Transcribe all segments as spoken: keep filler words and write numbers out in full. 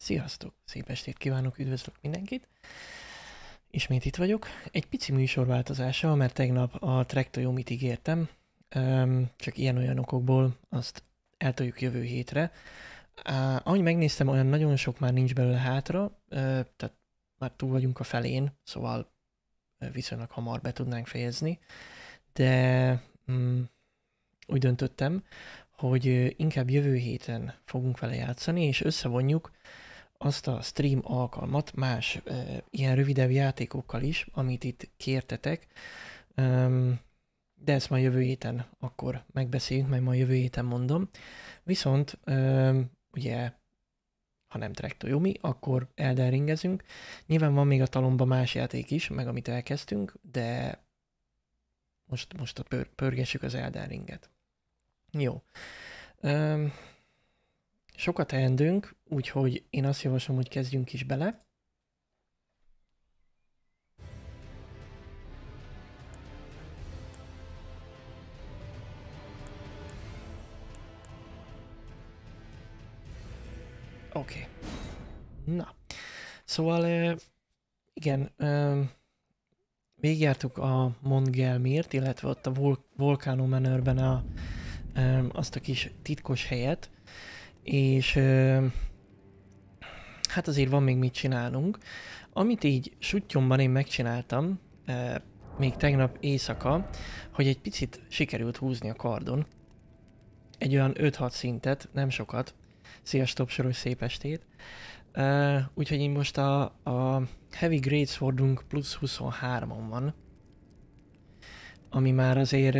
Sziasztok! Szép estét kívánok, üdvözlök mindenkit! Ismét itt vagyok. Egy pici műsorváltozással, mert tegnap a Trektojomit ígértem, csak ilyen-olyan okokból azt eltoljuk jövő hétre. Ahogy megnéztem, olyan nagyon sok már nincs belőle hátra, tehát már túl vagyunk a felén, szóval viszonylag hamar be tudnánk fejezni, de mm, úgy döntöttem, hogy inkább jövő héten fogunk vele játszani, és összevonjuk azt a stream alkalmat más e, ilyen rövidebb játékokkal is, amit itt kértetek, um, de ezt majd jövő héten akkor megbeszéljünk, majd majd jövő héten mondom. Viszont um, ugye, ha nem Trektoyomi, akkor Elden Ringezünk. Nyilván van még a talomban más játék is, meg amit elkezdtünk, de most, most a pör, pörgessük az Elden Ringet. Jó. Um, Sokat teendőnk, úgyhogy én azt javaslom, hogy kezdjünk is bele. Oké. Okay. Na. Szóval igen, végigjártuk a Mount Gelmir-t, illetve ott a Vol- Volcano Manorben a, azt a kis titkos helyet, és hát azért van még mit csinálnunk. Amit így suttyomban én megcsináltam, még tegnap éjszaka, hogy egy picit sikerült húzni a kardon. Egy olyan öt-hat szintet, nem sokat. Szia Stopsoros, szép estét. Úgyhogy én most a, a Heavy Greatswordunk plusz huszonhármon van. Ami már azért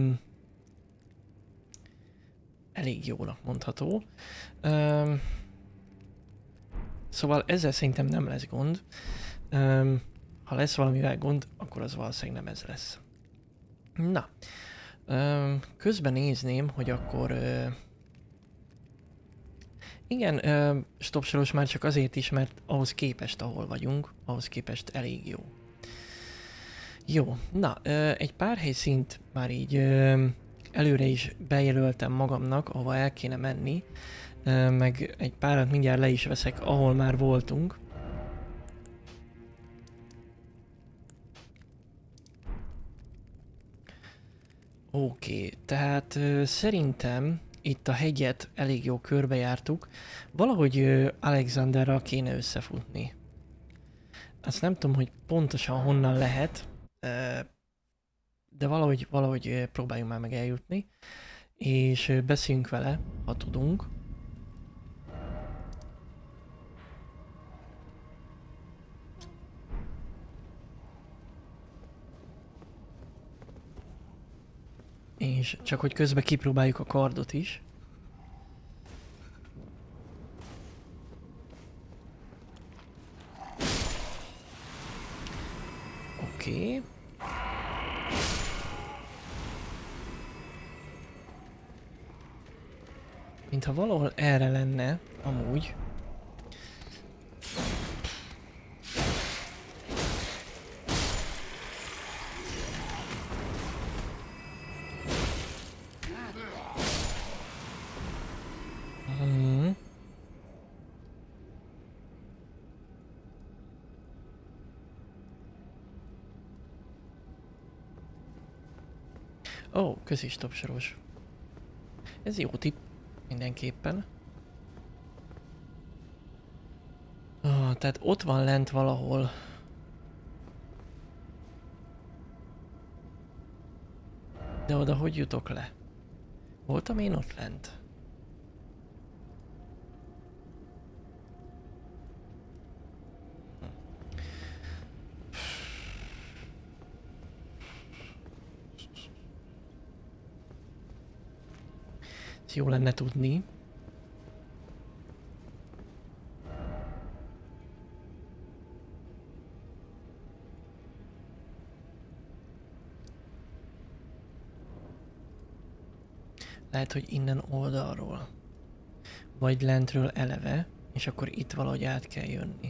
elég jónak mondható. Um, szóval ezzel szerintem nem lesz gond. Um, ha lesz valamivel gond, akkor az valószínűleg nem ez lesz. Na. Um, közben nézném, hogy akkor... Uh, igen, uh, stopsoros már csak azért is, mert ahhoz képest, ahol vagyunk, ahhoz képest elég jó. Jó, na, uh, egy pár helyszínt már így... Uh, előre is bejelöltem magamnak, ahova el kéne menni, meg egy párat mindjárt le is veszek, ahol már voltunk. Oké, okay, tehát szerintem itt a hegyet elég jó körbejártuk, valahogy Alexanderral kéne összefutni. Azt nem tudom, hogy pontosan honnan lehet, de valahogy, valahogy próbáljunk már meg eljutni, és beszéljünk vele, ha tudunk. És csak hogy közben kipróbáljuk a kardot is. Oké. Okay. Mintha valahol erre lenne, amúgy. Hmm. Ó, oh, köszi stopsoros. Ez jó tipp. Mindenképpen. Ah, tehát ott van lent valahol. De oda hogy jutok le? Voltam én ott lent? Jó lenne tudni. Lehet, hogy innen oldalról. Vagy lentről eleve, és akkor itt valahogy át kell jönni.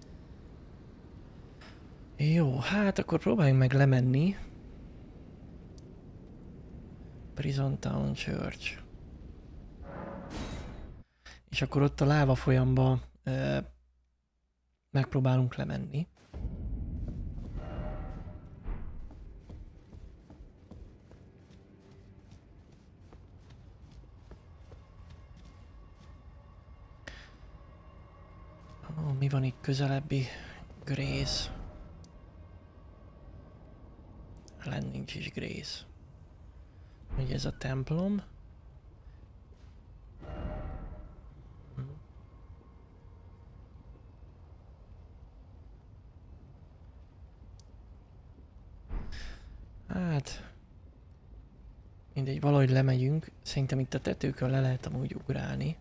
Jó, hát akkor próbáljunk meg lemenni. Prison Town Church. És akkor ott a láva folyamba e, megpróbálunk lemenni. Ó, mi van itt közelebbi? Grace. Lent nincs is Grace. Ugye ez a templom. Hát... mindegy, valahogy lemegyünk. Szerintem itt a tetőkön le lehet amúgy ugrálni.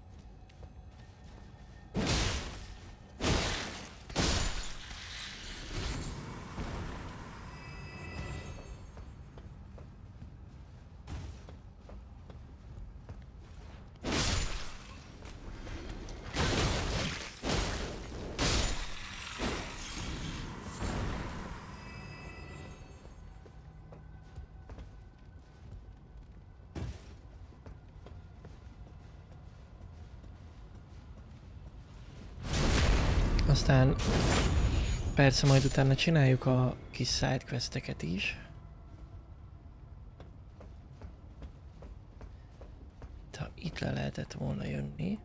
Aztán persze majd utána csináljuk a kis sidequesteket is. Ha itt le lehetett volna jönni.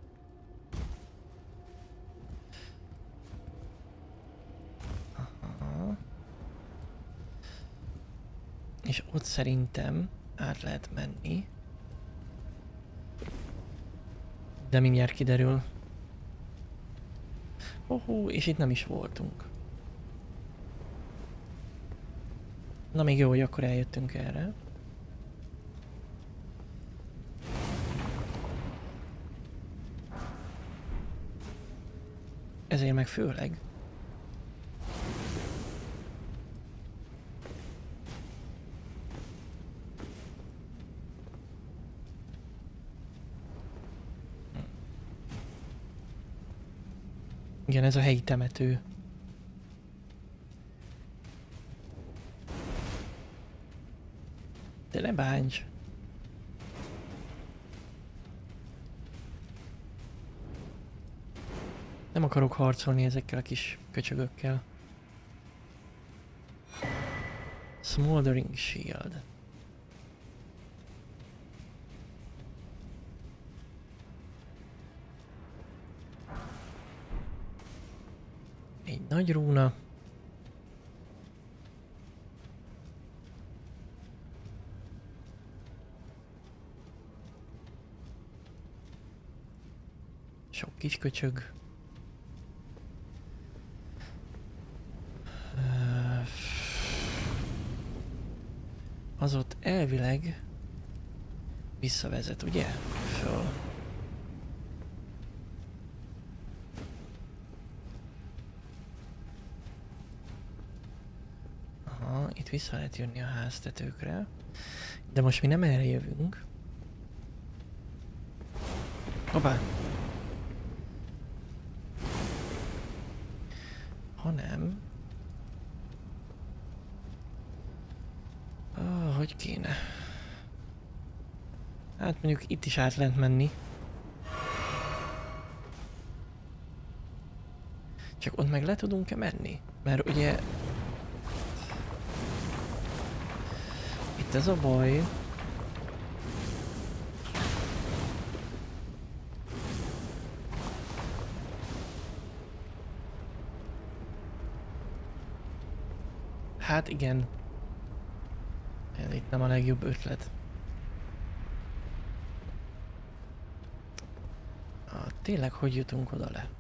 Aha. És ott szerintem át lehet menni. De mindjárt kiderül. Ohó, és itt nem is voltunk. Na még jó, hogy akkor eljöttünk erre. Ezért meg főleg. Igen, ez a helyi temető. De ne bánts! Nem akarok harcolni ezekkel a kis köcsögökkel. Smoldering Shield. Egy nagy rúna. Sok kis köcsög. Az ott elvileg visszavezet, ugye? Föl. Aha, itt vissza lehet jönni a háztetőkre. De most mi nem erre jövünk. Hoppá! Hanem... Ah, hogy kéne? Hát mondjuk itt is át lehet menni. Csak ott meg le tudunk-e menni? Mert ugye... itt ez a baj. Hát igen. Ez itt nem a legjobb ötlet. Ah, tényleg hogy jutunk oda le?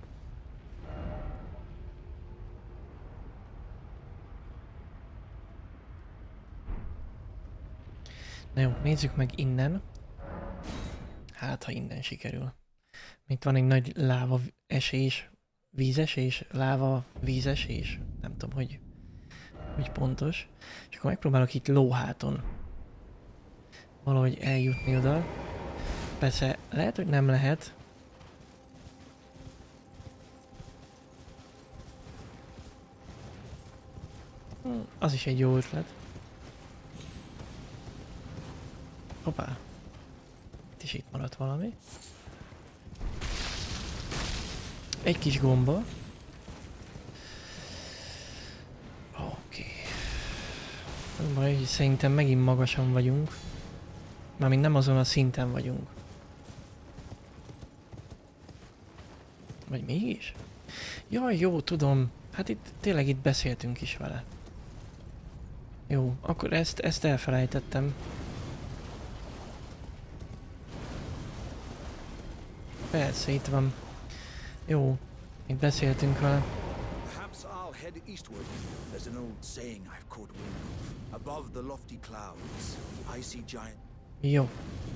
Na jó, nézzük meg innen. Hát, ha innen sikerül. Itt van egy nagy láva esés, vízesés, láva vízesés. Nem tudom, hogy, hogy pontos. És akkor megpróbálok itt lóháton valahogy eljutni oda. Persze lehet, hogy nem lehet. Hm, az is egy jó ötlet. Hoppá. Itt is itt maradt valami. Egy kis gomba. Vagy szerintem megint magasan vagyunk. Mármint nem azon a szinten vagyunk. Vagy mégis? Jaj, jó, tudom. Hát itt tényleg itt beszéltünk is vele. Jó, akkor ezt, ezt elfelejtettem. Persze, itt van. Jó, itt beszéltünk vele. Perhaps I'll head eastward. There's an old saying I've caught wind of. Above the lofty clouds, the icy giant. Jó.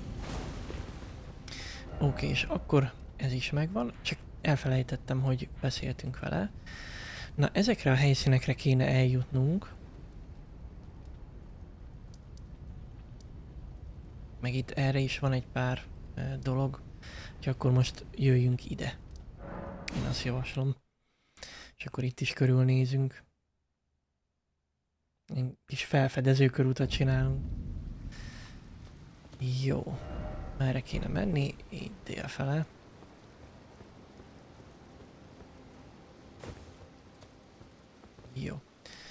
Oké, és akkor ez is megvan, csak elfelejtettem, hogy beszéltünk vele. Na, ezekre a helyszínekre kéne eljutnunk. Meg itt erre is van egy pár e, dolog, és akkor most jöjjünk ide. Én azt javaslom. És akkor itt is körülnézünk. Egy kis felfedező körutat csinálunk. Jó. Merre kéne menni? Így délfele. Jó.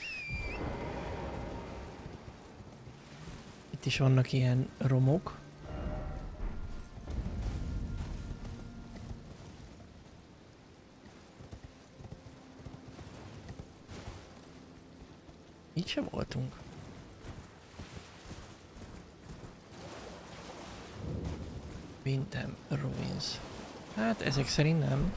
Itt is vannak ilyen romok. Itt sem voltunk. Windham Ruins. Hát ezek szerint nem.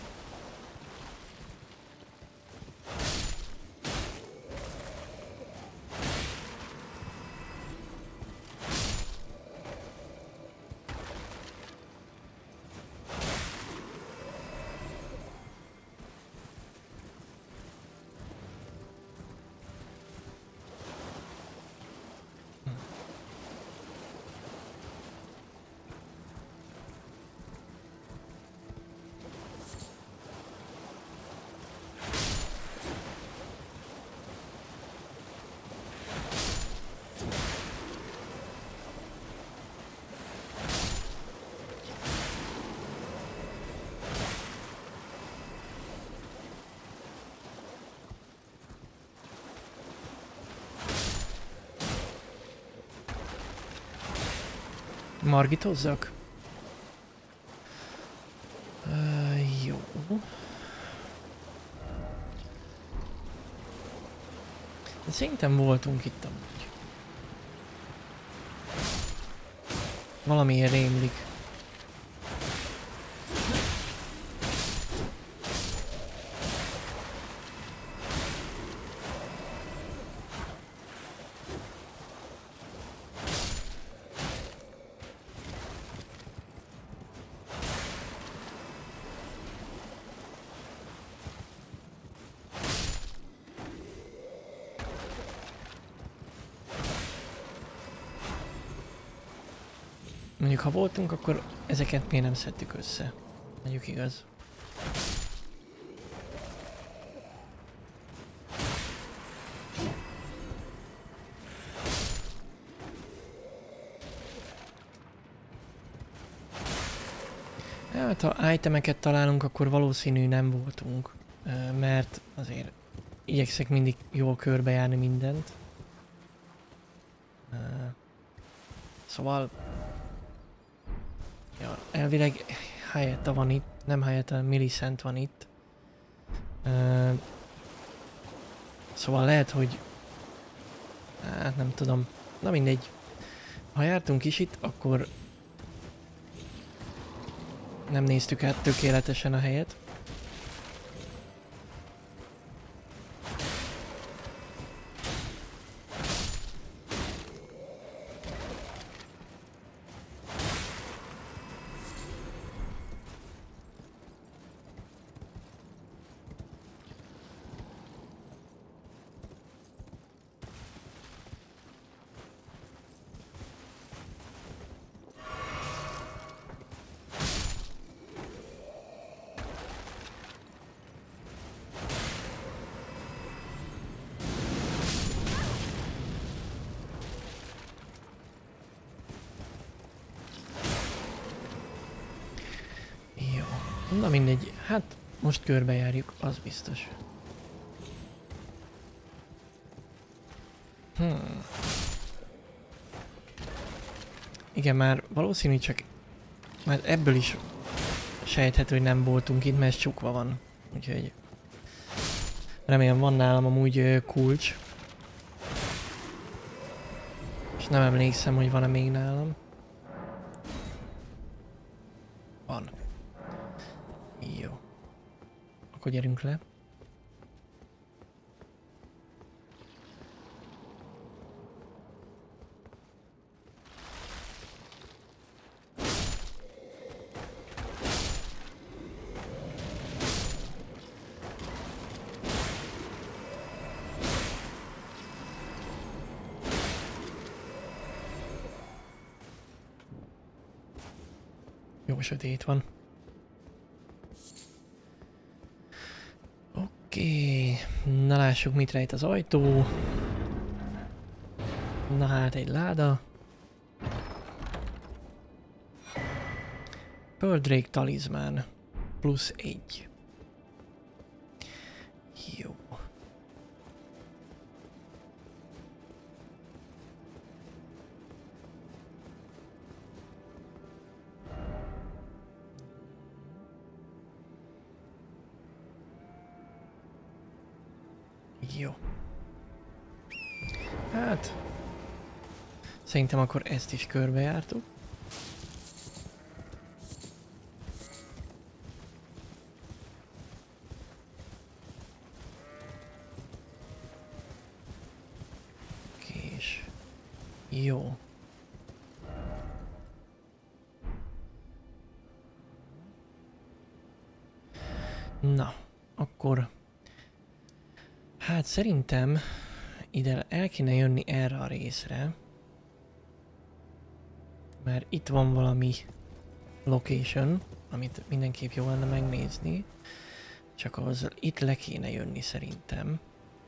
Margitozzak? Uh, jó. Szerintem voltunk itt amúgy. Valamiért rémlik. Mondjuk ha voltunk, akkor ezeket miért nem szedtük össze? Mondjuk igaz. Hát ha itemeket találunk, akkor valószínű nem voltunk. Mert azért igyekszek mindig jól körbejárni mindent. Szóval... Ja, elvileg Hayata van itt, nem Hayata, Millicent van itt. Uh, szóval lehet, hogy... Hát nem tudom. Na mindegy. Ha jártunk is itt, akkor... Nem néztük át tökéletesen a helyet. Na mindegy, hát most körbejárjuk, az biztos. Hmm. Igen, már valószínű, csak már ebből is sejthető, hogy nem voltunk itt, mert csukva van. Úgyhogy remélem van nálam amúgy ö, kulcs. És nem emlékszem, hogy van-e még nálam. Van. Jó. Akkor gyerünk le. Jó sötét van. Oké, na lássuk, mit rejt az ajtó. Na hát egy láda. Pearl Drake talizmán. Plusz egy. Jó. Jó. Hát... Szerintem akkor ezt is körbejártuk. Kés. Jó. Na, akkor... Hát szerintem ide el kéne jönni erre a részre. Mert itt van valami location, amit mindenképp jó lenne megnézni. Csak az itt le kéne jönni szerintem.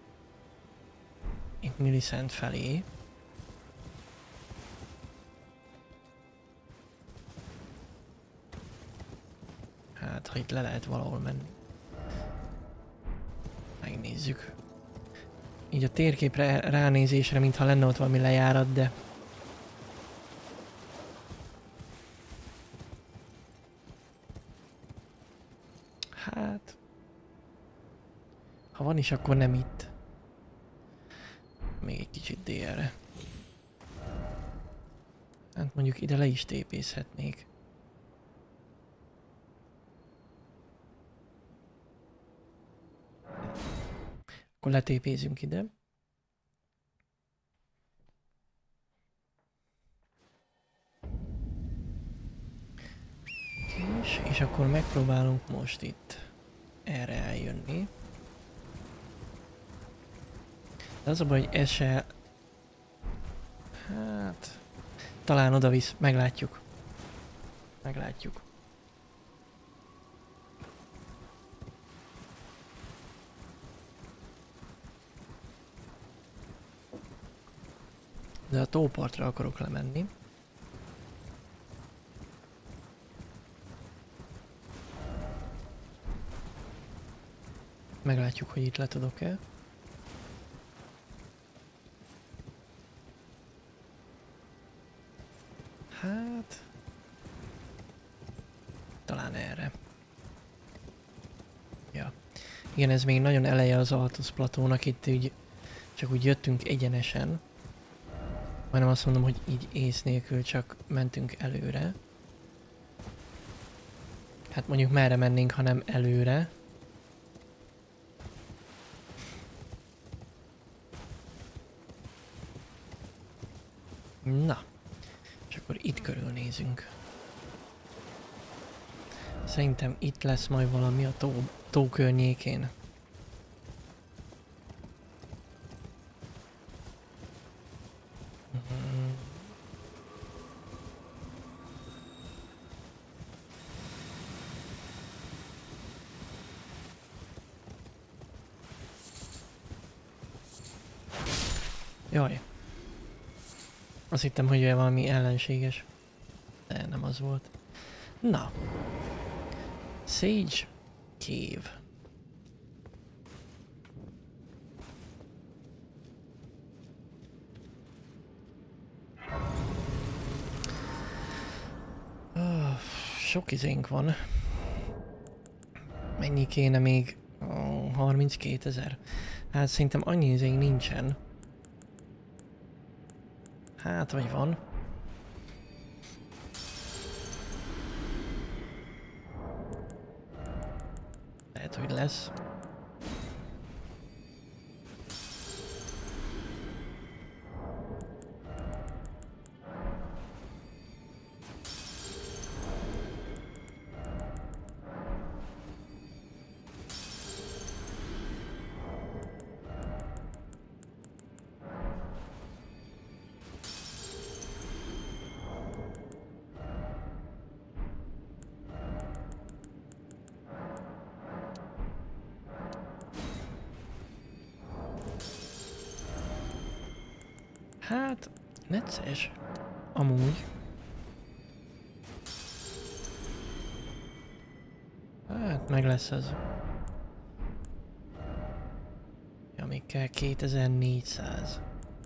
Itt Millicent felé. Hát, ha itt le lehet valahol menni. Megnézzük. Így a térképre ránézésre, mintha lenne ott valami lejárat, de... Hát... Ha van is, akkor nem itt. Még egy kicsit délre. Hát mondjuk ide le is tépészhetnék. Akkor letépézünk ide. És, és akkor megpróbálunk most itt erre eljönni. De az a baj, hogy ez se... Hát... Talán oda visz, meglátjuk. Meglátjuk. De a tópartra akarok lemenni. Meglátjuk, hogy itt le tudok-e. Hát... Talán erre. Ja. Igen, ez még nagyon eleje az Altus platónak, itt úgy csak úgy jöttünk egyenesen. Majdnem azt mondom, hogy így ész nélkül csak mentünk előre. Hát mondjuk merre mennénk, ha nem előre. Na. És akkor itt körülnézünk. Szerintem itt lesz majd valami a tó, tó környékén. Mm. Jaj. Azt hittem, hogy valami ellenséges. De nem az volt. Na. Sage Cave. sok izénk van. Mennyi kéne még? Oh, harminckétezer. Hát szerintem annyi izénk nincsen. Hát, vagy van. Lehet, hogy lesz. Hát, necces. Amúgy. Hát, meg lesz az. Ja, még kell kétezer-négyszáz.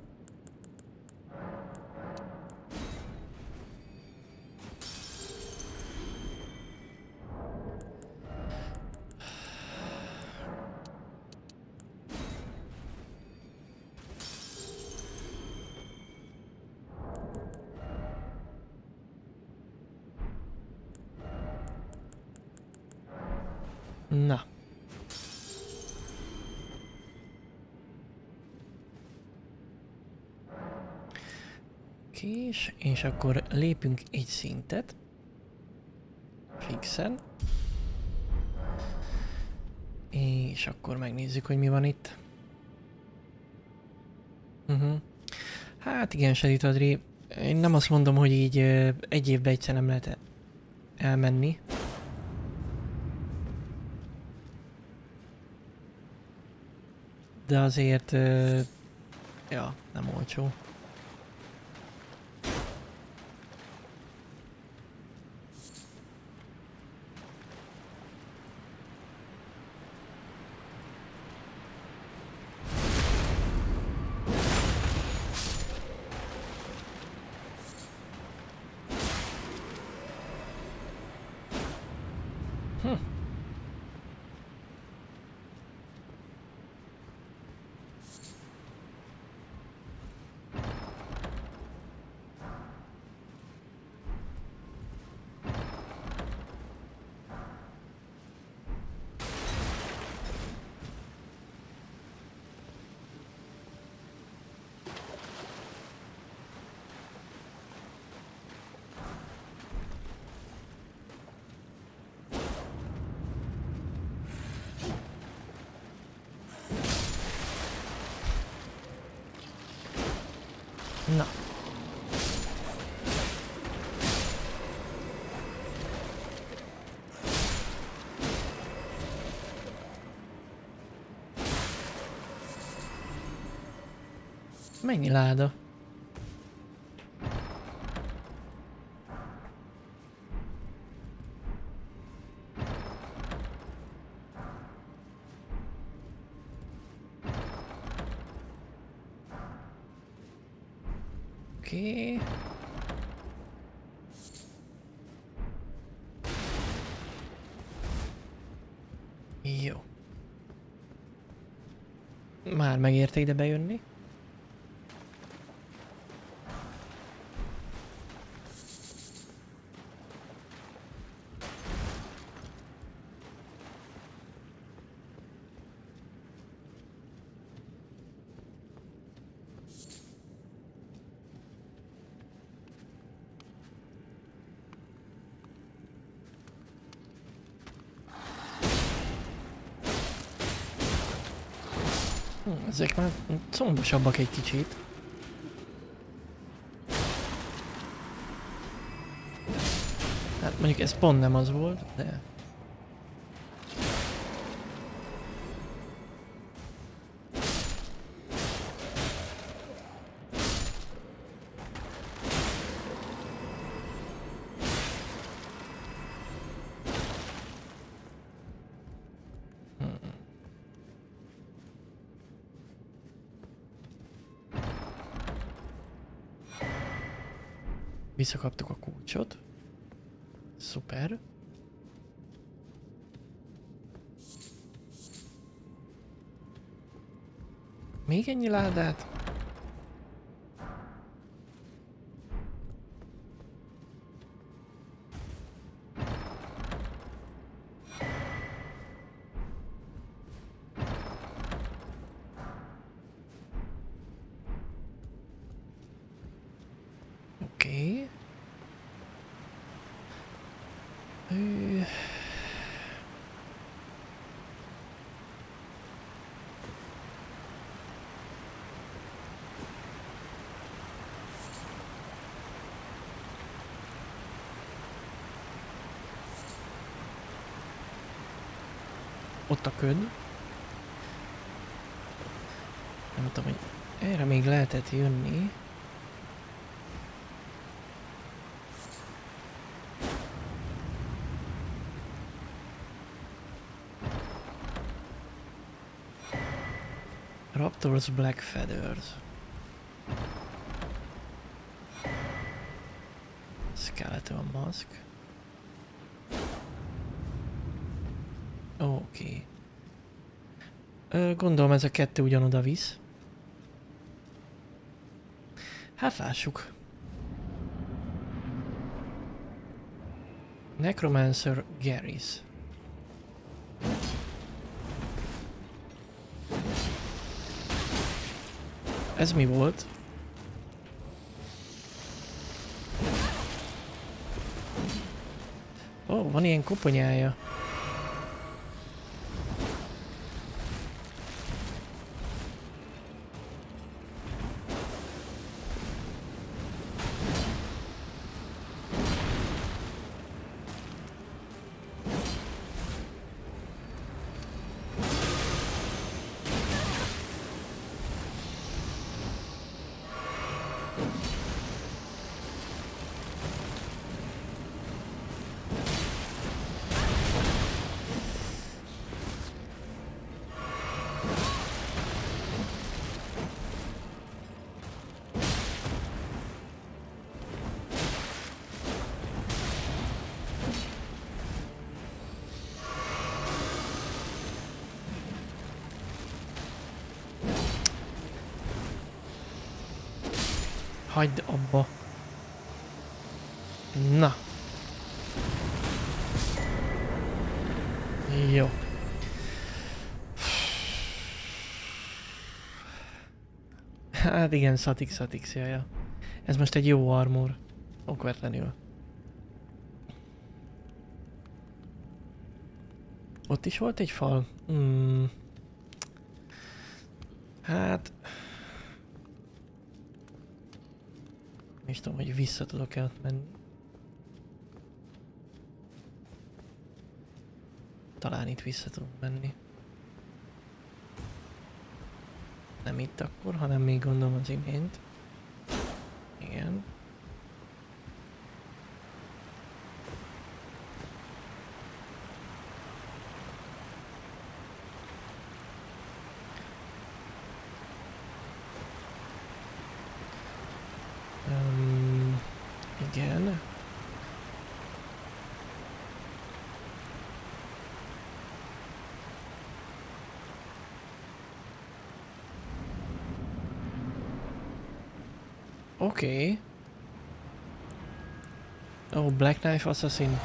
Na. Kés, és akkor lépünk egy szintet. Fixen. És akkor megnézzük, hogy mi van itt. Uh-huh. Hát igen, Shadid Adri. Én nem azt mondom, hogy így egy évbe egyszer nem lehet elmenni. De azért, uh, ja, nem olcsó. Hm. Na. Mennyi láda? Oké. Jó. Már megérte ide bejönni? Hm, ezek már combosabbak egy kicsit. Hát mondjuk ez pont nem az volt, de... Visszakaptuk a kulcsot. Szuper. Még ennyi ládát? Oké. Okay. Ott a köd. Nem tudom, hogy erre még lehetett jönni. Raptor's Black Feathers. Skeleton Mask. Oké. Okay. Gondolom ez a kettő ugyanoda visz. Hát lássuk. Necromancer Garrus. Ez mi volt? Ó, oh, van ilyen koponyája. Hagyd abba. Na. Jó. Hát igen, Satix, Satix, jaja. Ez most egy jó armor. Okvetlenül. Ott is volt egy fal? Hmm. Hát... Nem tudom, hogy vissza tudok-e ott menni. Talán itt vissza tudunk menni. Nem itt akkor, hanem még gondolom az imént. Igen. Um, igen. Oké. Okay. Oh, Black Knife Assassin.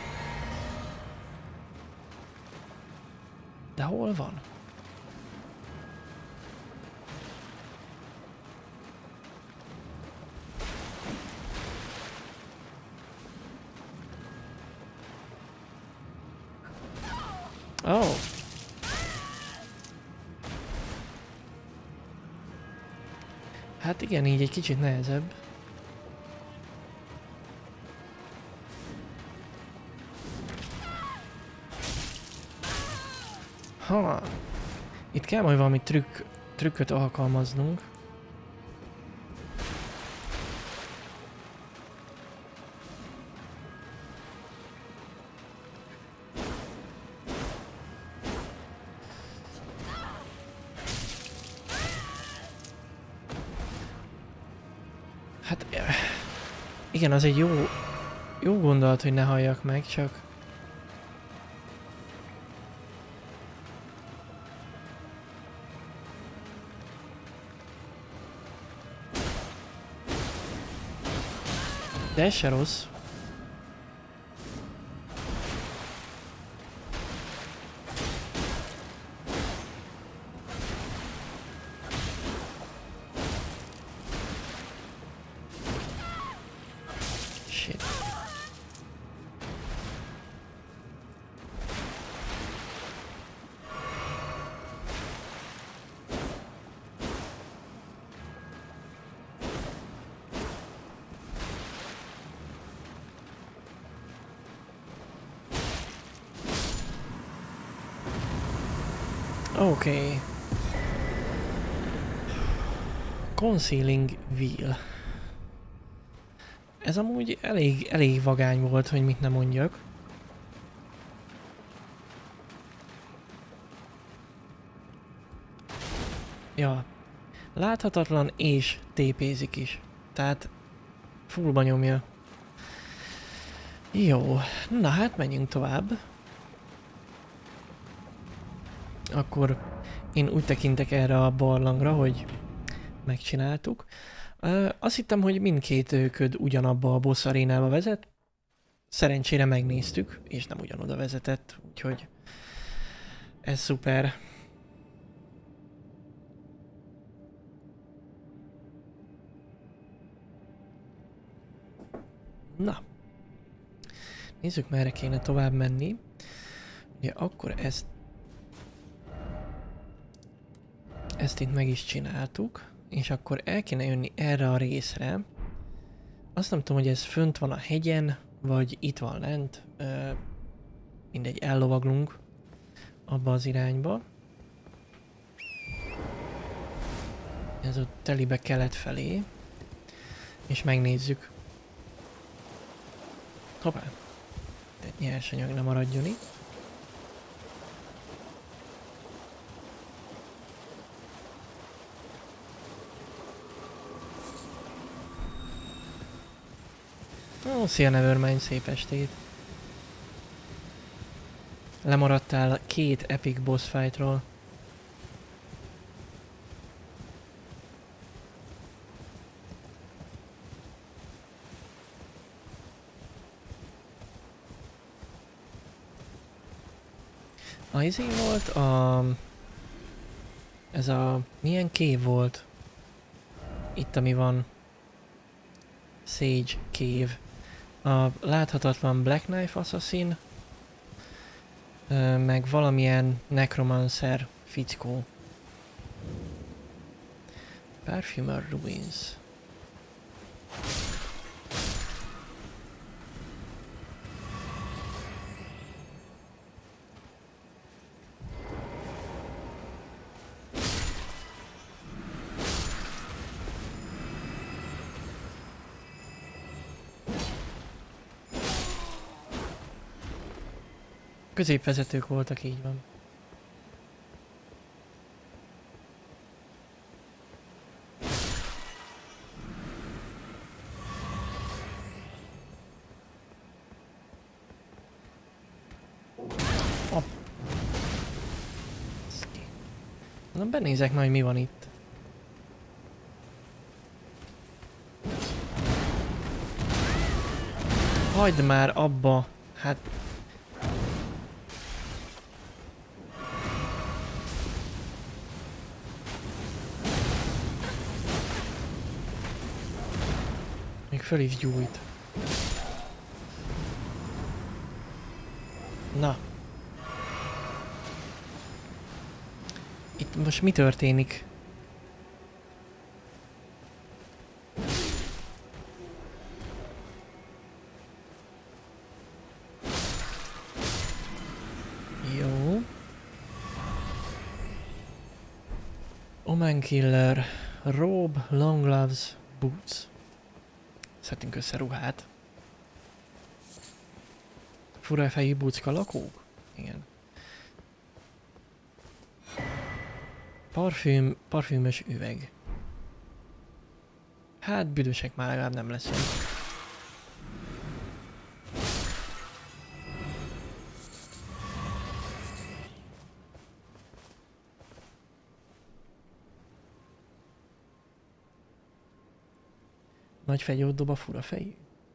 De hol van? Oh. Hát igen, így egy kicsit nehezebb. Ha. Itt kell majd valami trükk, trükköt alkalmaznunk. Hát igen, az egy jó, Jó gondolat, hogy ne halljak meg, csak... De ez se rossz. Shit. Oké. Okay. Concealing wheel. Ez amúgy elég, elég vagány volt, hogy mit nem mondjak. Ja. Láthatatlan és tépézik is. Tehát fullba nyomja. Jó. Na hát menjünk tovább. Akkor én úgy tekintek erre a barlangra, hogy megcsináltuk. Uh, azt hittem, hogy mindkét köd ugyanabba a boss arénába vezet. Szerencsére megnéztük, és nem ugyanoda vezetett, úgyhogy ez szuper. Na. Nézzük, merre kéne tovább menni. Ugye akkor ezt Ezt itt meg is csináltuk, és akkor el kéne jönni erre a részre. Azt nem tudom, hogy ez fönt van a hegyen, vagy itt van lent. Ö, mindegy, ellovaglunk abba az irányba. Ez ott telibe kelet felé. És megnézzük. Hoppá. De nyersanyag nem maradjon itt. Ó, szia Nevermind, szép estét! Lemaradtál két epic boss fightról. A izé volt a... Ez a... Milyen cave volt? Itt ami van. Sage Cave. A láthatatlan Black Knife Assassin, meg valamilyen Necromancer fickó. Perfumer Ruins. Középvezetők voltak, így van. Oh. Na, benézek majd, mi van itt. Hagyd már abba, hát... Föl is gyújt. Na. Itt most mi történik? Jó. Omen Killer. Robe, Long Gloves, Boots. Szedtünk össze ruhát. Fura fejű bucka lakók? Igen. Parfüm, parfümös üveg. Hát büdösek már legalább nem leszünk. Nagy fegyót dob a fura fejű.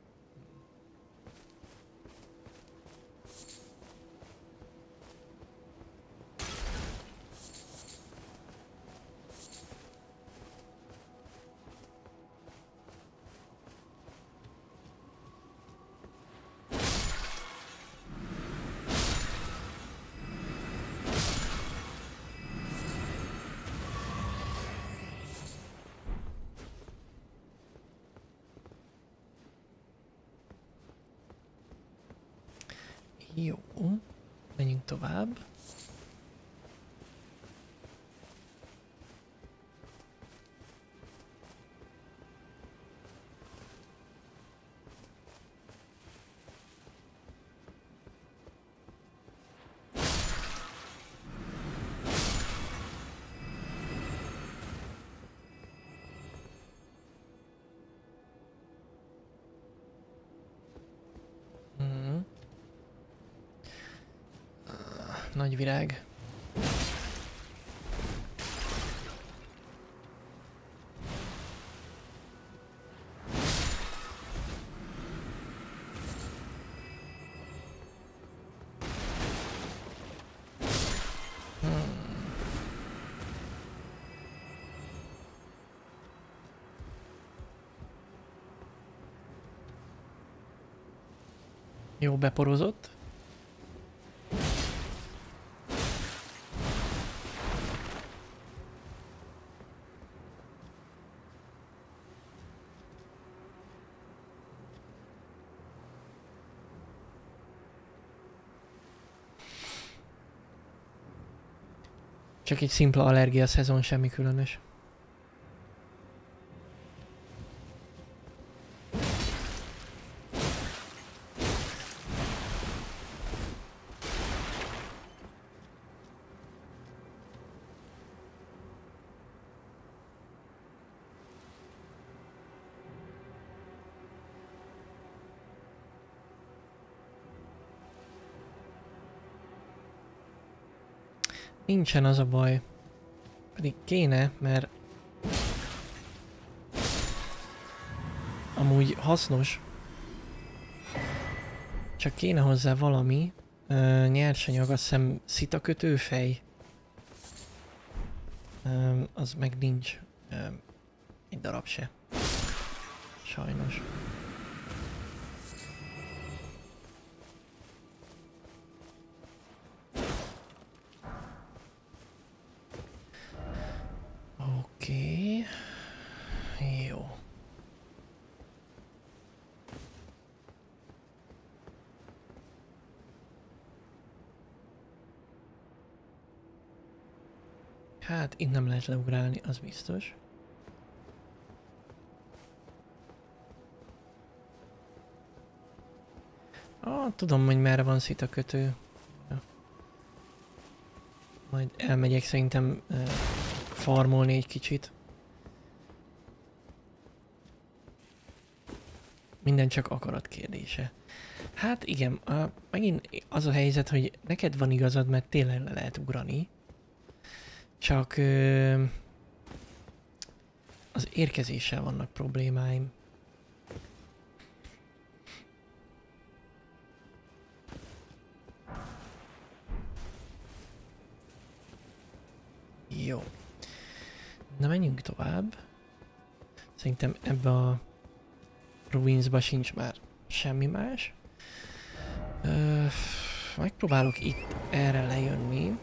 Jó, menjünk tovább. Nagy virág. Hmm. Jó, beporozott. Csak egy szimpla allergia szezon, semmi különös. Nincsen, az a baj. Pedig kéne, mert amúgy hasznos. Csak kéne hozzá valami uh, nyersanyag, azt hiszem szitakötőfej. Um, az meg nincs. Um, egy darab se. Sajnos. Oké. Okay. Jó. Hát itt nem lehet leugrálni, az biztos. Ah, tudom, hogy merre van szitakötő. Ja. Majd elmegyek szerintem uh, farmolni egy kicsit. Minden csak akarat kérdése. Hát igen, uh, megint az a helyzet, hogy neked van igazad, mert tényleg le lehet ugrani. Csak uh, az érkezéssel vannak problémáim. Jó. Na menjünk tovább. Szerintem ebbe a Ruinsba sincs már semmi más. Ö, megpróbálok itt erre lejönni.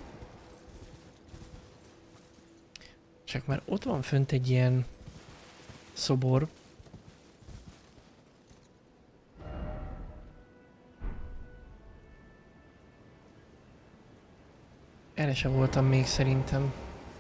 Csak már ott van fönt egy ilyen szobor. Erre sem voltam még szerintem.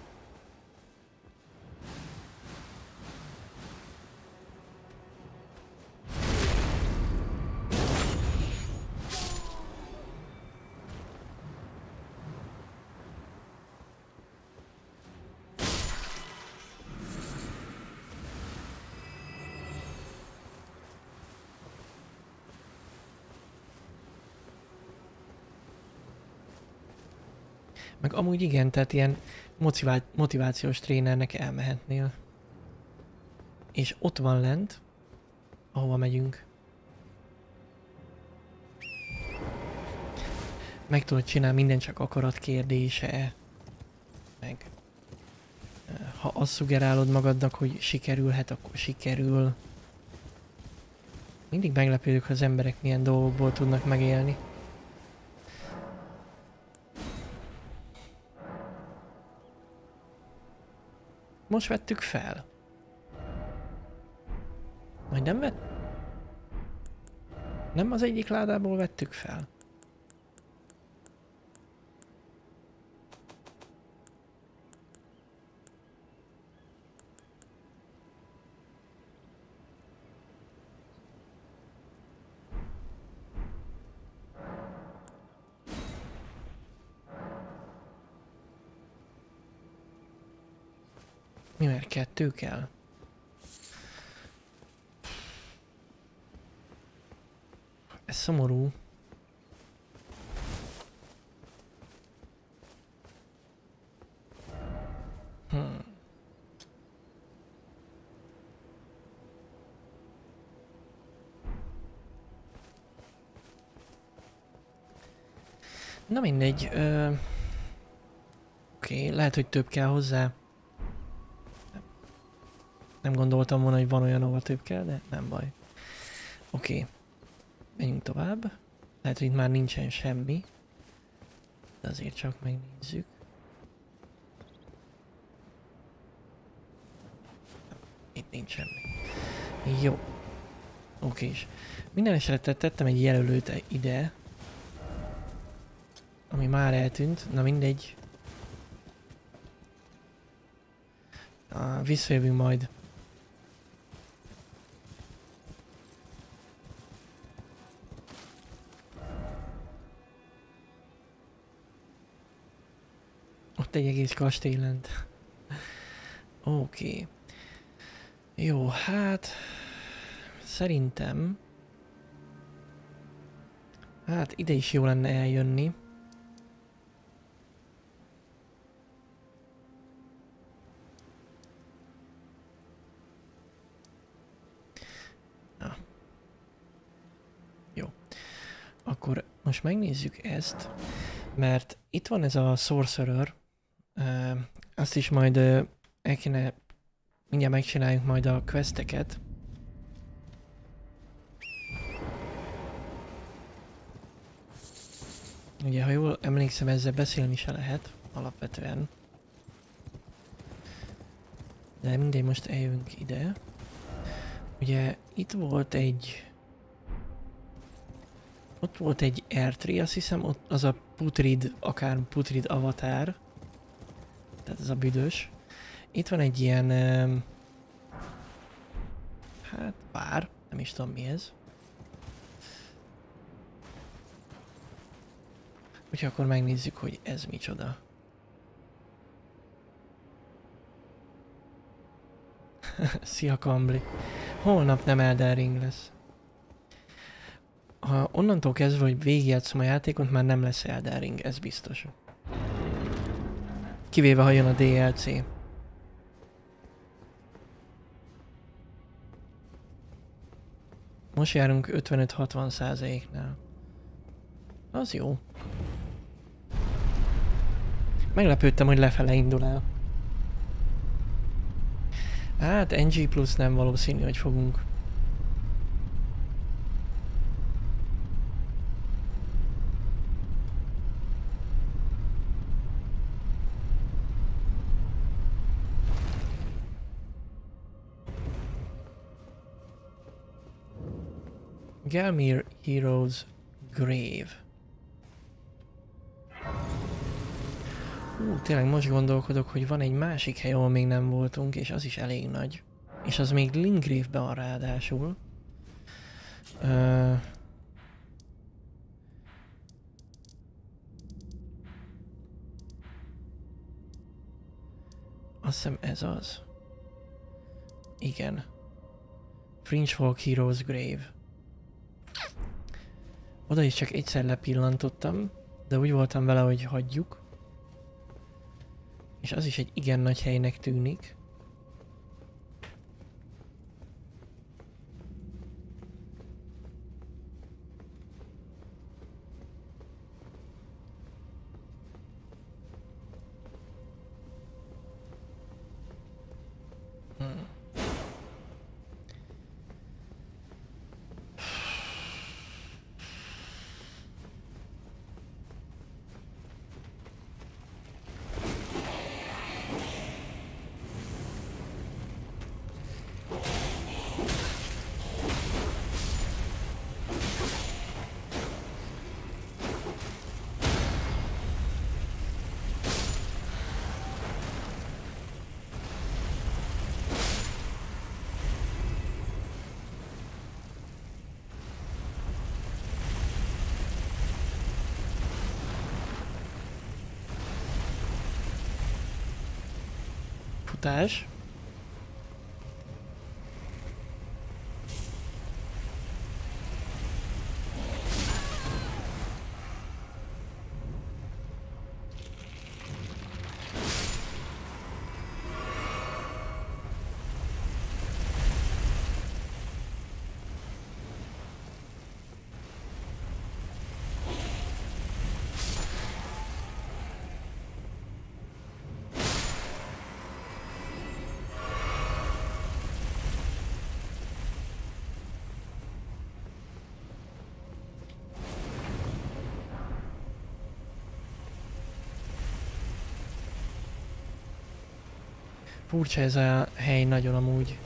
Meg amúgy igen, tehát ilyen motivá- motivációs trénernek elmehetnél. És ott van lent ahova megyünk. Meg tudod csinálni, minden csak akarat kérdése. Meg ha azt szuggerálod magadnak, hogy sikerülhet, akkor sikerül. Mindig meglepődök, ha az emberek milyen dolgokból tudnak megélni. Most vettük fel. Majd nem vett? Nem az egyik ládából vettük fel? Mi, mert kettő kell? Ez szomorú. Hmm. Na mindegy. Ö... Oké, okay, lehet, hogy több kell hozzá. Nem gondoltam volna, hogy van olyan, ahol több kell, de nem baj. Oké. Okay. Menjünk tovább. Lehet, hogy itt már nincsen semmi. De azért csak megnézzük. Itt nincs semmi. Jó. Oké is. Minden esetre tettem egy jelölőt ide. Ami már eltűnt. Na mindegy. Ah, visszajövünk majd. Ott egy egész kastély lent. Oké. Okay. Jó, hát... Szerintem... Hát ide is jó lenne eljönni. Na. Jó. Akkor most megnézzük ezt, mert itt van ez a Sorcerer. Uh, azt is majd uh, el kéne, mindjárt megcsináljuk majd a questeket. Ugye, ha jól emlékszem, ezzel beszélni se lehet, alapvetően. De mindegy, most eljövünk ide. Ugye, itt volt egy... Ott volt egy Erdtree, azt hiszem, ott az a putrid, akár putrid avatár. Tehát ez a büdös. Itt van egy ilyen... Um, hát, vár. Nem is tudom mi ez. Úgyhogy akkor megnézzük, hogy ez micsoda. Szia, Kambli. Holnap nem Elden Ring lesz. Ha onnantól kezdve, hogy végigjátszom a játékot, már nem lesz Elden Ring, ez biztos. Kivéve, ha jön a dé el cé. Most járunk ötvenöt-hatvan százaléknál. Az jó. Meglepődtem, hogy lefele indul el. Hát en gé plusz nem valószínű, hogy fogunk. Gelmir Heroes Grave. Hú, tényleg most gondolkodok, hogy van egy másik hely, ahol még nem voltunk, és az is elég nagy. És az még Limgrave-ben van ráadásul. Uh... Azt hiszem ez az. Igen. Fringefolk Heroes Grave. Oda is csak egyszer lepillantottam, de úgy voltam vele, hogy hagyjuk. És az is egy igen nagy helynek tűnik. futás. Furcsa ez a hely nagyon amúgy.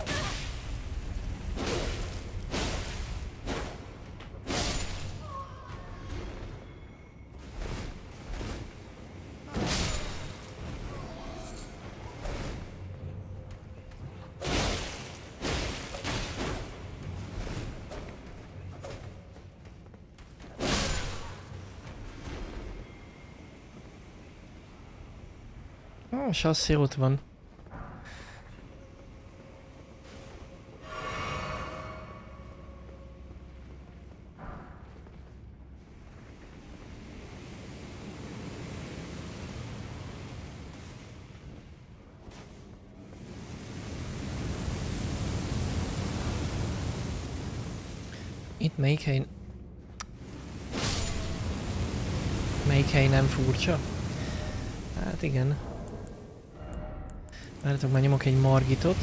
A sasszi ott van. Itt melyik hely... Melyik hely nem furcsa? Hát igen. Várjátok, már nyomok egy margitot.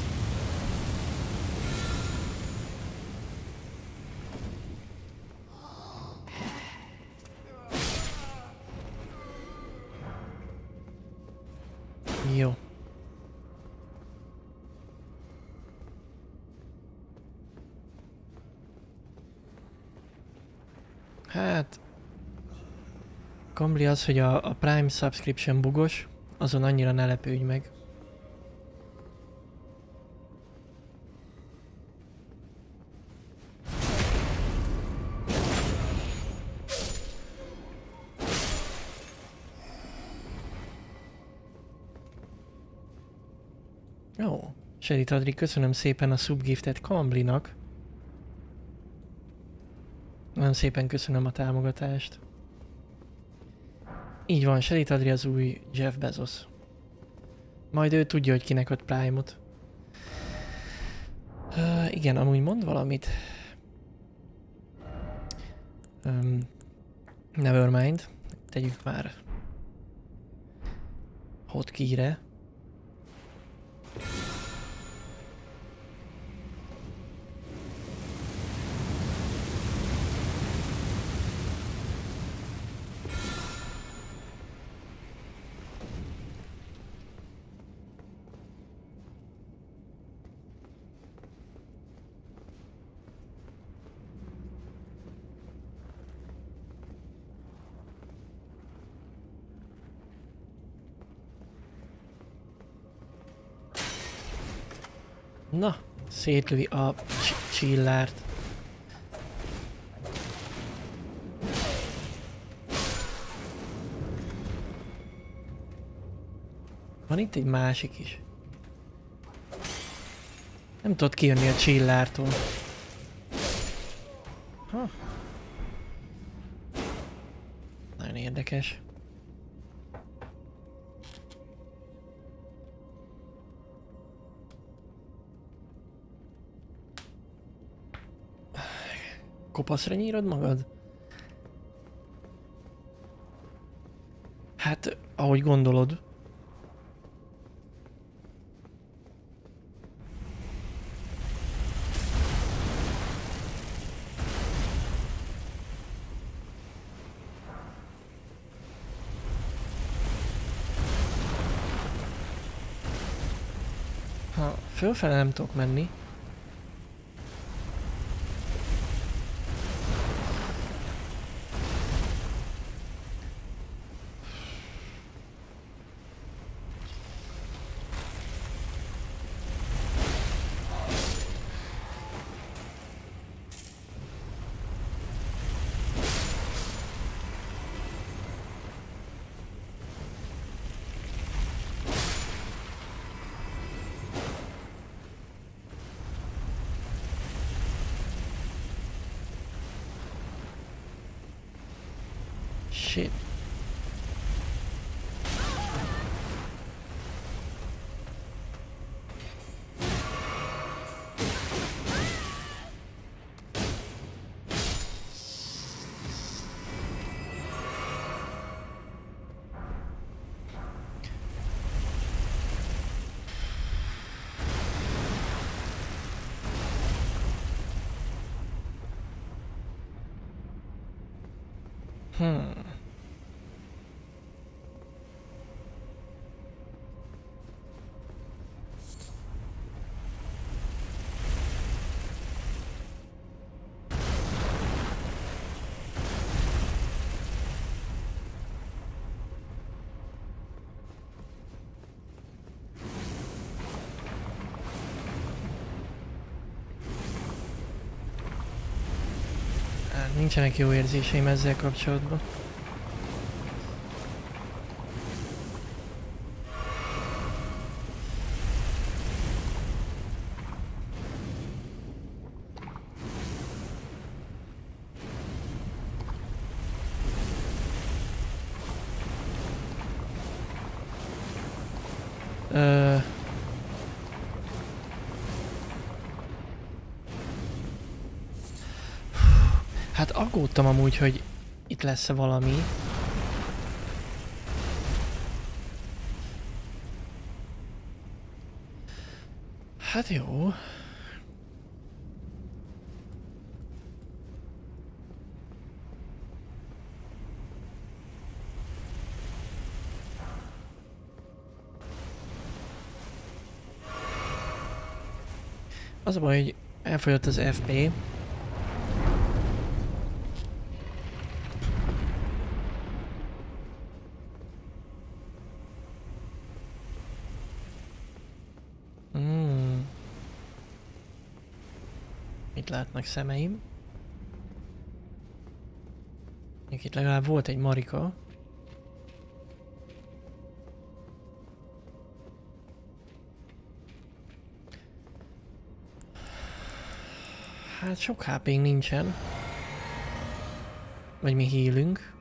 Jó. Hát... Kambli az, hogy a, a Prime subscription bugos, azon annyira ne lepődj meg. Jó. Sherit Adri, köszönöm szépen a subgiftet Kamblinak. Nagyon szépen köszönöm a támogatást. Így van, Sherit Adri az új Jeff Bezos. Majd ő tudja, hogy kinek ad Prime-ot. Uh, igen, amúgy mond valamit. Um, Nevermind. Tegyük már hotkey-re. Na, szétlövi a csillárt. Van itt egy másik is. Nem tudod kijönni a csillártól. Ha. Nagyon érdekes. Kopaszra nyírod magad? Hát, ahogy gondolod. Ha fölfele nem tudok menni. shit. Hmm. Nincsenek jó érzéseim ezzel kapcsolatban. Ö... Hát aggódtam amúgy, hogy itt lesz-e valami. Hát jó. Az a baj, hogy elfogyott az ef pé. Hmm. Mit látnak szemeim? Itt legalább volt egy marika. Hát sok há pénk nincsen. Vagy mi healünk.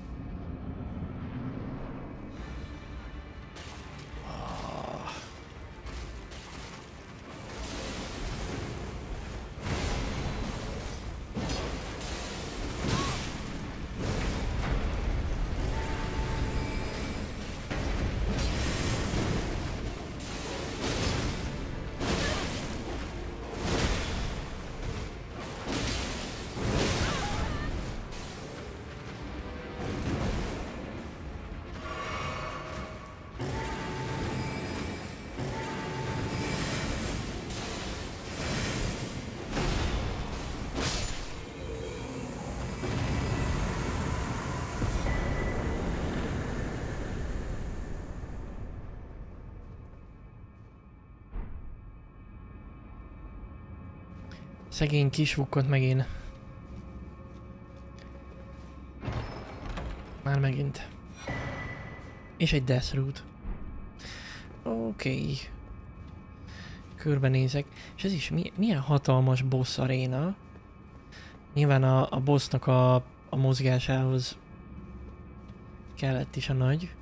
Szegény kisvukkot megint. Már megint. És egy Death Root. Oké. Okay. Körbenézek. És ez is mi, milyen hatalmas boss aréna. Nyilván a, a bossnak a, a mozgásához kellett is a nagy.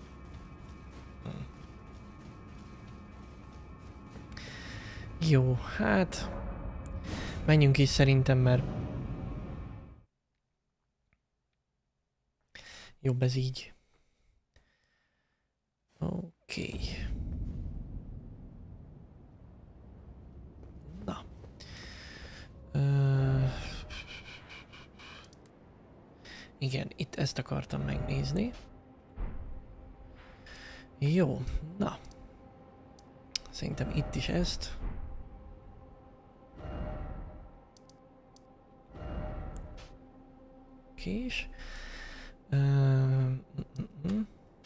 Jó, hát... Menjünk is szerintem, mert jobb ez így. Oké. Okay. Na. Ö... Igen, itt ezt akartam megnézni. Jó, na. Szerintem itt is ezt. Kés. Uh, mm, mm.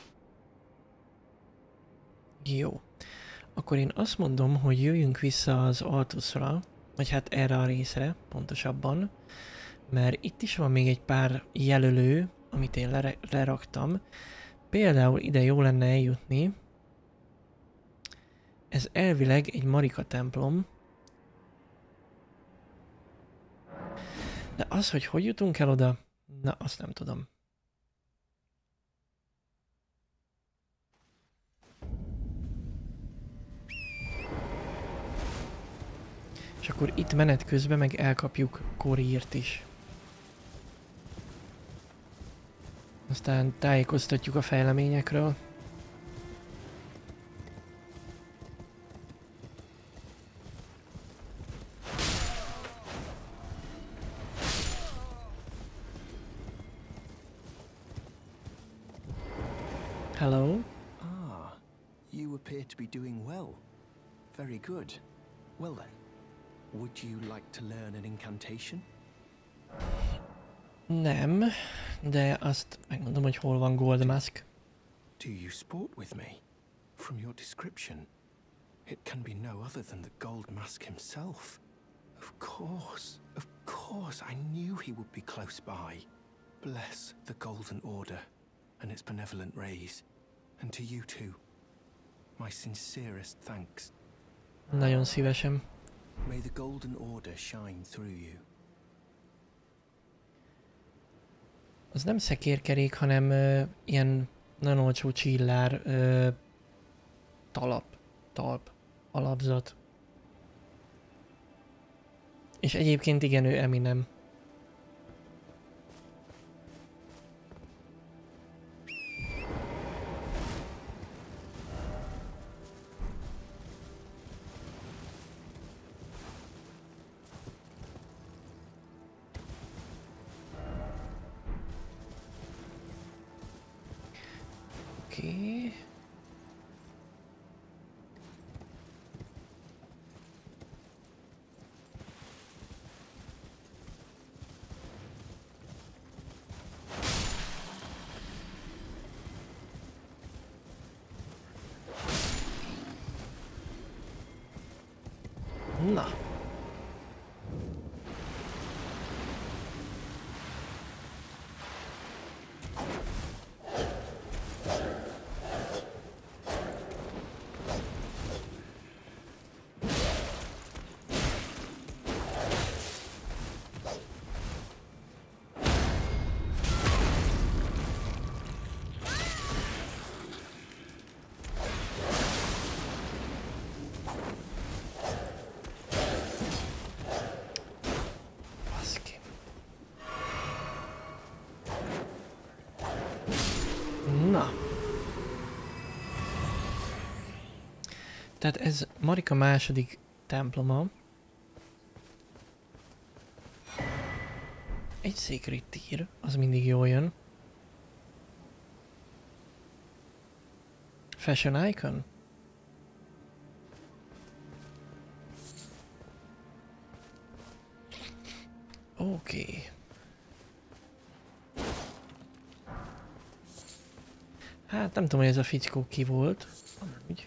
Jó. Akkor én azt mondom, hogy jöjjünk vissza az Altusra, vagy hát erre a részre, pontosabban, mert itt is van még egy pár jelölő, amit én lere leraktam. Például ide jó lenne eljutni. Ez elvileg egy Marika templom. De az, hogy hogy jutunk el oda, na azt nem tudom. És akkor itt menet közben meg elkapjuk Coryrt is. Aztán tájékoztatjuk a fejleményekről. Hello. Ah, you appear to be doing well. Very good. Well then, would you like to learn an incantation? Nem, de azt megmondom, hogy hol van Gold Mask. Do you sport with me? From your description, it can be no other than the Gold Mask himself. Of course, of course, I knew he would be close by. Bless the Golden Order and its benevolent rays. And to you too, my sincerest thanks. Nagyon szívesen. May the Golden Order shine through you. Az nem szekérkerék, hanem ö, ilyen nagyon olcsó csillár ö, talap, talp, alapzat. És egyébként igen, ő Eminem. Oké. Na. Baszki. Na. Tehát ez Marika második temploma. Egy Sacred Tear, az mindig jól jön. Fashion Icon? Oké. Okay. Hát nem tudom, hogy ez a fickó ki volt. Amúgy.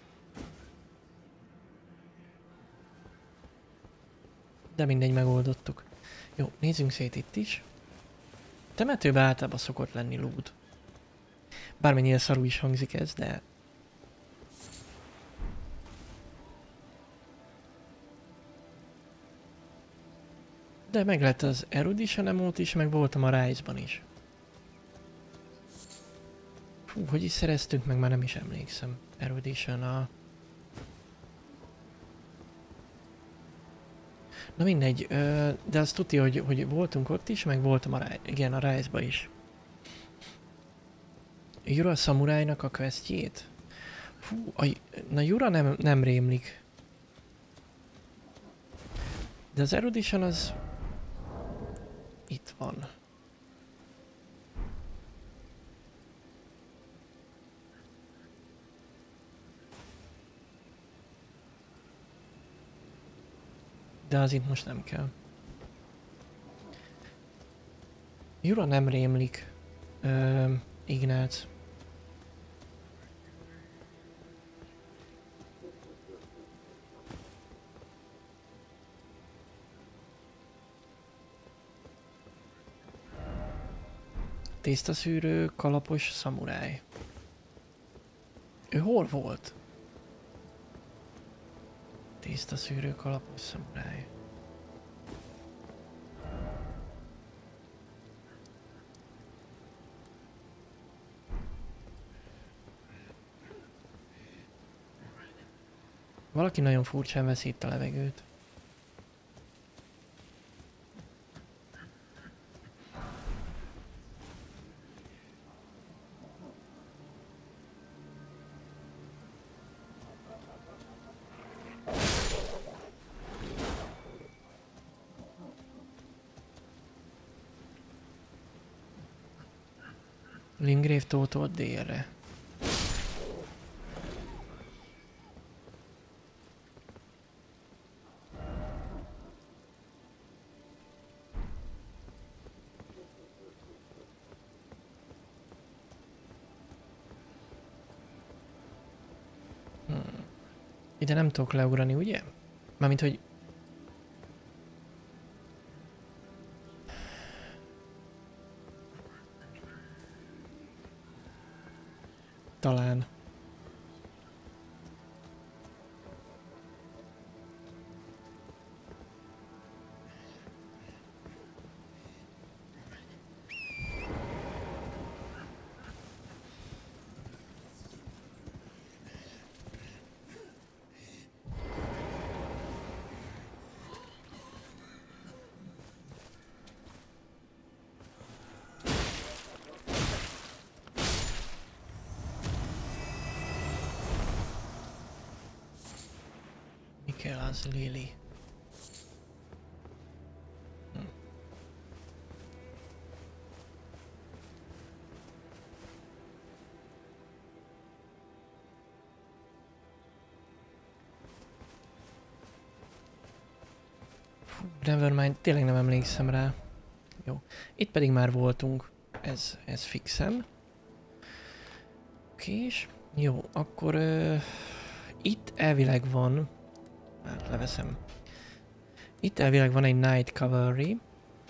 De mindegy, megoldottuk. Jó, nézzünk szét itt is. Temetőben általában szokott lenni loot. Bármennyire szarul is hangzik ez, de... De meg lett az Erudition emót is, meg voltam a Rise-ban is. Fú, hogy is szereztünk, meg már nem is emlékszem. Erudition a... Na mindegy, de azt tudja, hogy, hogy voltunk ott is, meg voltam a, igen, a Rise-ba is. Jura Samurájnak a questjét? Fú, a, na Jura nem, nem rémlik. De az Erudition az... itt van. De az itt most nem kell. Jura nem rémlik. Ö, Ignác. Tésztaszűrő, kalapos, szamuráj. Ő hol volt? Tésztaszűrő, kalapos, szamuráj. Valaki nagyon furcsán veszi itt a levegőt. Limgrave tótól délre. Hmm. Ide nem tudok leugrani, ugye? Mármint, hogy... Talán. Mi kell az, Lili? Hm. Nevermind, tényleg nem emlékszem rá. Jó. Itt pedig már voltunk. Ez, ez fixen. Okés. Jó, akkor uh, itt elvileg van. Hát leveszem. Itt elvileg van egy Night Cavalry.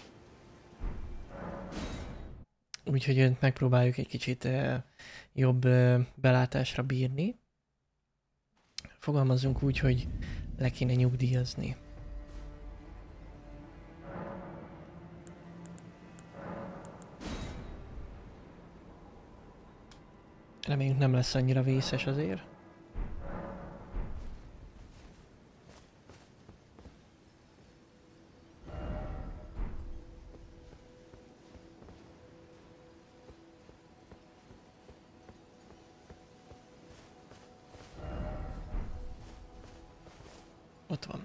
Úgyhogy önt megpróbáljuk egy kicsit uh, jobb uh, belátásra bírni. Fogalmazzunk úgy, hogy le kéne nyugdíjazni. Reméljük nem lesz annyira vészes azért. Ott van.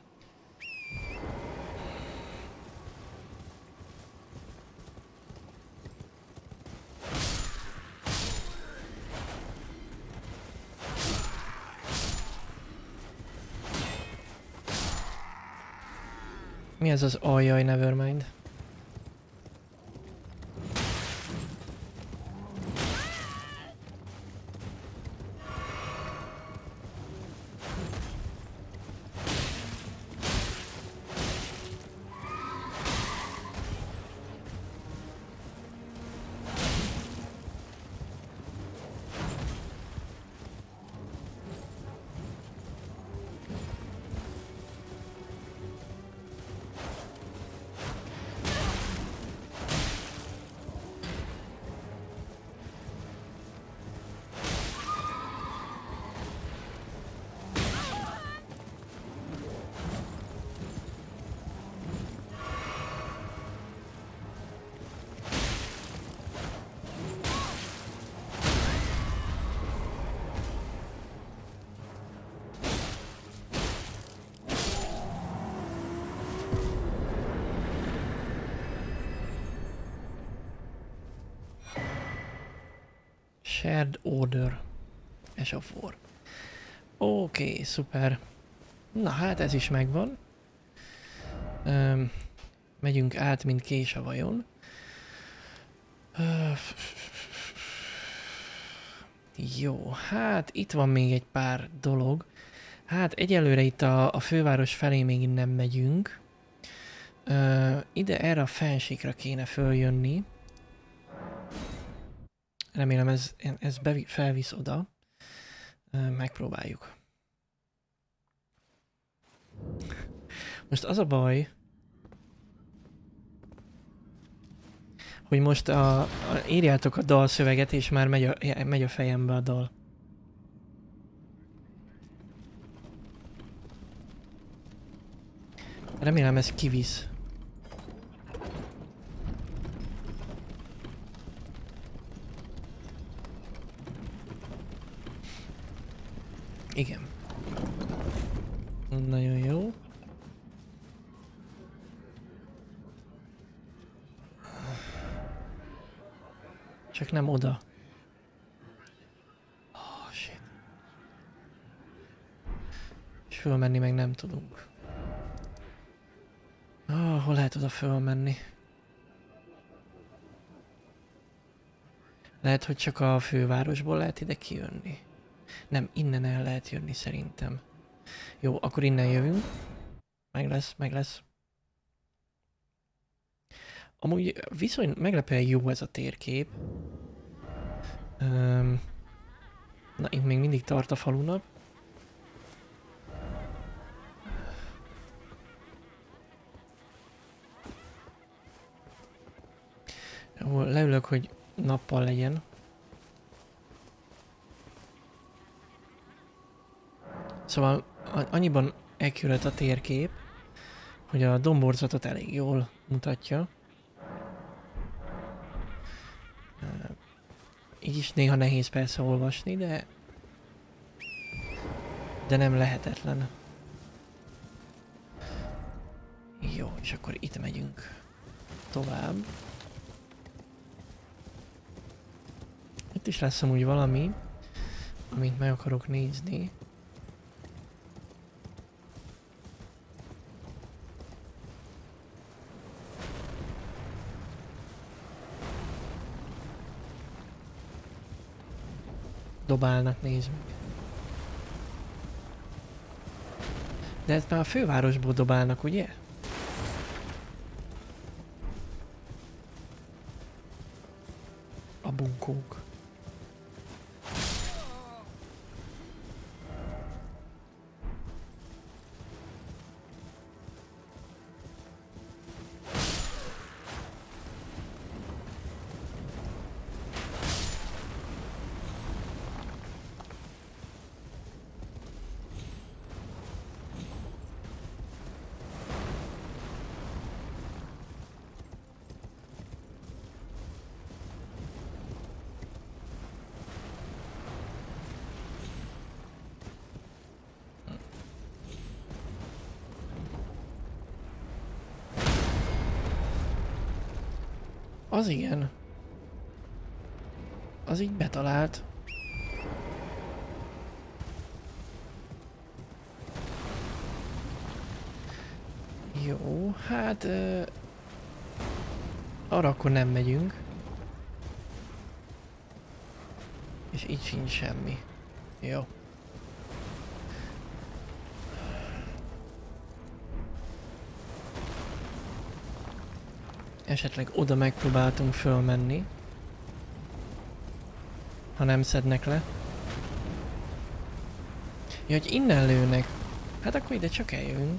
Mi ez az ajjaj, Nevermind? Shared Order. Es of War. Oké, okay, szuper. Na hát ez is megvan. Um, megyünk át, mint kés a vajon. Uh, jó, hát itt van még egy pár dolog. Hát egyelőre itt a, a főváros felé még nem megyünk. Uh, ide erre a fensíkra kéne följönni. Remélem ez, ez bevi, felvisz oda. Megpróbáljuk. Most az a baj, hogy most a, a, írjátok a dalszöveget, és már megy a, megy a fejembe a dal. Remélem ez kivisz. Igen. Nagyon jó. Csak nem oda. fölmenni meg nem tudunk. Ah, hol lehet oda fölmenni? Lehet, hogy csak a fővárosból lehet ide kijönni. Nem, innen el lehet jönni szerintem. Jó, akkor innen jövünk. Meg lesz, meg lesz. Amúgy viszont meglepően jó ez a térkép. Um, na, itt még mindig tart a falunap. Jó, leülök, hogy nappal legyen. Szóval annyiban accurate a térkép, hogy a domborzatot elég jól mutatja. Így is néha nehéz persze olvasni, de... de nem lehetetlen. Jó, és akkor itt megyünk tovább. Itt is lesz amúgy valami, amit meg akarok nézni. Dobálnak, nézd meg. De ezt már a fővárosból dobálnak, ugye? A bunkók. Az igen. Az így betalált. Jó, hát... Uh, arra akkor nem megyünk. És itt sincs semmi. Jó. Esetleg oda megpróbáltunk fölmenni. Ha nem szednek le. Ja, hogy innen lőnek. Hát akkor ide csak eljövünk.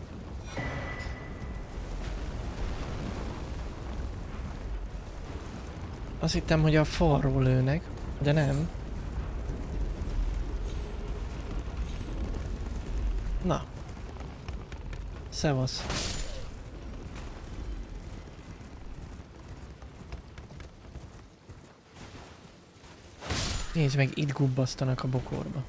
Azt hittem, hogy a falról lőnek, de nem. Na. Szevasz. Nézd meg, itt gubbasztanak a bokorba.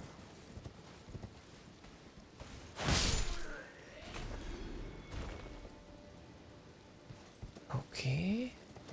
Oké. Okay.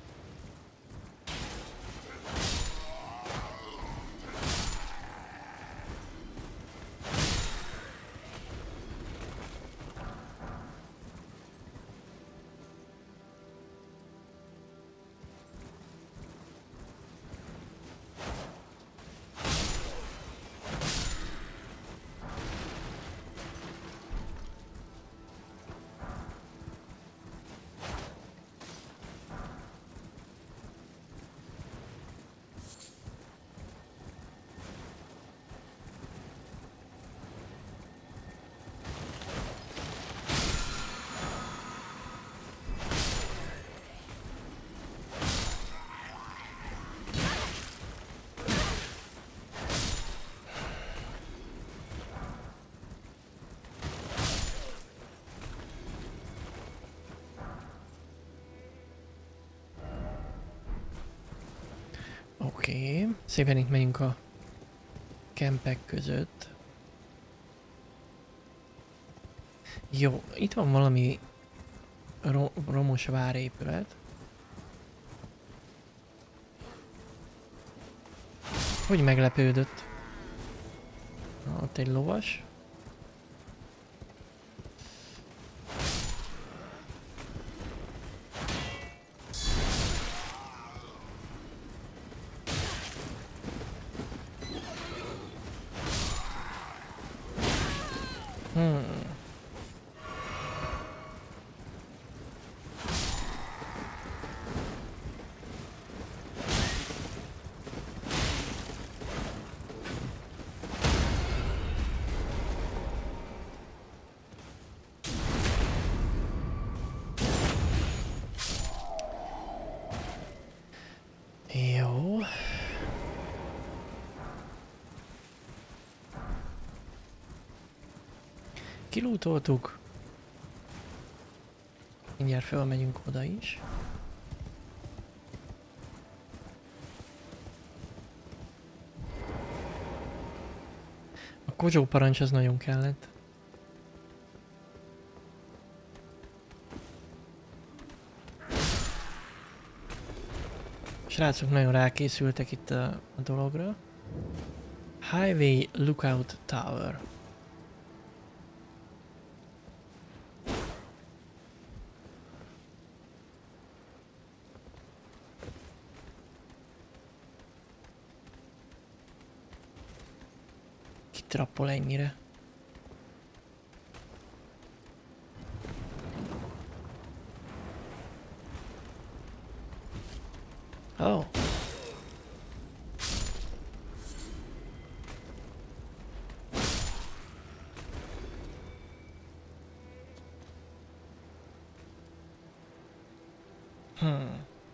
Oké, okay. Szépen itt megyünk a kempek között. Jó, itt van valami ro romos várépület. Hogy meglepődött? Na, ott egy lovas. Hmm. Jó. Kilútoltuk. Mindjárt felmegyünk oda is. A kozsó parancs az nagyon kellett. Srácok nagyon rákészültek itt a, a dologra. Highway Lookout Tower. Trappol ennyire. Oh. Hmm.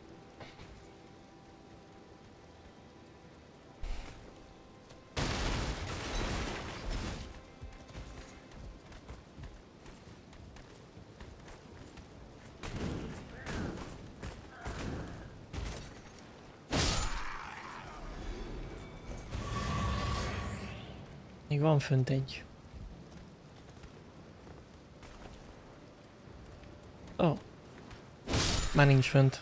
Még van fönt egy. Ó. Oh. Már nincs fönt.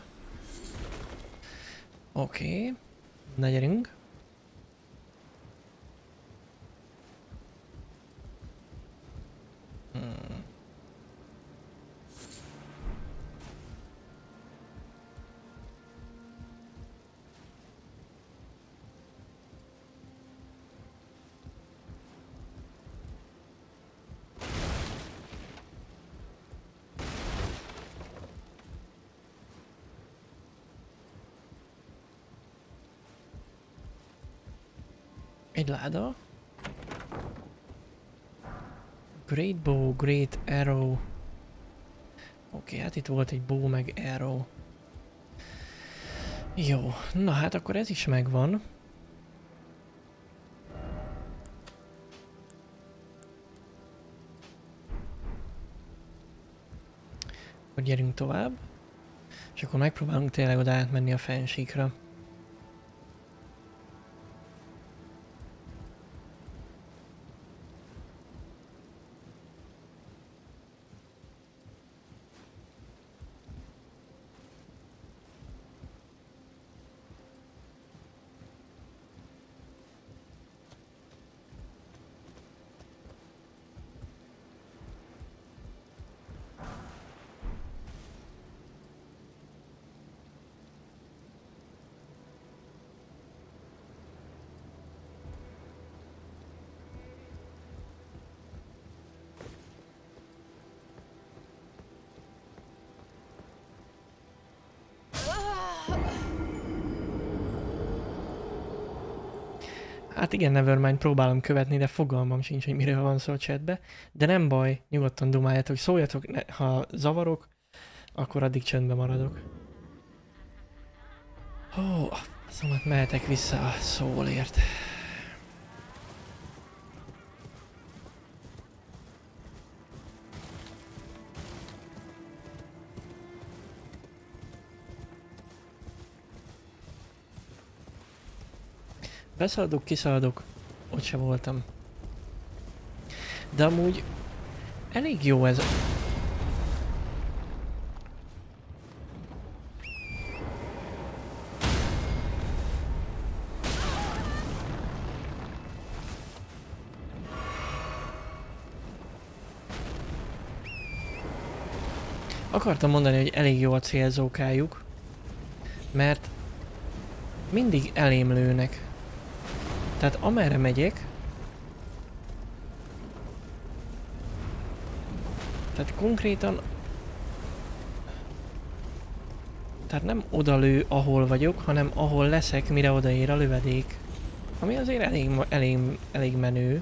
Oké. Okay. Na gyerünk. Hmm. Egy láda. Great bow, great arrow. Oké, okay, hát itt volt egy bow meg arrow. Jó, na hát akkor ez is megvan. Akkor gyerünk tovább. És akkor megpróbálunk tényleg oda átmenni a fensíkra. Hát igen, Nevermind, próbálom követni, de fogalmam sincs, hogy miről van szó a chatbe. De nem baj, nyugodtan dumáljatok, szóljatok, ne, ha zavarok, akkor addig csöndbe maradok. Ó, oh, szóval mehetek vissza a szólért. Beszaladok, kiszaladok, ott se voltam. De amúgy elég jó ez. Akartam mondani, hogy elég jó a célzókájuk, mert mindig elém lőnek. Tehát amerre megyek, Tehát konkrétan... Tehát nem odalő, ahol vagyok, hanem ahol leszek, mire odaér a lövedék. Ami azért elég, elég, elég menő.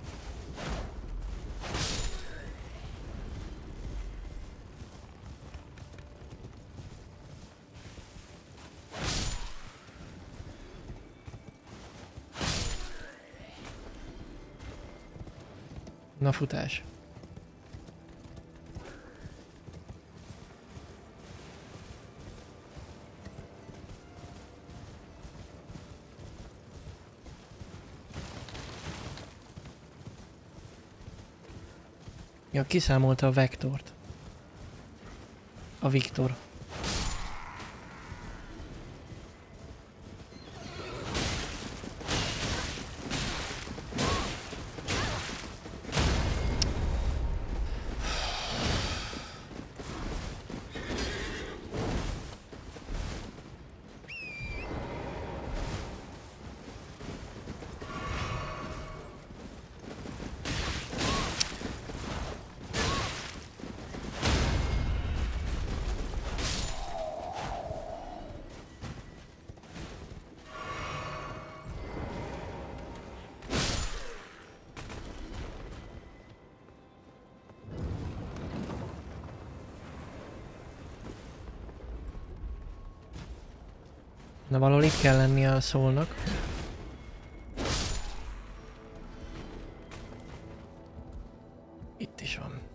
Na futás. Ja, kiszámolta a vektort. A Viktor. Na valahol itt kell lennie a szólnak. Itt is van.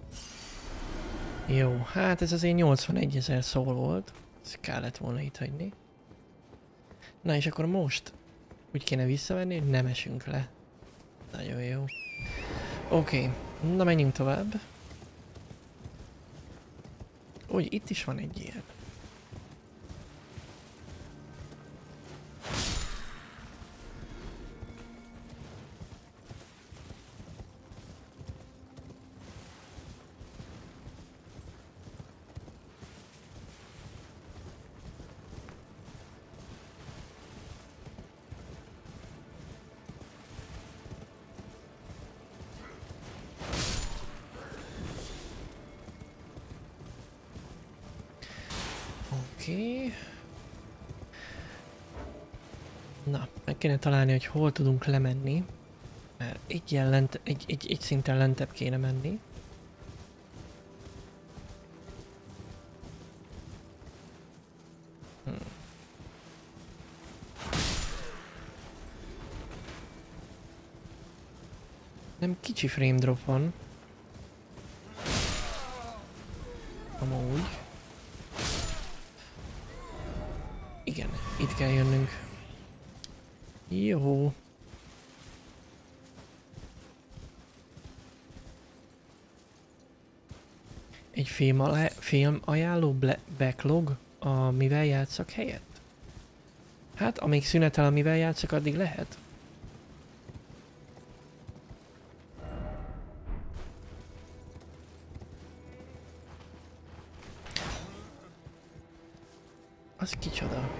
Jó, hát ez azért nyolcvanegy ezer szól volt. Ezt kellett volna itt hagyni. Na és akkor most úgy kéne visszavenni, hogy nem esünk le. Nagyon jó. Oké, okay. Na menjünk tovább. Úgy, itt is van egy ilyen. Oké. Na, meg kéne találni, hogy hol tudunk lemenni. Mert egy, lent, egy, egy, egy szinten lentebb kéne menni. Hm. Nem kicsi frame drop van. Amúgy. Igen, itt kell jönnünk. Jó. Egy film, alá, film ajánló backlog a mivel játszak helyett? Hát, amíg szünetel a mivel játszak, addig lehet. Az kicsoda.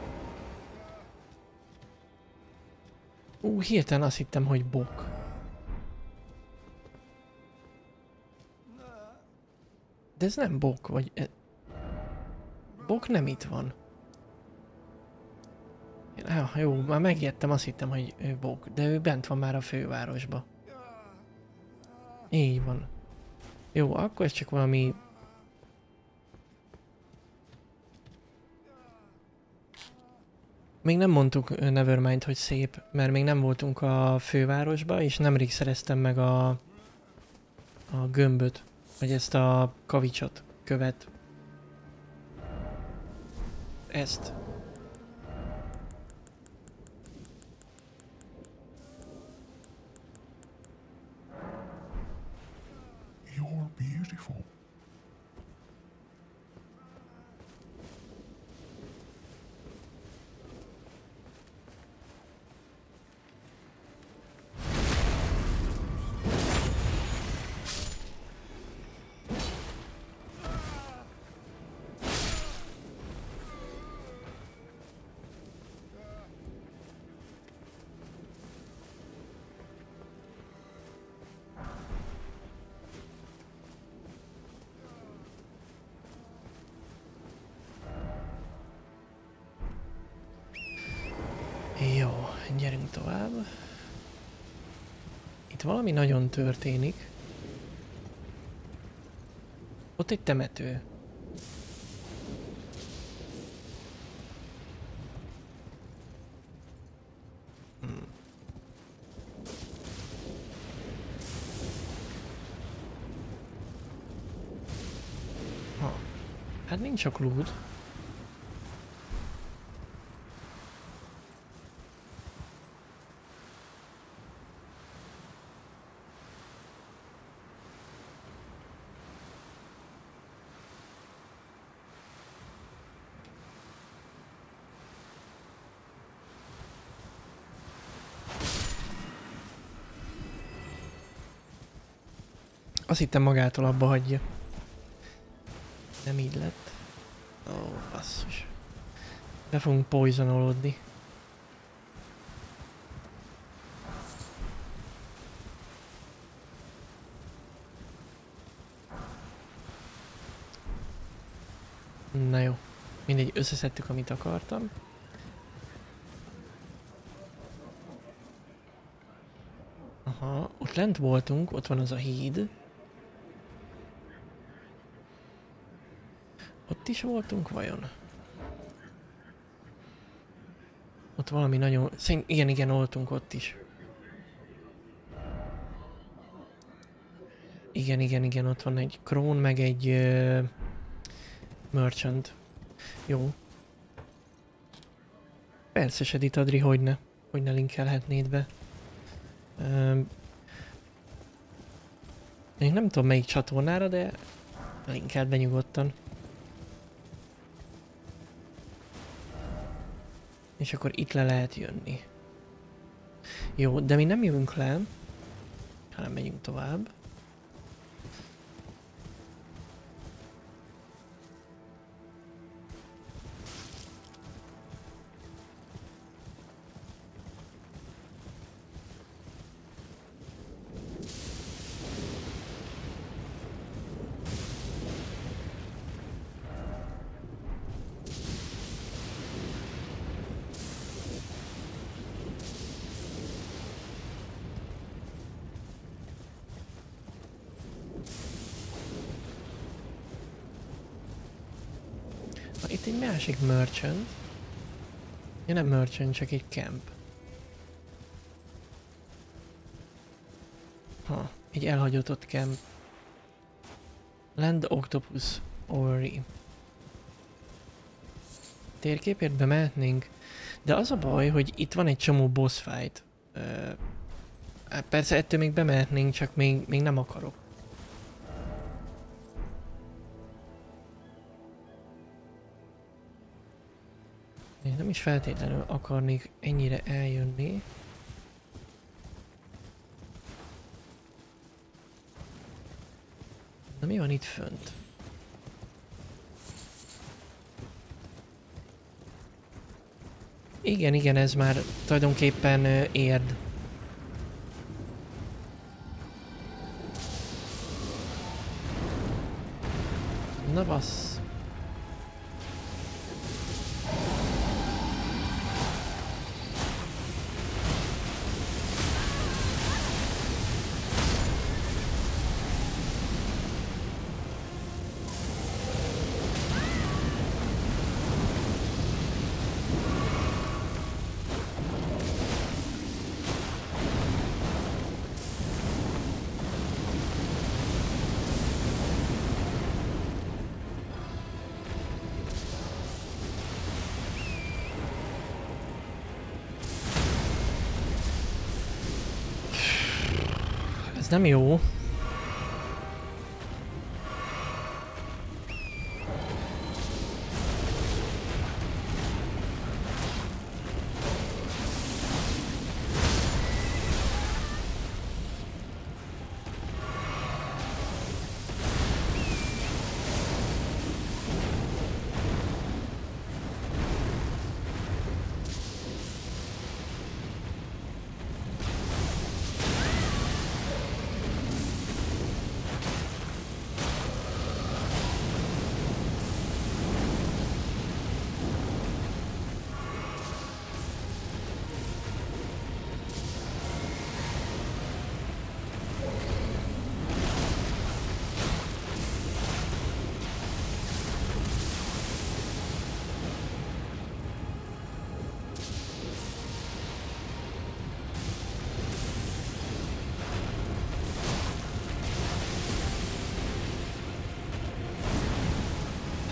Ú, hirtelen azt hittem, hogy bok. De ez nem bok, vagy... E... Bok nem itt van. Ah, jó, már megijedtem, azt hittem, hogy ő bok, de ő bent van már a fővárosba. Így van. Jó, akkor ez csak valami... Még nem mondtuk Nevermind, hogy szép, mert még nem voltunk a fővárosba, és nemrég szereztem meg a, a gömböt, vagy ezt a kavicsot, követ. Ezt. You're beautiful. Gyerünk tovább. Itt valami nagyon történik. Ott egy temető. Hmm. Ha. Hát nincs sok loot. Azt hittem magától abba hagyja. Nem így lett. Ó, oh, basszus. Be fogunk poisonolodni. Na jó. Mindegy, összeszedtük, amit akartam. Aha, ott lent voltunk, ott van az a híd. Ott is voltunk vajon? Ott valami nagyon... Szerint, igen, igen, voltunk ott is. Igen, igen, igen, ott van egy krón, meg egy... Uh, merchant. Jó. Persze, Sedit Adri, hogyne. Hogyne linkelhetnéd be. Uh, én nem tudom melyik csatornára, de linkeld be nyugodtan. És akkor itt le lehet jönni. Jó, de mi nem jövünk le, hanem megyünk tovább. Itt egy másik merchant. Ja, nem merchant, csak egy camp. Ha, egy elhagyott ott camp. Land Octopus Ori. Térképért bemehetnénk, de az a baj, hogy itt van egy csomó boss fight. Uh, persze ettől még bemehetnénk, csak még, még nem akarok. Én nem is feltétlenül akarnék ennyire eljönni. Na mi van itt fönt? Igen, igen, ez már tulajdonképpen uh, érd. Na bassz. Ez nem jó.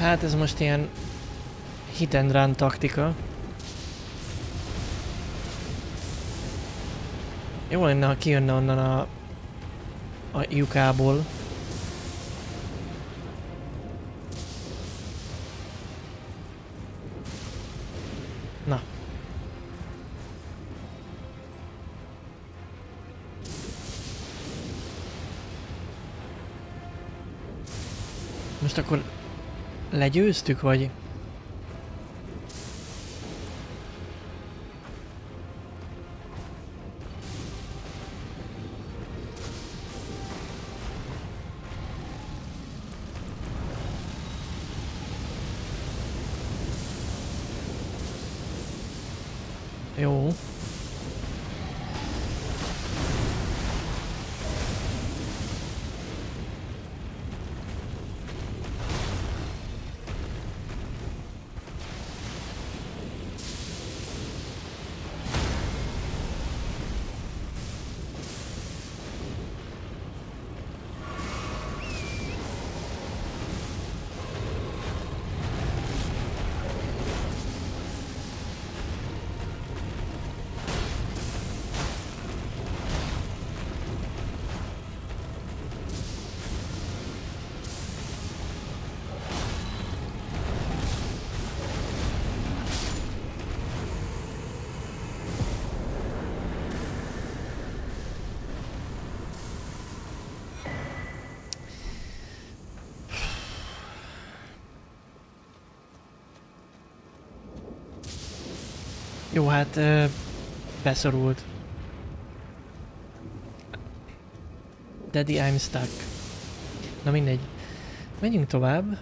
Hát ez most ilyen hit and run taktika. Jó lenne, ha kijönne onnan a, a lyukából. Na. Most akkor legyőztük, vagy? Jó. Jó, hát ö, beszorult. Daddy, I'm stuck. Na mindegy. Menjünk tovább.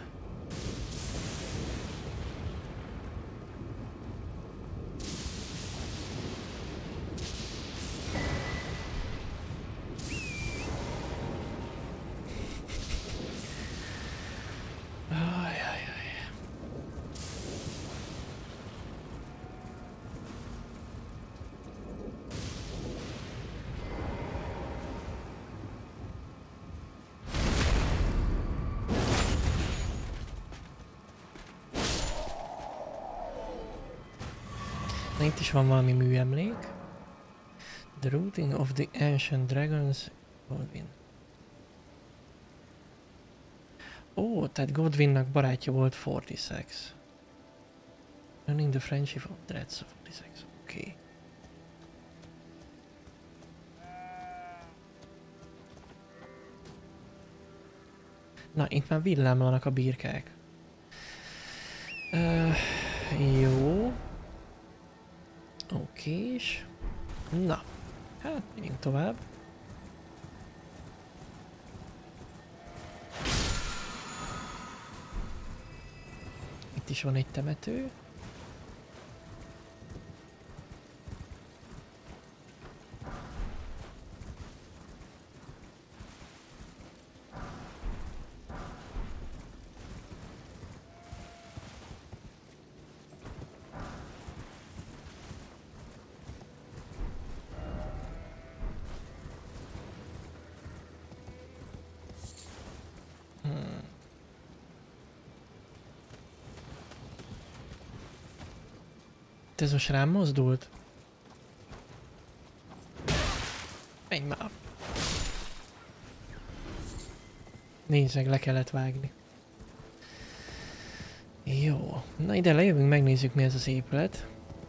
Na, itt is van valami műemlék. The routing of the ancient dragons, Godwyn. Ó, tehát Godwynnak barátja volt Fortissax. Learning the friendship of dreads of Fortissax. Oké. Okay. Na, itt már villámlanak a birkák. Uh, jó. Okés. Na, hát menjünk tovább. Itt is van egy temető. Ez most rám mozdult? Menj már! Nincs meg, le kellett vágni. Jó. Na ide lejövünk, megnézzük mi ez az épület.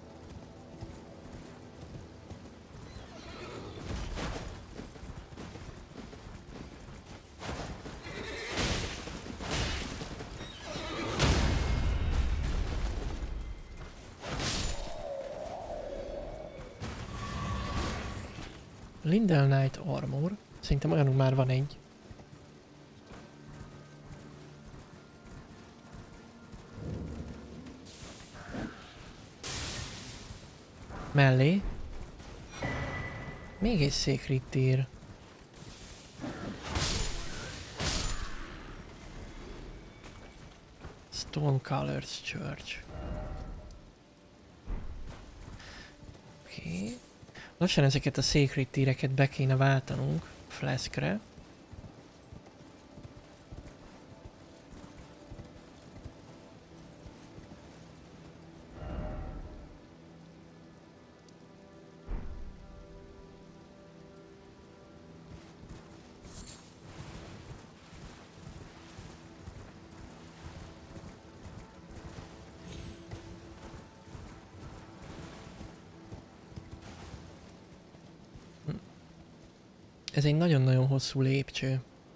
Lindell Knight Armor. Szerintem olyanunk már van egy. Mellé. Még egy Sacred Tear. Stone Colors Church. Oké. Okay. Lassan ezeket a Sacred Teareket be kéne váltanunk Flaskre. Ez egy nagyon-nagyon hosszú lépcső.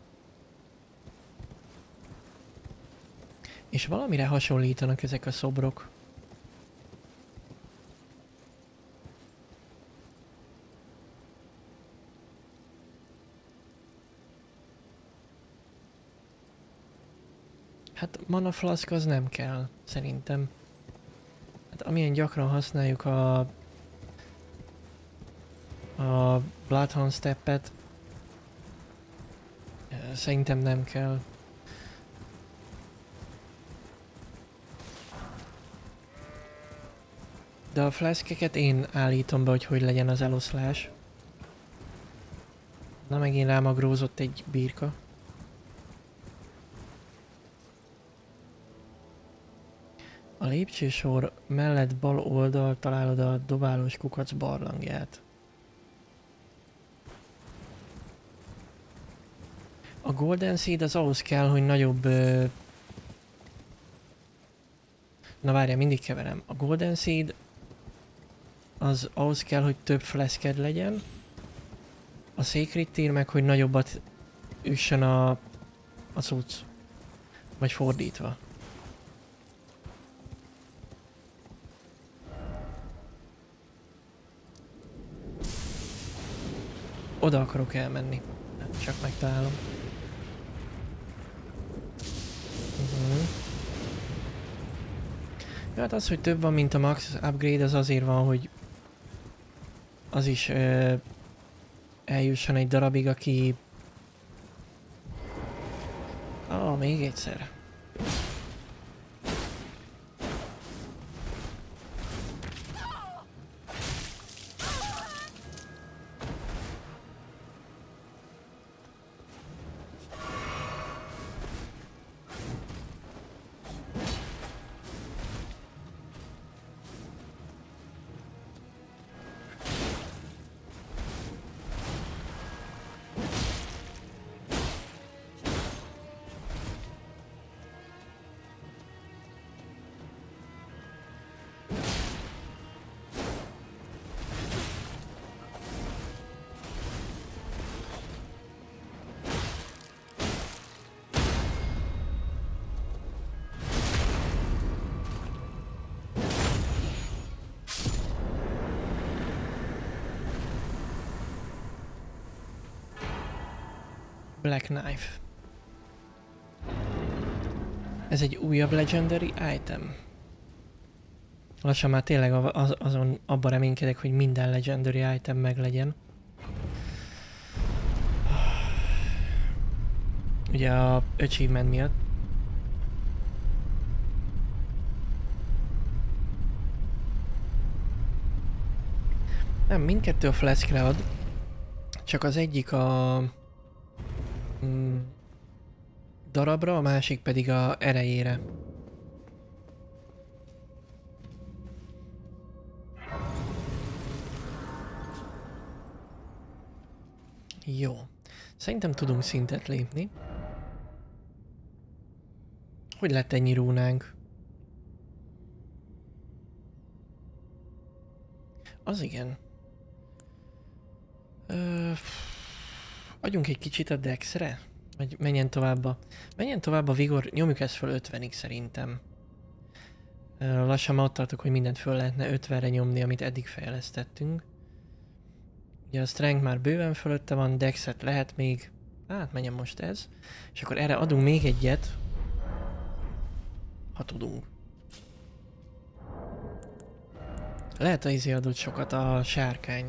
És valamire hasonlítanak ezek a szobrok. Hát mana flask az nem kell, szerintem. Hát amilyen gyakran használjuk a... a Bloodhound Steppet, szerintem nem kell. De a flaskeket én állítom be, hogy hogy legyen az eloszlás. Na megint rámagrózott egy birka. A lépcsősor mellett bal oldal találod a dobálós kukac barlangját. A Golden Seed az ahhoz kell, hogy nagyobb... Ö... Na várjál, mindig keverem. A Golden Seed az ahhoz kell, hogy több flasked legyen. A Sacred Tear meg, hogy nagyobbat üssön a... a cucc. Vagy fordítva. Oda akarok elmenni. Csak megtalálom. Uh-huh. Ja, hát az, hogy több van, mint a max upgrade, az azért van, hogy az is ö, eljusson egy darabig, aki... Ah, még egyszer. Black Knife. Ez egy újabb legendary item. Lassan már tényleg az, azon abban reménykedek, hogy minden legendary item meglegyen. Ugye a achievement miatt. Nem, mindkettő a flaskre ad. Csak az egyik a... Mm, darabra, a másik pedig a erejére. Jó. Szerintem tudunk szintet lépni. Hogy lett ennyi rúnánk? Az igen. Ö, adjunk egy kicsit a dexre? Vagy menjen tovább a... Menjen tovább a vigor, nyomjuk ezt föl ötvenig szerintem. Ö, lassan már ott tartok, hogy mindent föl lehetne ötvenre nyomni, amit eddig fejlesztettünk. Ugye a strength már bőven fölötte van, dexet lehet még... Hát menjen most ez. És akkor erre adunk még egyet. Ha tudunk. Lehet a izé adott sokat a sárkány.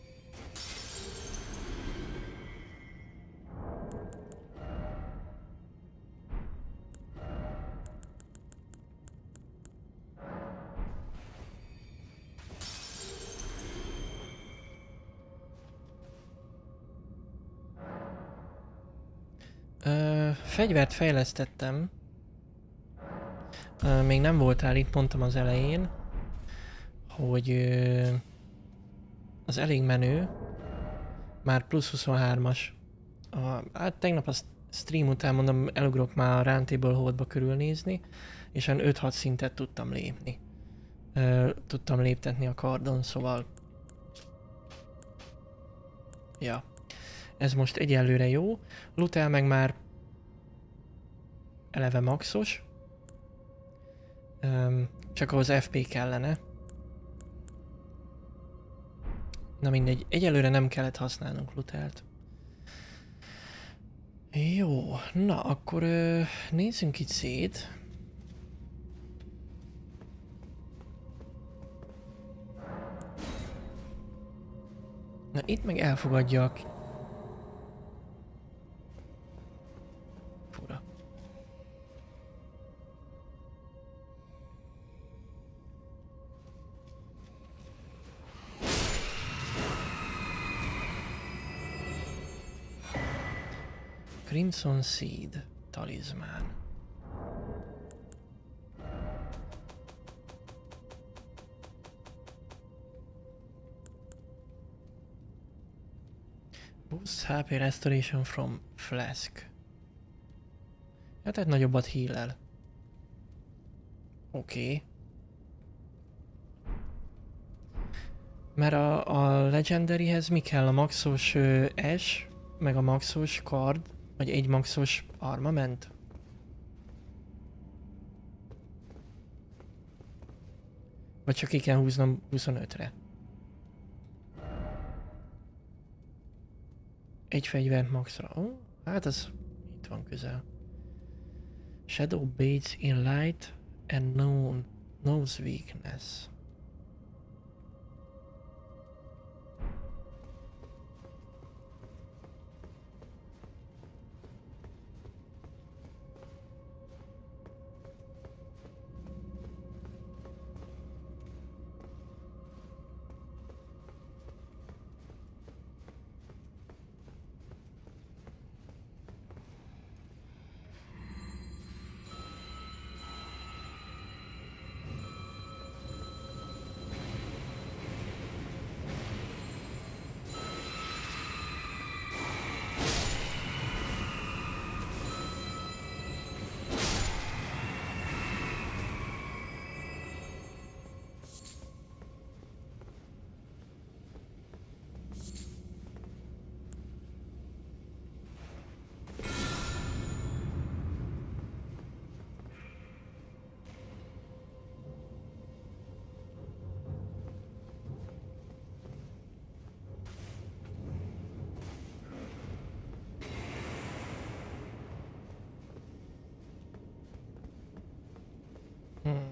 Ö, fegyvert fejlesztettem. Ö, még nem voltál itt, mondtam az elején, hogy ö, az elég menő. Már plusz huszonhármas. A, hát tegnap a stream után mondom, elugrok már a Roundtable Hold-ba körülnézni, és olyan öt-hat szintet tudtam lépni. Ö, tudtam léptetni a kardon, szóval... Ja. Ez most egyelőre jó. Lutel meg már eleve maxos. Um, csak ahhoz ef pé kellene. Na mindegy, egyelőre nem kellett használnunk Lutelt. Jó, na akkor ö, nézzünk itt szét. Na itt meg elfogadjak. Fura. Crimson Seed talizmán. Boost há pé Restoration from Flask. Ja, tehát nagyobbat heal-el. Oké. Okay. Mert a, a Legendaryhez mi kell? A maxos ö, S, meg a maxos kard, vagy egy maxos armament? Vagy csak ki kell húznom huszonötre? Egy fegyvert maxra. Oh, hát az itt van közel. Shadow baits in light and known knows weakness. Hmm.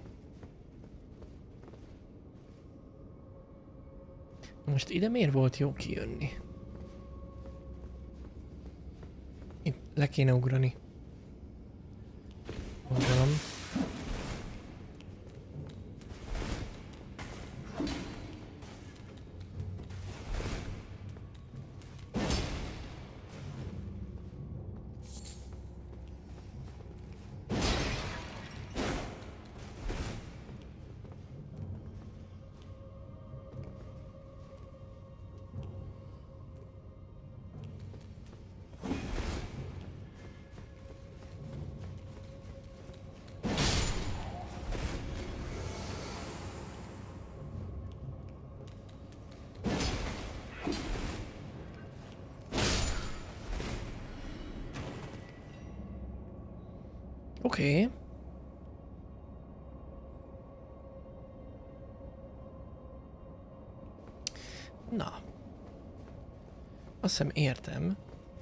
Most ide miért volt jó kijönni? Itt le kéne ugrani. Gondolom. Oké. Okay. Na. Azt hiszem értem.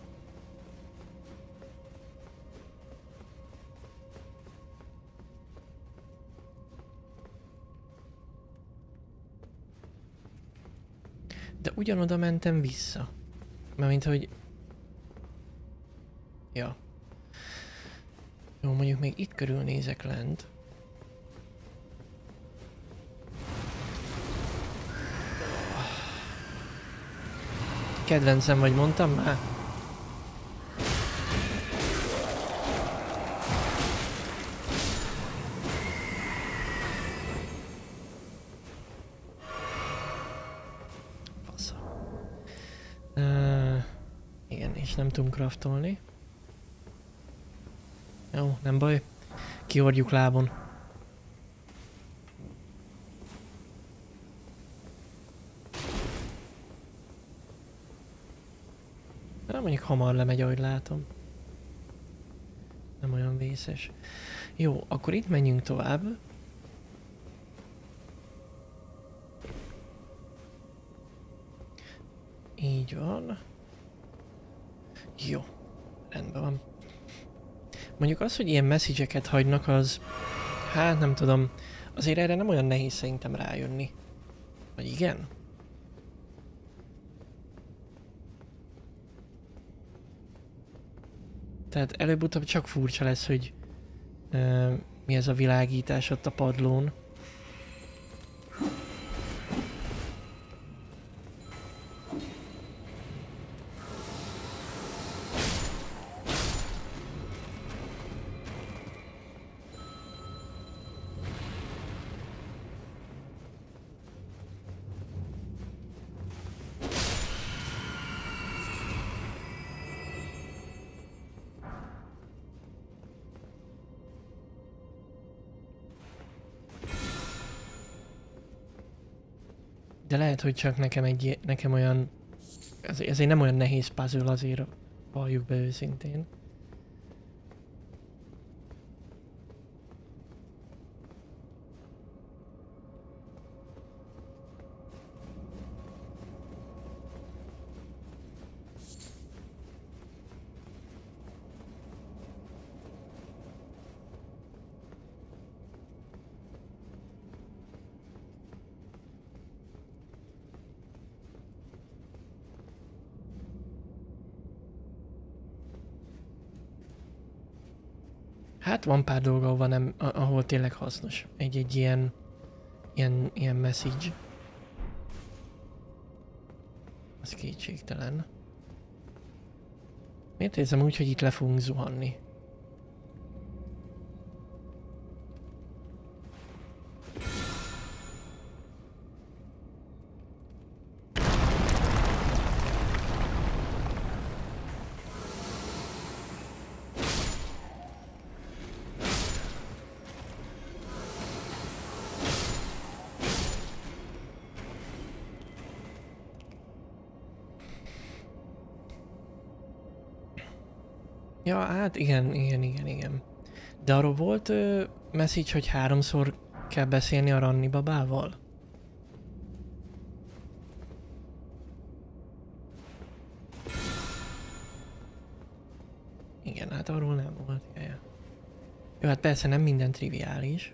De ugyanoda mentem vissza. Mármint, hogy... Ja. Jó, mondjuk még itt körülnézek lent. Kedvencem vagy, mondtam már? Fasza. Uh, igen, és nem tudunk craftolni. Jó, nem baj. Kihordjuk lábon. Na, mondjuk hamar lemegy, ahogy látom. Nem olyan vészes. Jó, akkor itt menjünk tovább. Így van. Jó, rendben van. Mondjuk az, hogy ilyen message-eket hagynak, az... Hát nem tudom. Azért erre nem olyan nehéz szerintem rájönni. Vagy igen? Tehát előbb-utóbb csak furcsa lesz, hogy... Uh, mi ez a világítás ott a padlón. De lehet, hogy csak nekem egy nekem olyan... Ez, ezért nem olyan nehéz puzzle, azért valljuk be őszintén. Hát van pár dolga, ahol, nem, ahol tényleg hasznos. Egy-egy ilyen, ilyen, ilyen message. Az kétségtelen. Miért érzem úgy, hogy itt le fogunk zuhanni? Ja, hát igen, igen, igen, igen. De arról volt ö, message, hogy háromszor kell beszélni a Ranni babával? Igen, hát arról nem volt. Ja, ja. Jó, hát persze nem minden triviális.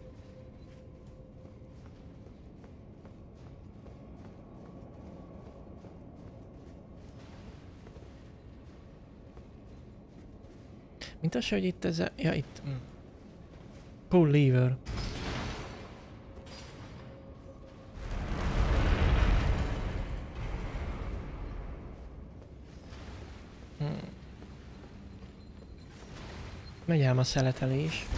Mint az, hogy itt ez a... Ja, itt... Mm. Pull lever. Hmm. Megy ám a szeletelés.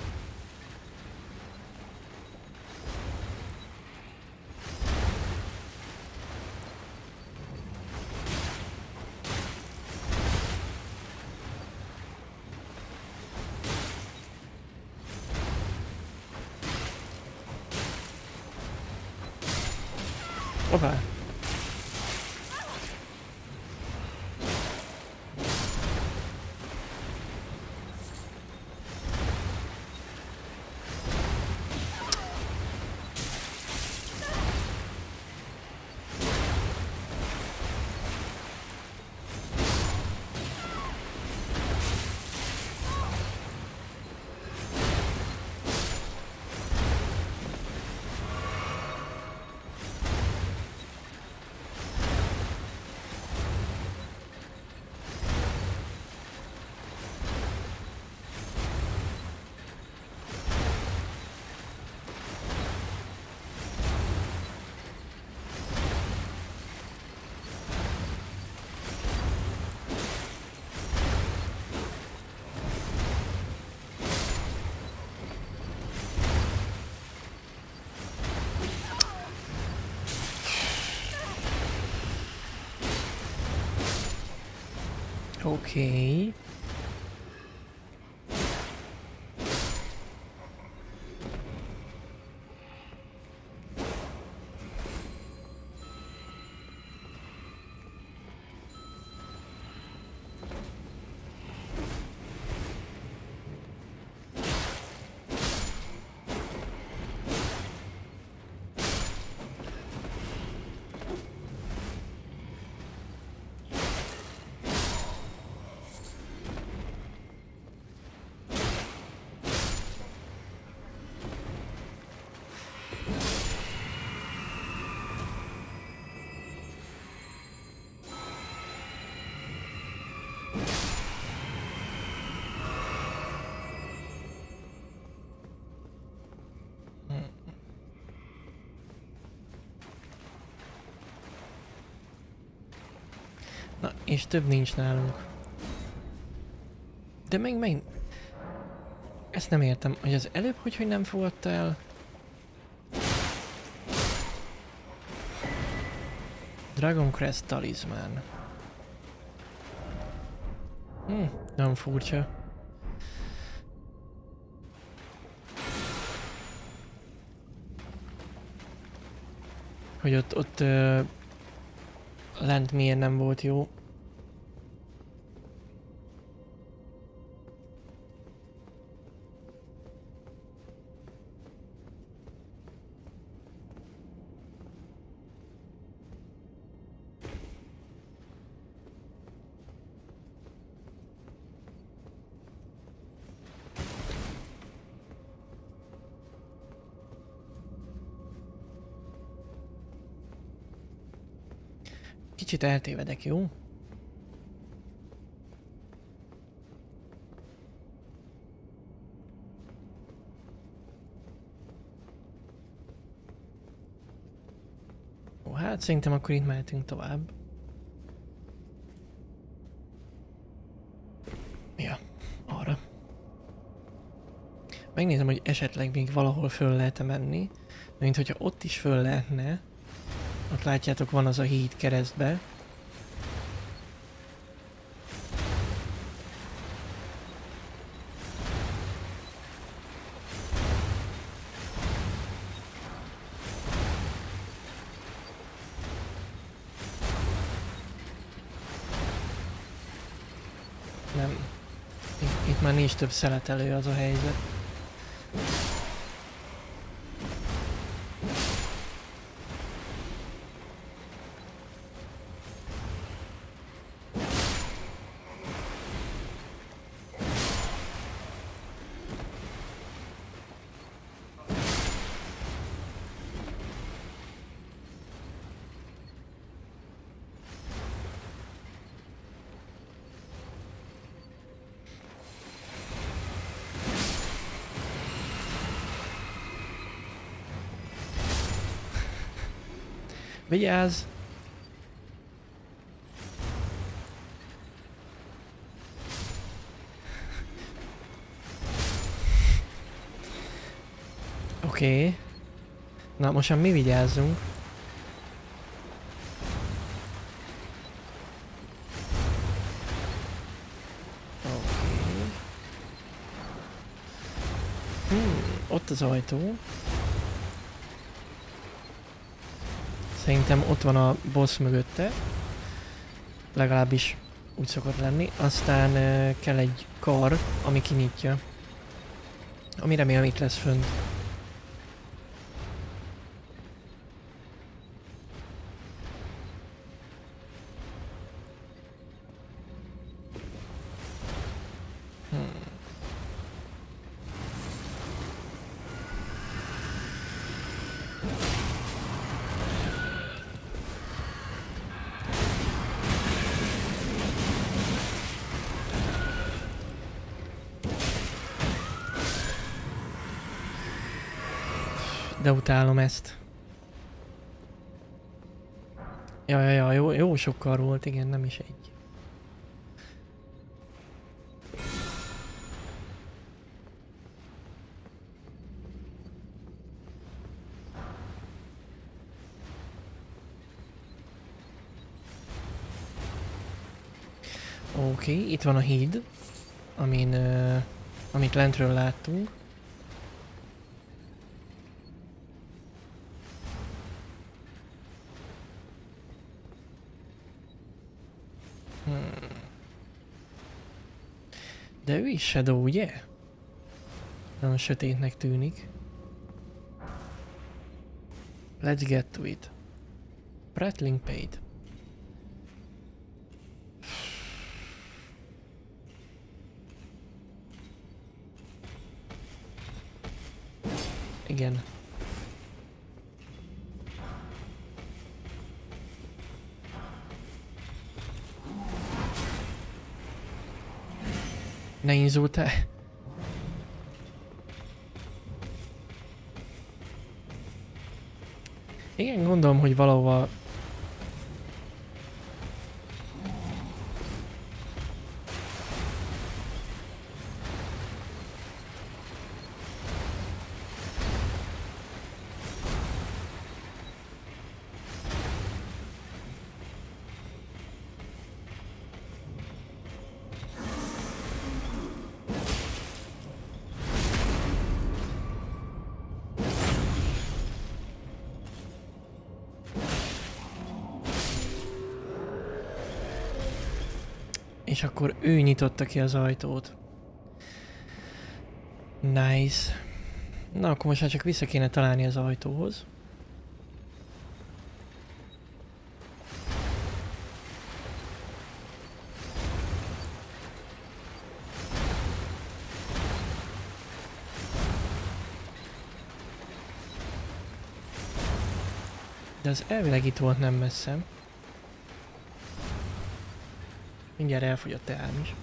Hoppá! Oké. Okay. És több nincs nálunk. De meg meg... Ezt nem értem, hogy az előbb hogy, hogy nem fogadta el. Dragon Crest talizmán. Hm, nem furcsa. Hogy ott, ott uh, lent miért nem volt jó. Kicsit eltévedek, jó? Ó, hát szerintem akkor itt mehetünk tovább. Ja, arra. Megnézem, hogy esetleg még valahol föl lehet-e menni. Mint hogyha ott is föl lehetne. Ott látjátok, van az a híd keresztbe. Nem. Itt, itt már nincs több szeletelő, az a helyzet. Vigyázz! Oké. Okay. Na, most mi vigyázzunk. Oké. Okay. Hmm, ott az ajtó. Szerintem ott van a boss mögötte. Legalábbis úgy szokott lenni. Aztán uh, kell egy kar, ami kinyitja. Ami remélem itt lesz fönt. Hmm. De utálom ezt. Ja, ja, ja, jó, jó sokkal volt, igen, nem is egy. Oké, okay, itt van a híd, amin, uh, amit lentről láttunk. Hmm. De ő is Shadow, ugye? Nagyon sötétnek tűnik. Let's get to it. Prattling paid. Igen. Ne inzultál. Igen, gondolom, hogy valahova És akkor ő nyitotta ki az ajtót. Nice. Na, akkor most már csak vissza kéne találni az ajtóhoz. De az elvileg itt volt nem messze. Mindjárt elfogy a teám is.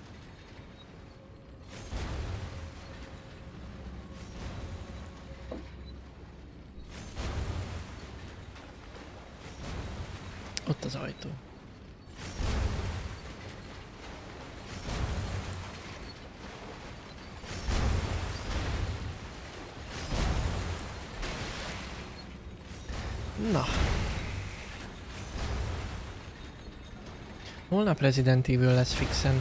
Ott az ajtó. Na. Holnap Resident Evil lesz fixen.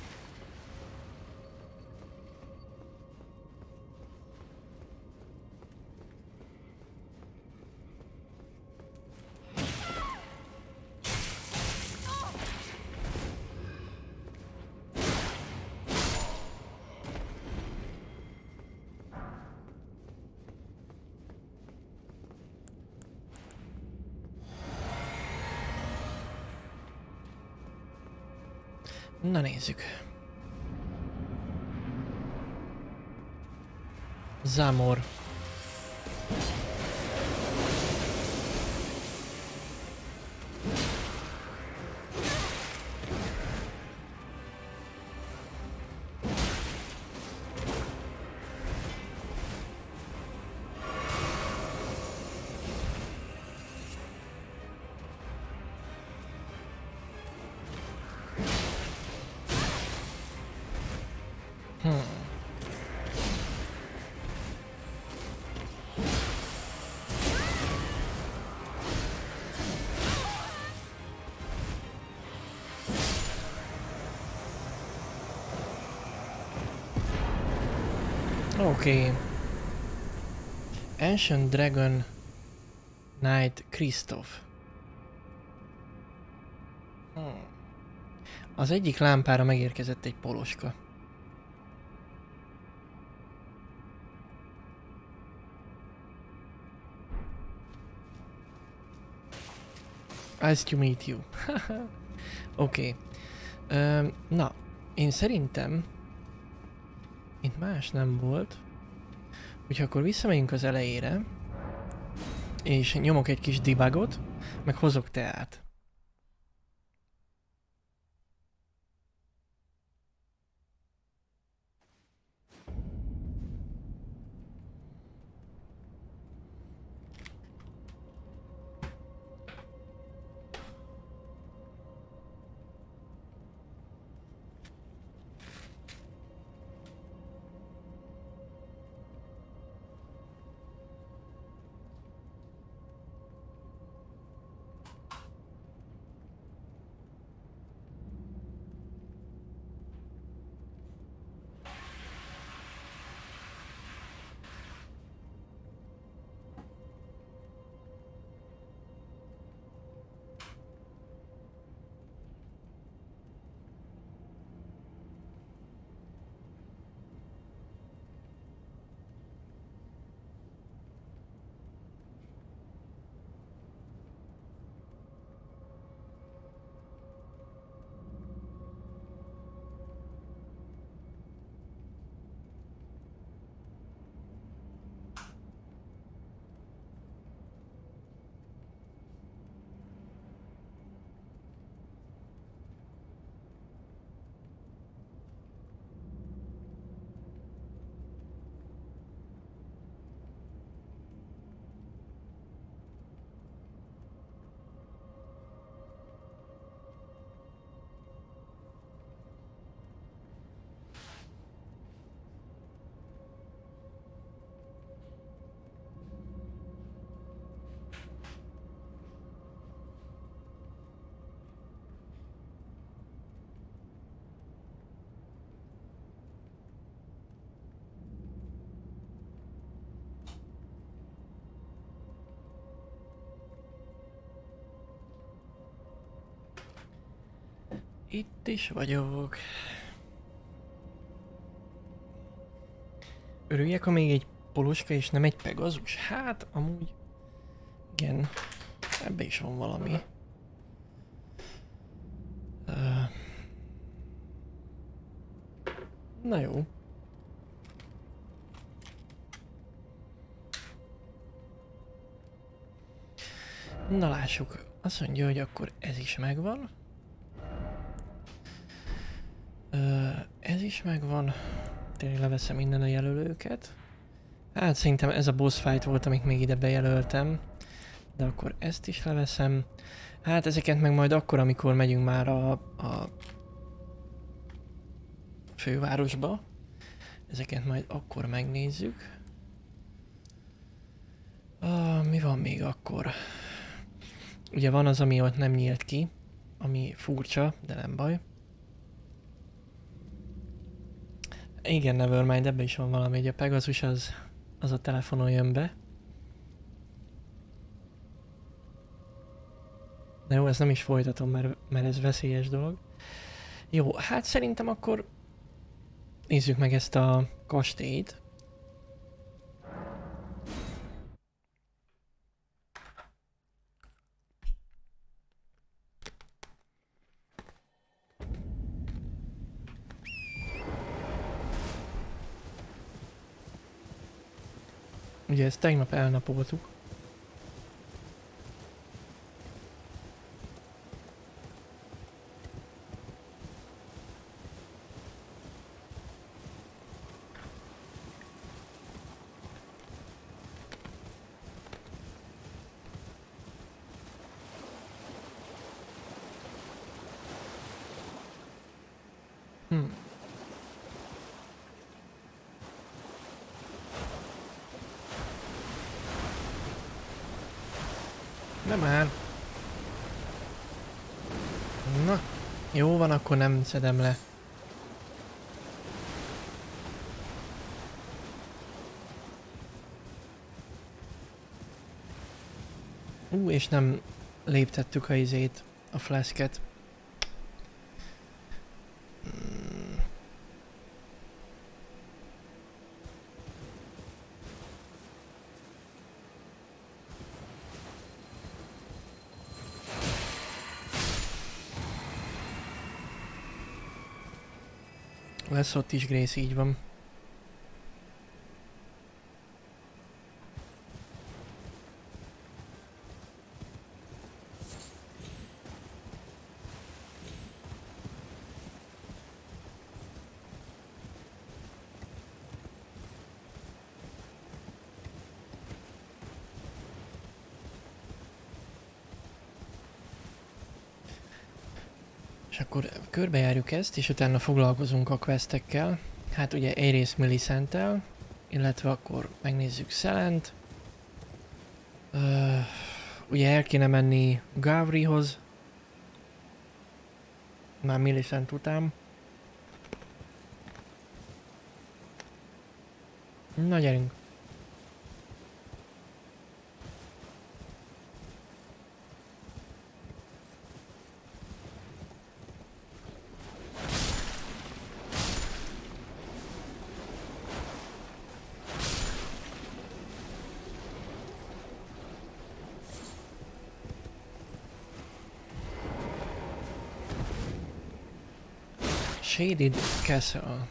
Na nézzük. Zamor. Oké. Okay. Ancient Dragon Knight Christoph. Hmm. Az egyik lámpára megérkezett egy poloska. Nice to meet you. Oké. Okay. Um, na, én szerintem itt más nem volt. Úgyhogy akkor visszamegyünk az elejére. És nyomok egy kis debugot, meg hozok teát. Itt is vagyok. Örüljek, ha még egy poloska és nem egy pegazus? Hát, amúgy... Igen. Ebbe is van valami. Uh... Na jó. Na lássuk. Azt mondja, hogy akkor ez is megvan. Uh, ez is megvan. Tényleg leveszem innen a jelölőket. Hát szerintem ez a boss fight volt, amit még ide bejelöltem. De akkor ezt is leveszem. Hát ezeket meg majd akkor, amikor megyünk már a, a fővárosba. Ezeket majd akkor megnézzük. Ah, mi van még akkor? Ugye van az, ami ott nem nyílt ki. Ami furcsa, de nem baj. Igen, nevermind, ebbe is van valami, hogy a Pegasus az, az a telefonon jön be. Na jó, ezt nem is folytatom, mert, mert ez veszélyes dolog. Jó, hát szerintem akkor nézzük meg ezt a kastélyt. Ugye ezt tegnap elnapoltuk. Hmm. Nem már. Na, jó van, akkor nem szedem le. Ú, és nem léptettük a izét, a flasket. Lesz ott is Grace, így van. És akkor körbejárjuk ezt, és utána foglalkozunk a questekkel. Hát ugye egyrészt Millicenttel, illetve akkor megnézzük Szelent. Uh, ugye el kéne menni Gavrihoz. Már Millicent után. Na gyerünk! Shaded Castle.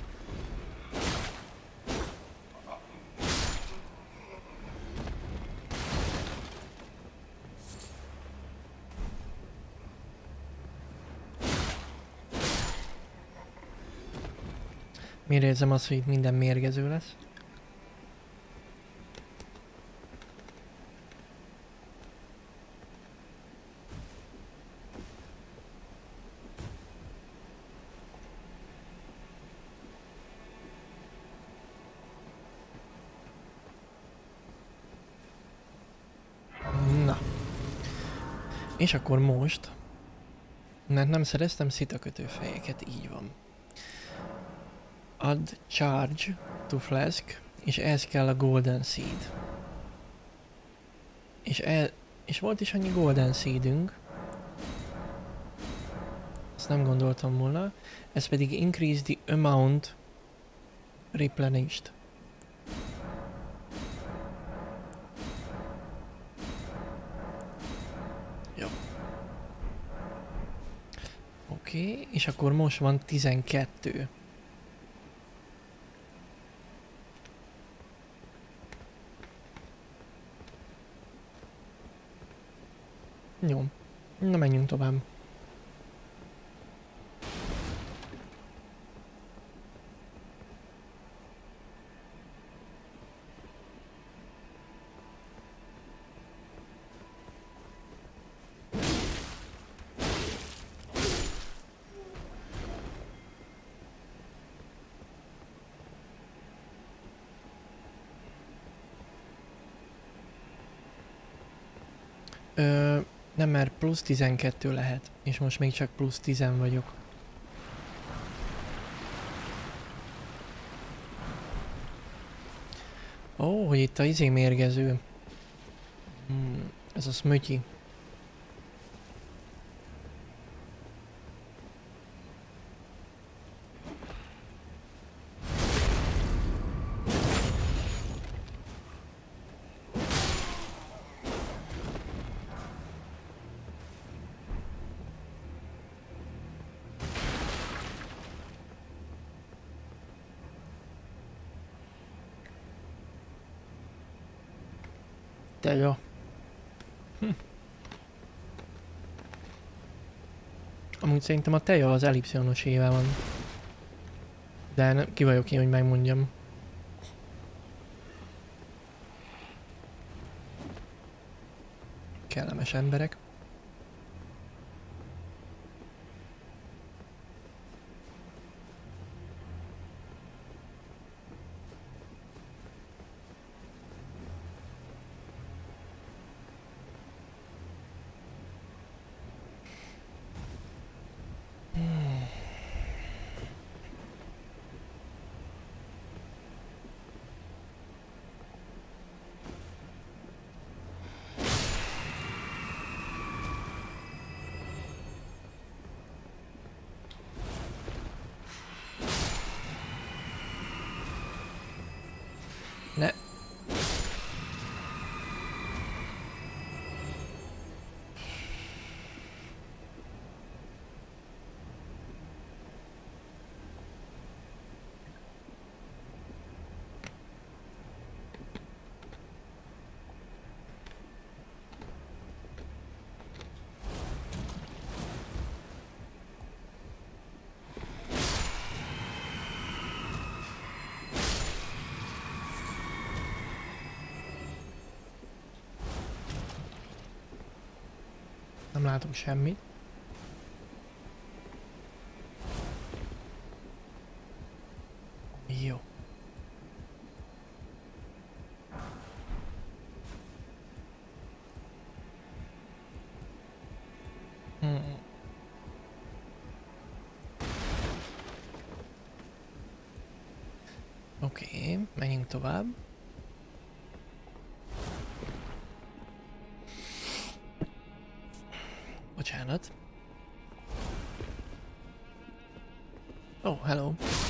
Miért érzem azt, hogy itt minden mérgező lesz? És akkor most, mert nem szereztem szitakötőfejeket, így van. Add charge to flask, és ehhez kell a golden seed. És, el, és volt is annyi golden seedünk. Azt Ezt nem gondoltam volna. Ez pedig increase the amount replenished. Jó. Oké, okay, és akkor most van tizenkettő. Jó. Na menjünk tovább. Ö, nem, mert plusz tizenkettő lehet, és most még csak plusz tíz vagyok. Ó, hogy itt a izé mérgező. Hmm, ez a smötyi. De jó. Hm. Amúgy szerintem a teja az ellipszonosével van. De ne, ki vagyok én, hogy megmondjam. Kellemes emberek. Ne. Nem látok semmit. Jó. Hmm. Oké, okay, menjünk tovább. Bocsánat. Oh, hello.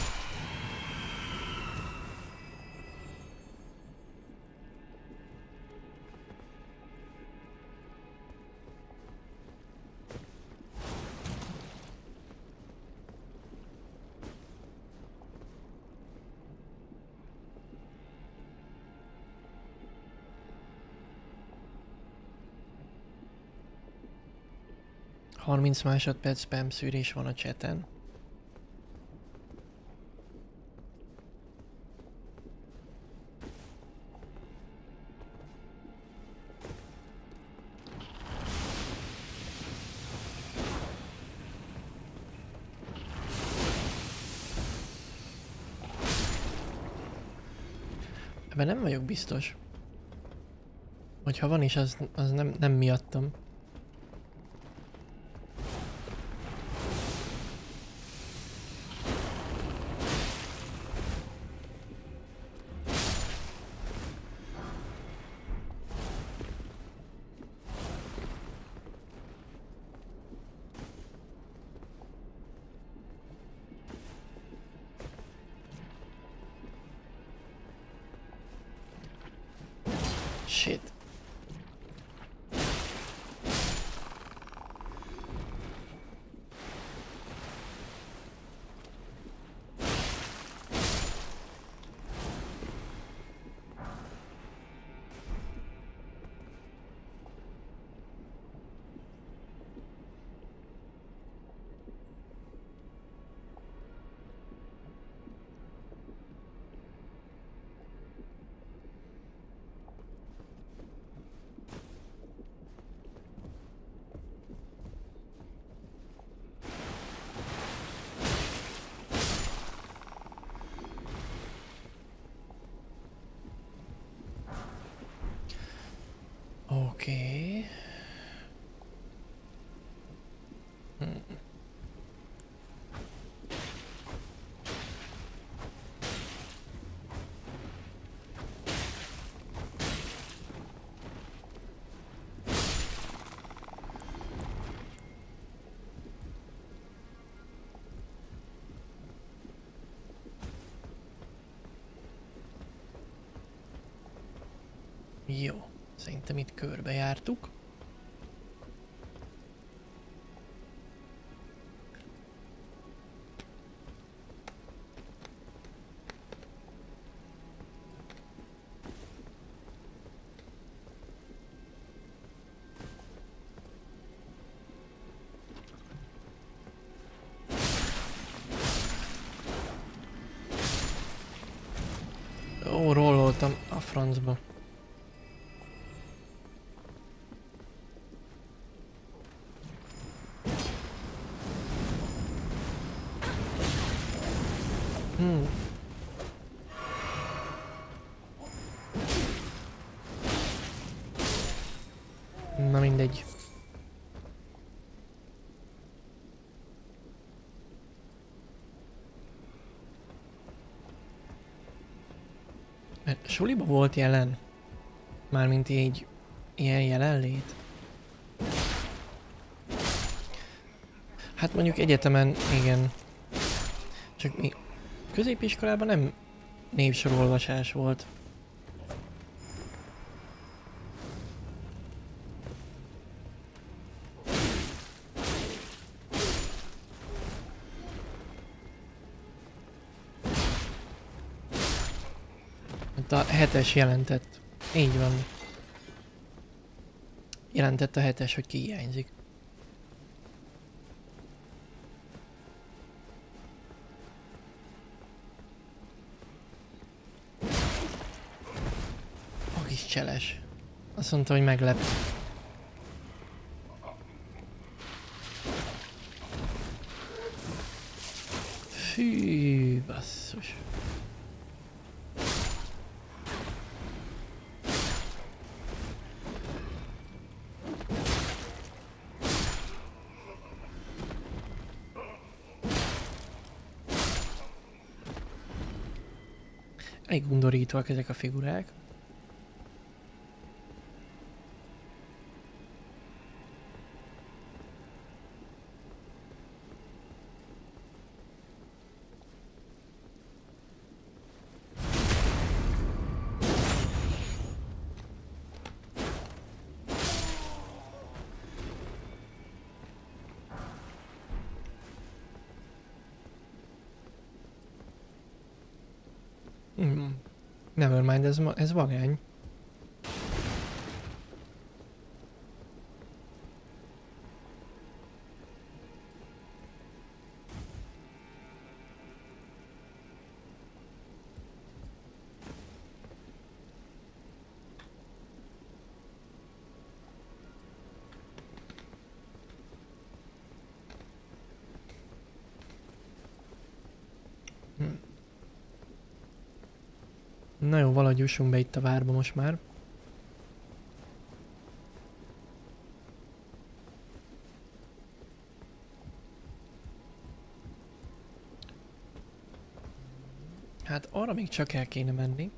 harminc másodperc spam szűrés van a chaten. Ebben nem vagyok biztos. Hogyha van is, az, az nem, nem miattam. shit. Oké. Hm. Jó, szerintem itt körbejártuk. Ó, rolloltam a francba. Hmm. Na mindegy. Mert suliba volt jelen? Mármint így ilyen jelenlét? Hát mondjuk egyetemen, igen. Csak mi középiskolában nem névsorolvasás volt. Hát a hetes jelentett. Így van. Jelentett a hetes, hogy ki hiányzik. A kis cseles. Azt mondta, hogy meglep. Fű, basszus. Elég undorítóak ezek a figurák. Hmm. Nevermind, ez, ma- ez vagány. Hmm. Na jó, valahogy jussunk be itt a várba most már. Hát arra még csak el kéne menni.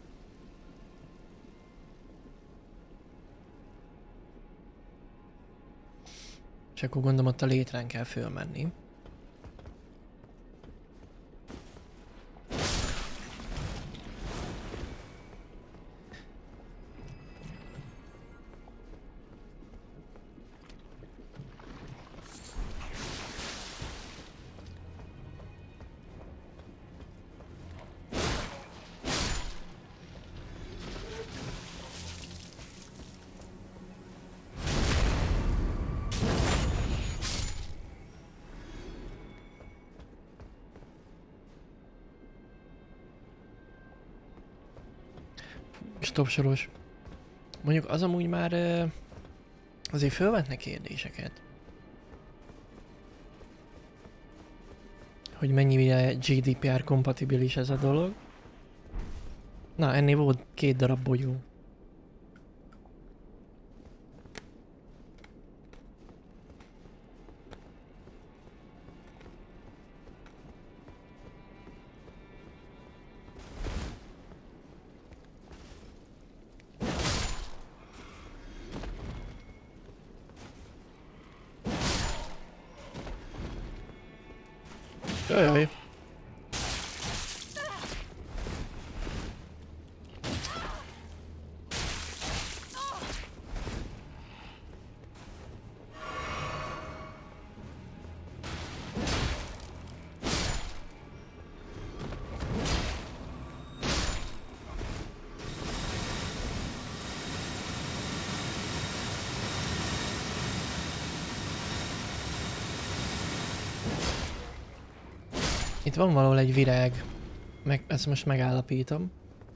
És akkor gondolom ott a létrán kell fölmenni. Stopsoros. Mondjuk az amúgy már uh, azért fölvetne kérdéseket. Hogy mennyire G D P R kompatibilis ez a dolog. Na, ennél volt két darab bogyó. Jajjaj. Itt van valahol egy virág. Meg, ezt most megállapítom.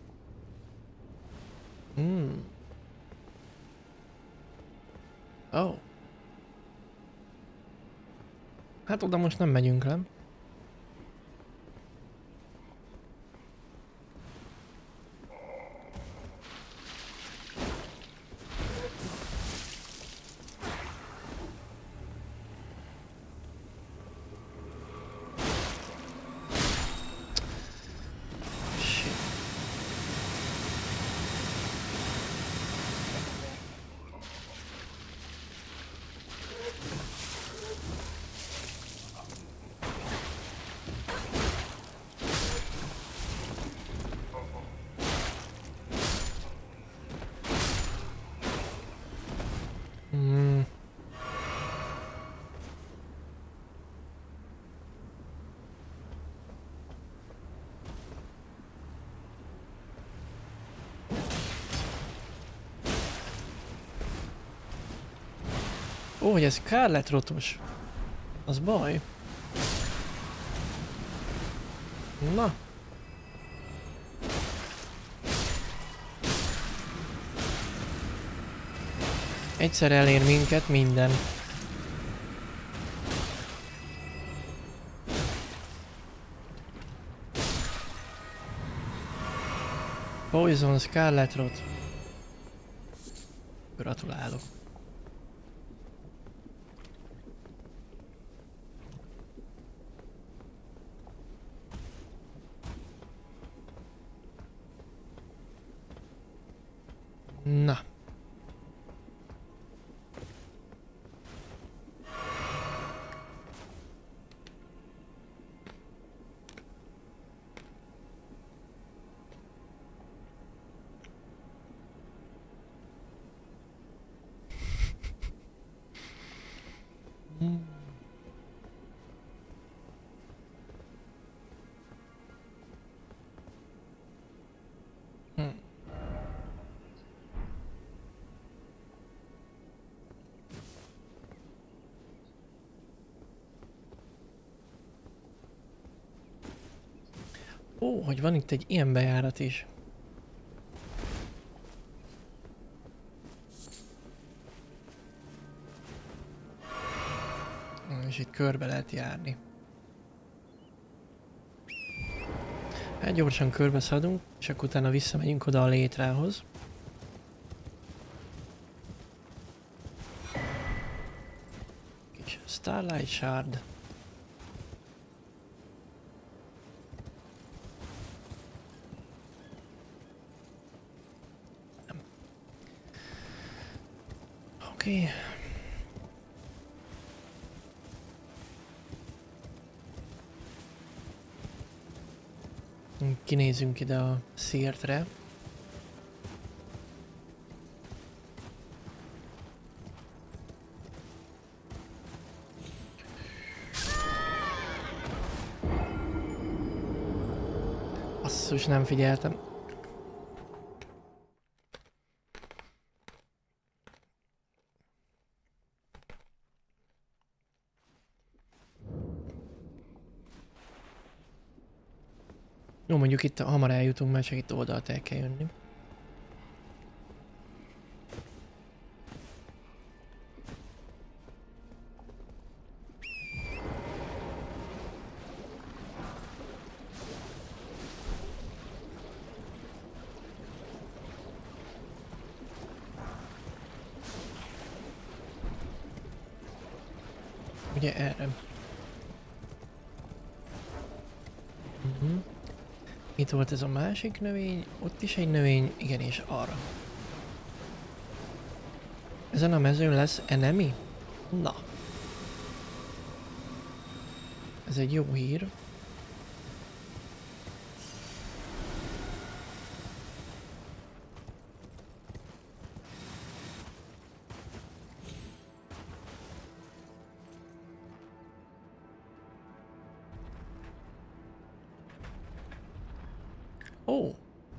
Hmm. Oh. Hát oda most nem megyünk le. Ó, hogy ez Scarlet rotos. Az baj. Na. Egyszer elér minket minden. Poison Scarlet rot. Gratulálok. Na. Hmm. Hmm. Ó, hogy van itt egy ilyen bejárat is. És itt körbe lehet járni. Hát gyorsan körbe szadunk, és akkor utána visszamegyünk oda a létrához. Kis Starlight Shard. Oké. Okay. Kinézünk ide a szírtre. Basszus, nem figyeltem. Jó, mondjuk itt hamar eljutunk, mert csak itt oldalt el kell jönni. Ugye erre. Uh-huh. Itt volt ez a másik növény, ott is egy növény, igen, és arra. Ezen a mezőn lesz enemi? Na. Ez egy jó hír. Ó.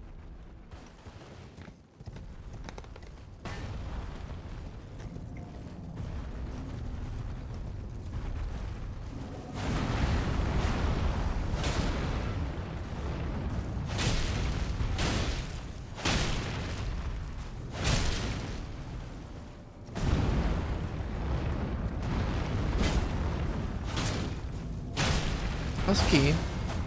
Az ki?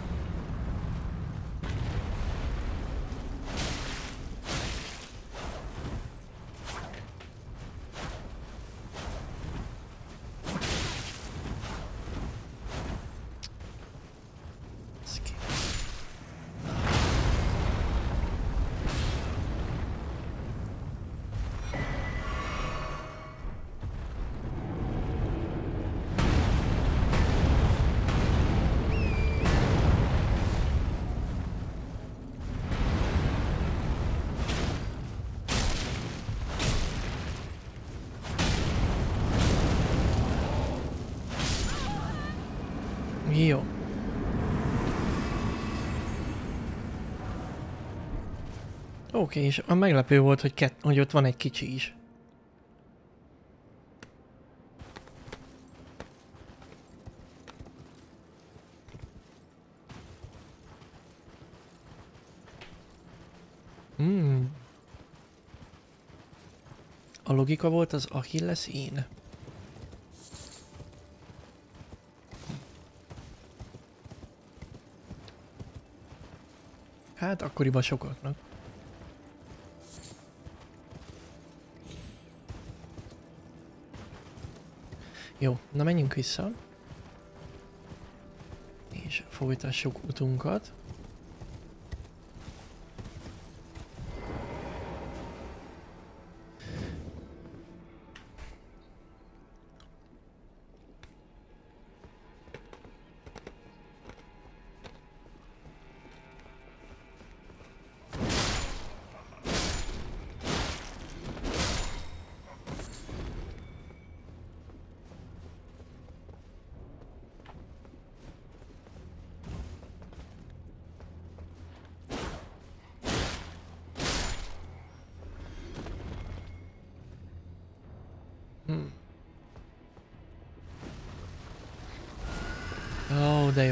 Az ki? Jó. Oké, és a meglepő volt, hogy, kett, hogy ott van egy kicsi is. Hmm. A logika volt az Achilles én. Hát akkoriban sokaknak. Jó, na menjünk vissza. És folytassuk utunkat. Hmm. Ó, de jó.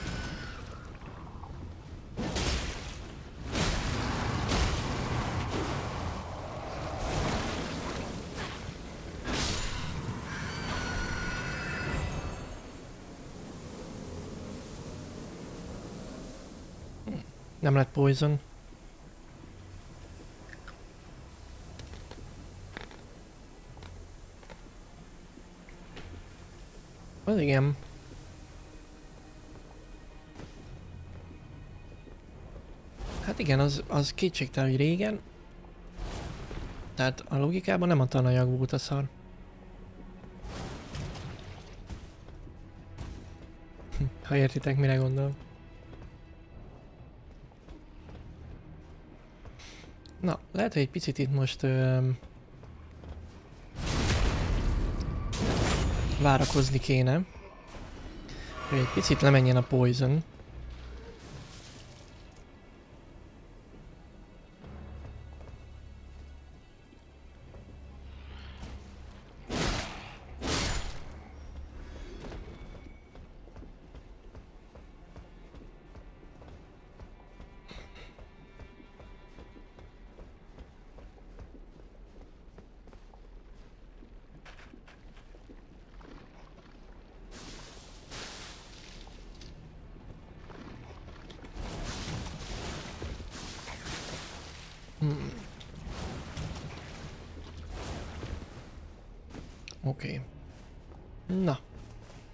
Nem lett poison. Az igen. Hát igen, az, az kétségtelen, hogy régen. Tehát a logikában nem a tananyag volt a szar. Ha értitek, mire gondol. Na, lehet, hogy egy picit itt most öm, várakozni kéne, hogy egy picit lemenjen a poison. Hmm. Oké. Okay. Na.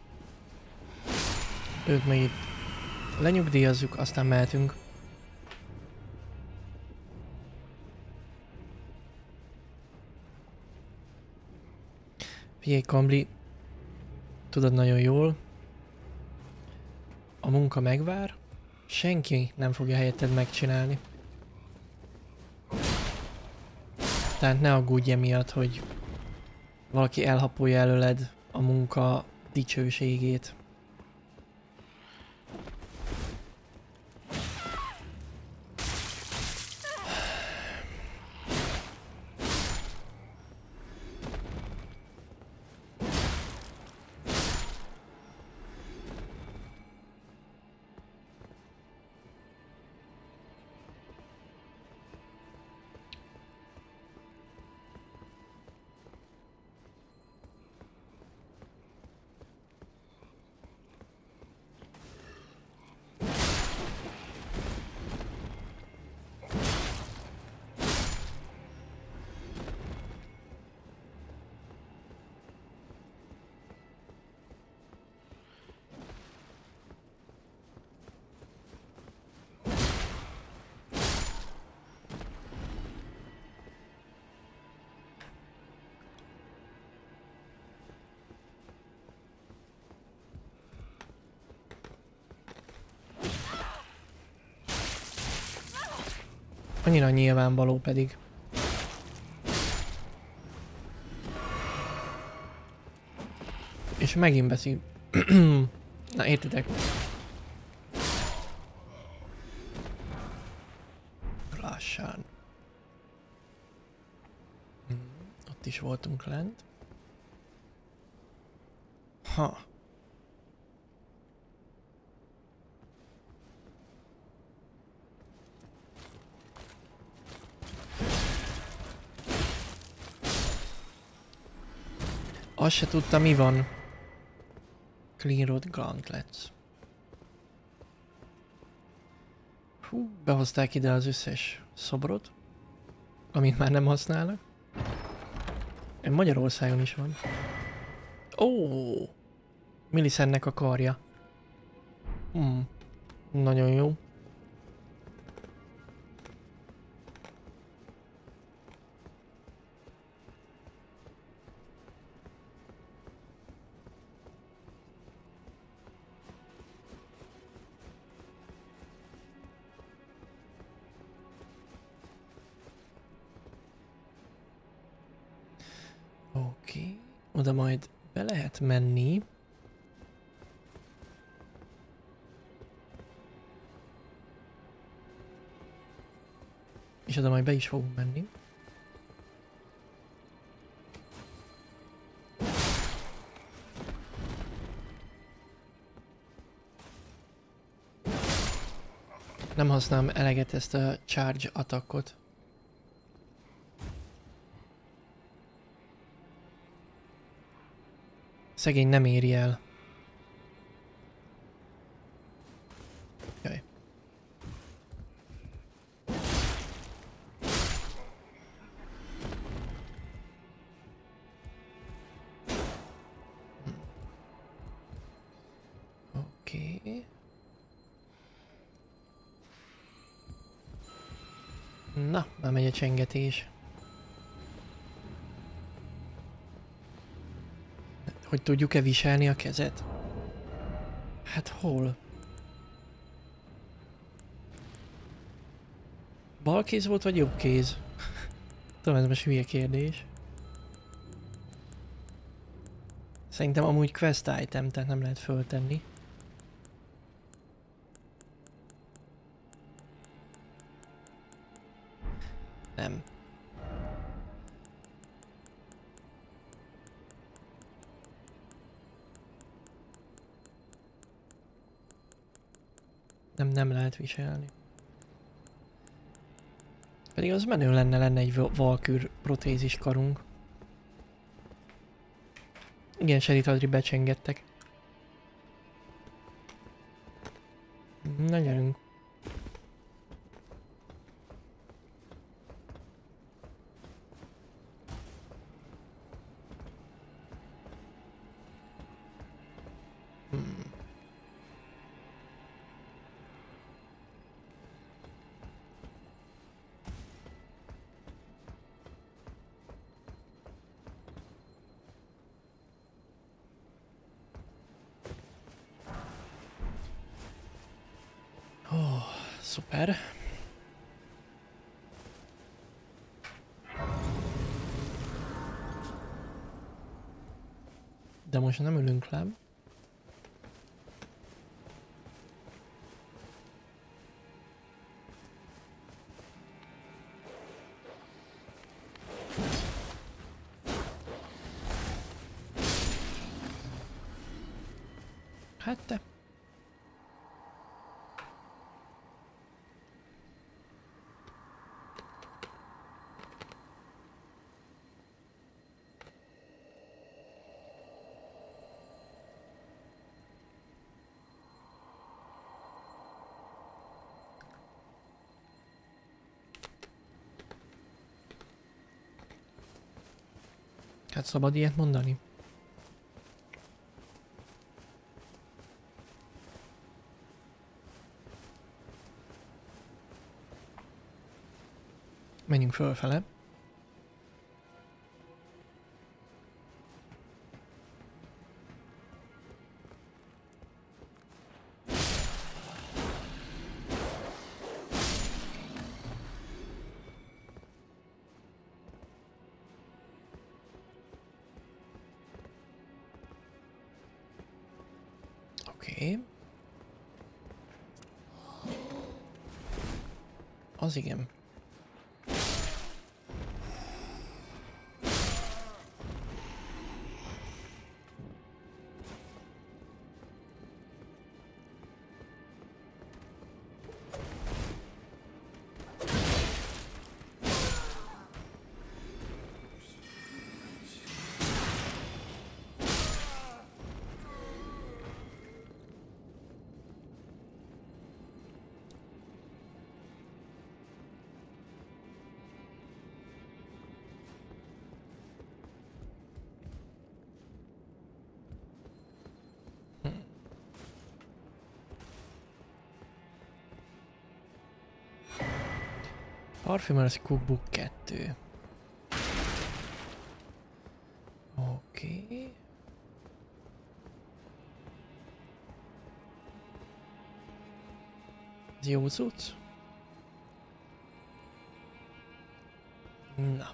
Őt meg itt lenyugdíjazzuk, aztán mehetünk. Figyelj, Kambli, tudod nagyon jól, a munka megvár, senki nem fogja helyetted megcsinálni. Tehát ne aggódj emiatt, hogy valaki elhapolja előled a munka dicsőségét. Annyira nyilvánvaló pedig. És megint beszél. Na értitek? Lassan. Ott is voltunk lent. Ha. Azt se tudtam, mi van. Clean Road Gauntlets. Hú, behozták ide az összes szobrot, amit már nem használnak. Magyarországon is van. Ó, Millicentnek a karja. Hmm. Nagyon jó. Oké, oda majd be lehet menni. És oda majd be is fogunk menni. Nem használom eleget ezt a charge attackot. Szegény nem éri el. Jaj. Oké. Okay. Na, már megy a csengetés. Hogy tudjuk-e viselni a kezet? Hát hol? Bal kéz volt vagy jobb kéz? Tudom, ez most hülye kérdés. Szerintem amúgy quest item, tehát nem lehet föltenni. Nem. Nem, nem lehet viselni. Pedig az menő lenne, lenne egy valkür protézis karunk. Igen, Sherit Adri becsengettek. Na gyerünk. Hmm. Szuper. De most nem ülünk le. Hát te. Hát szabad ilyet mondani? Menjünk fölfele. Oké. Az igen. Parfümers Cookbook kettő. Oké. Okay. Ez jó cucc? Na.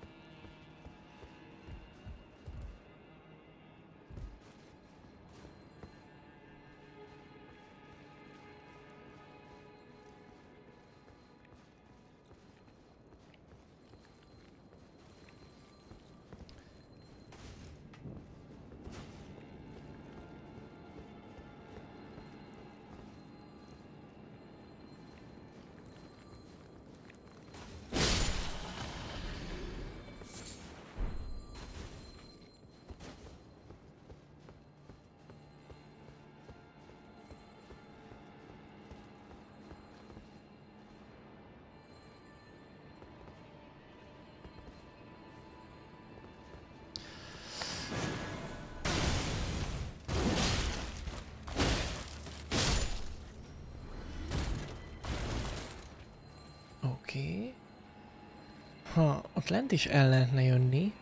Oké. Okay. Ha ott lent is el lehetne jönni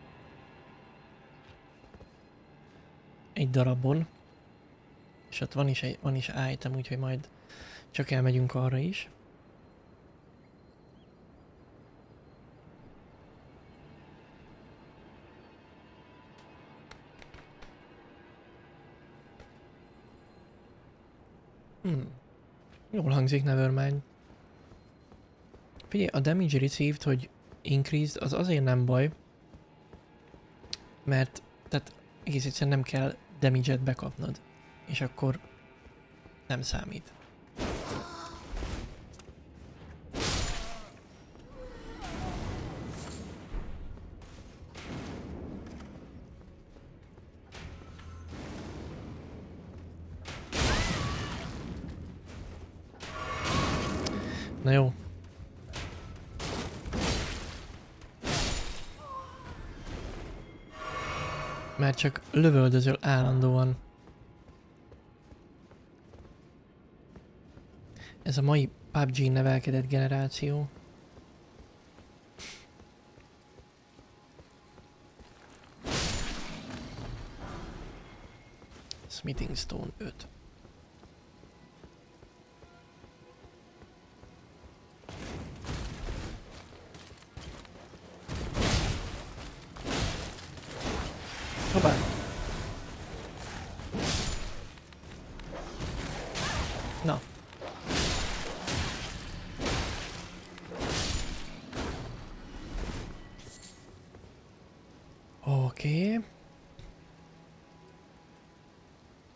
egy darabon, és ott van is, egy, van is item, úgyhogy majd csak elmegyünk arra is. Hmm. Jól hangzik, Nevermind. Figyelj, a damage received, hogy increased, az azért nem baj, mert tehát egész egyszerűen nem kell damage-et bekapnod, és akkor nem számít. Na jó. Mert csak lövöldözöl állandóan. Ez a mai pé u bé gé nevelkedett generáció. Smithing Stone öt.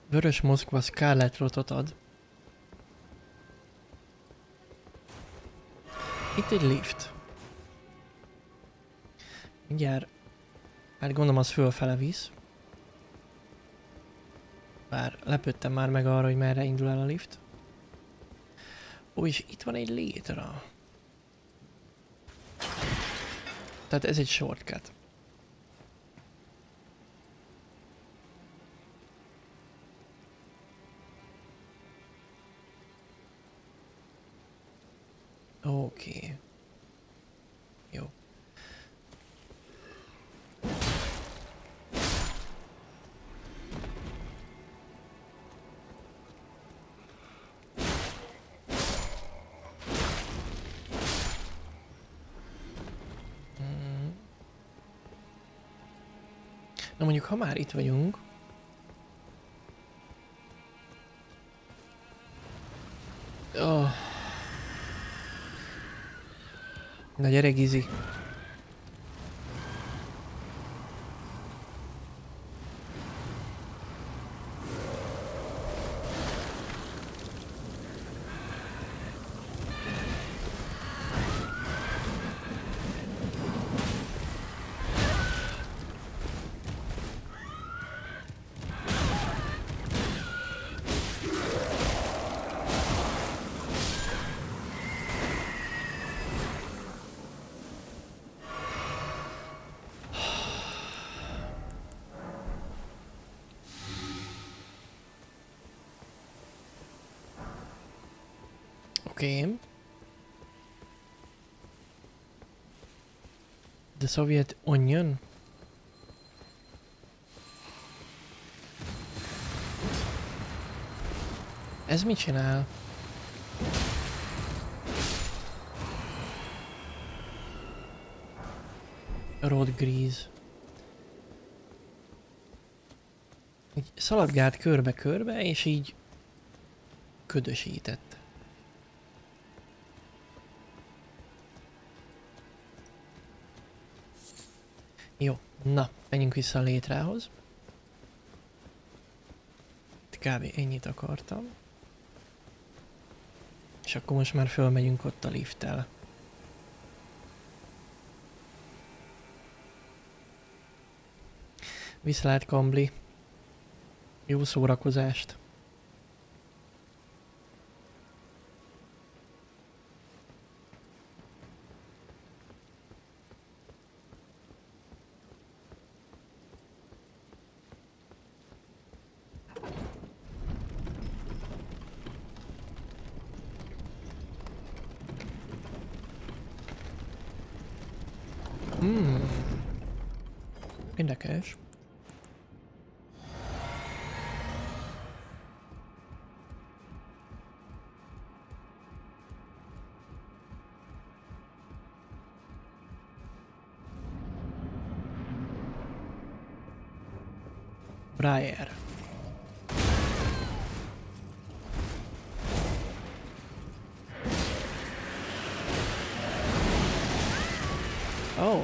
Vörös Moszkva Scarlet Rotot ad. Itt egy lift. Mindjárt. Hát gondolom az fölfele visz. Bár lepődtem már meg arra, hogy merre indul el a lift. Ó, és itt van egy létra. Tehát ez egy shortcut. Oké. Okay. Jó. Na mondjuk, ha már itt vagyunk, oh. Na gyere, Gizi. Oké. Okay. The Soviet Onion? Ez mit csinál? Road Grease. Így szaladgált körbe-körbe, és így ködösített. Jó, na, menjünk vissza a létrához. Kb. Ennyit akartam. És akkor most már fölmegyünk ott a lifttel. Viszlát, Kambli. Jó szórakozást. Hmm. Érdekes. Briar. Oh.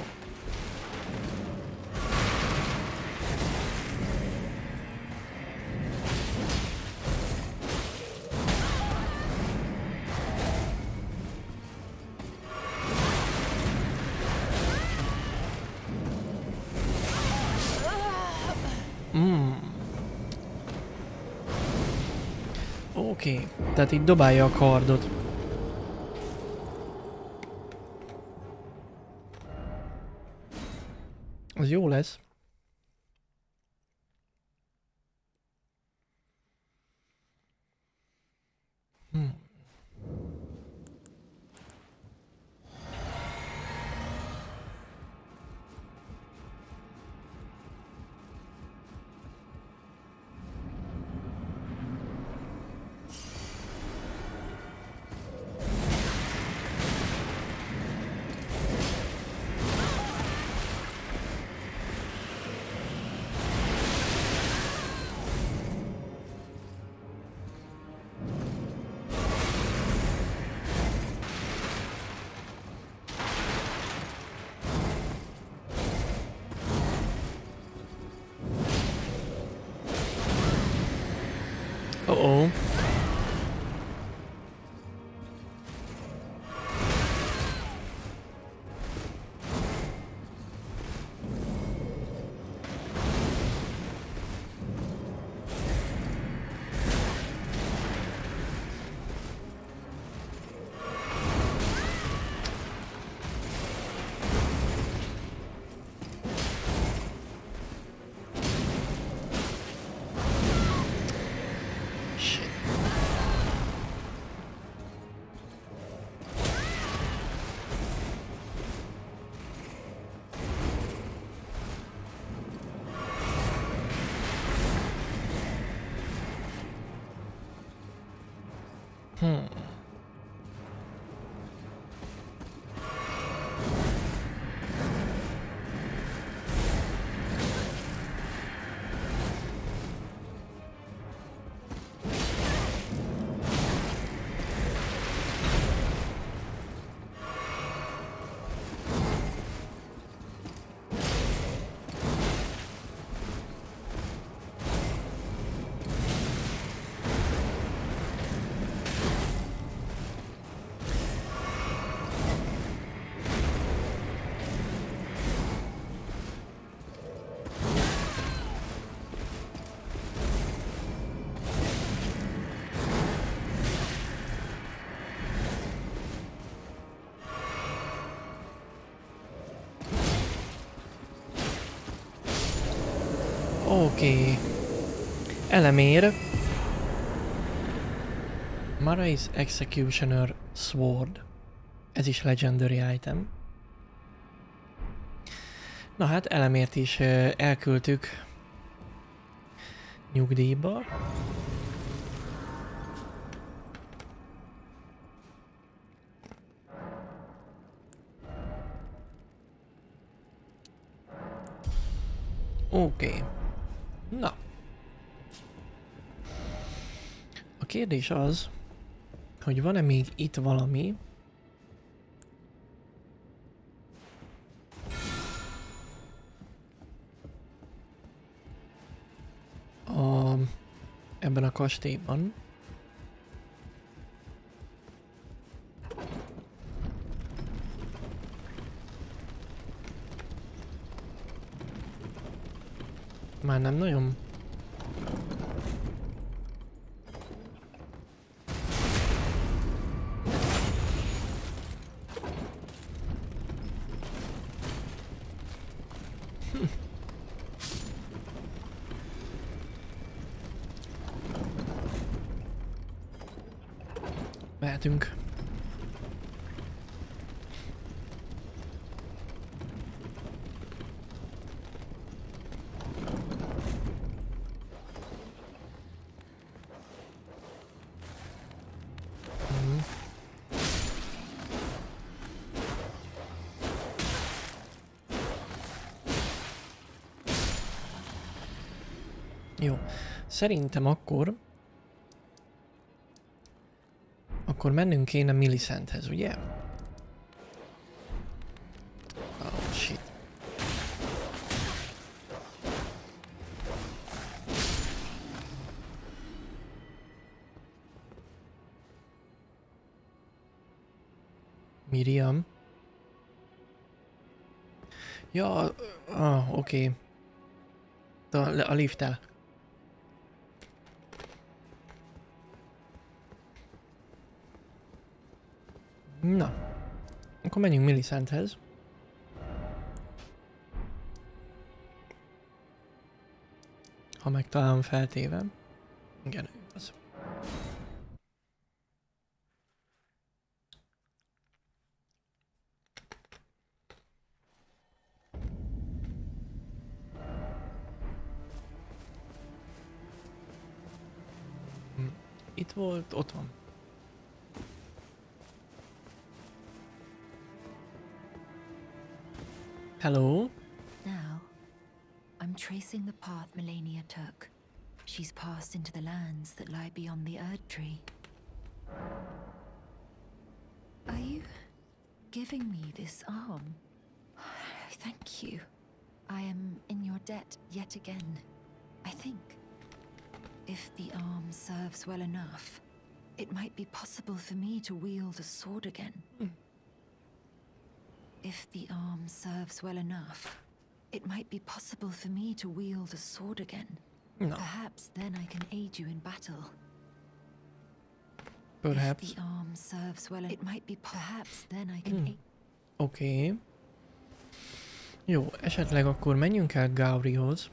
Mm. Oké, okay. Tehát így dobálja a kardot. Az jó lesz. Hmm. Hmm. Oké. Okay. Elemér. Marais Executioner Sword. Ez is legendary item. Na hát elemért is uh, elküldtük nyugdíjba. Oké. Okay. Na. A kérdés az, hogy van-e még itt valami, a, ebben a kastélyban. Már nem nagyon. Hm. Mehetünk. Jó, szerintem akkor akkor mennünk kéne Millicenthez, ugye? Oh shit. Miriam. Ja, ah, oké. Okay. A, a lifttel. Na, akkor menjünk Millicenthez. Ha megtalálom feltéve. Igen, ő az. Itt volt, ott van. Hello? Now, I'm tracing the path Melania took. She's passed into the lands that lie beyond the Erd Tree. Are you giving me this arm? Thank you. I am in your debt yet again. I think if the arm serves well enough, it might be possible for me to wield a sword again. Mm. If the arm serves well enough, it might be possible for me to wield a sword again. No. Perhaps then I can aid you in battle. Perhaps. If the arm serves well, it might be perhaps then I can hmm. aid. Oké. Okay. Jó, esetleg akkor menjünk el Gaurihoz.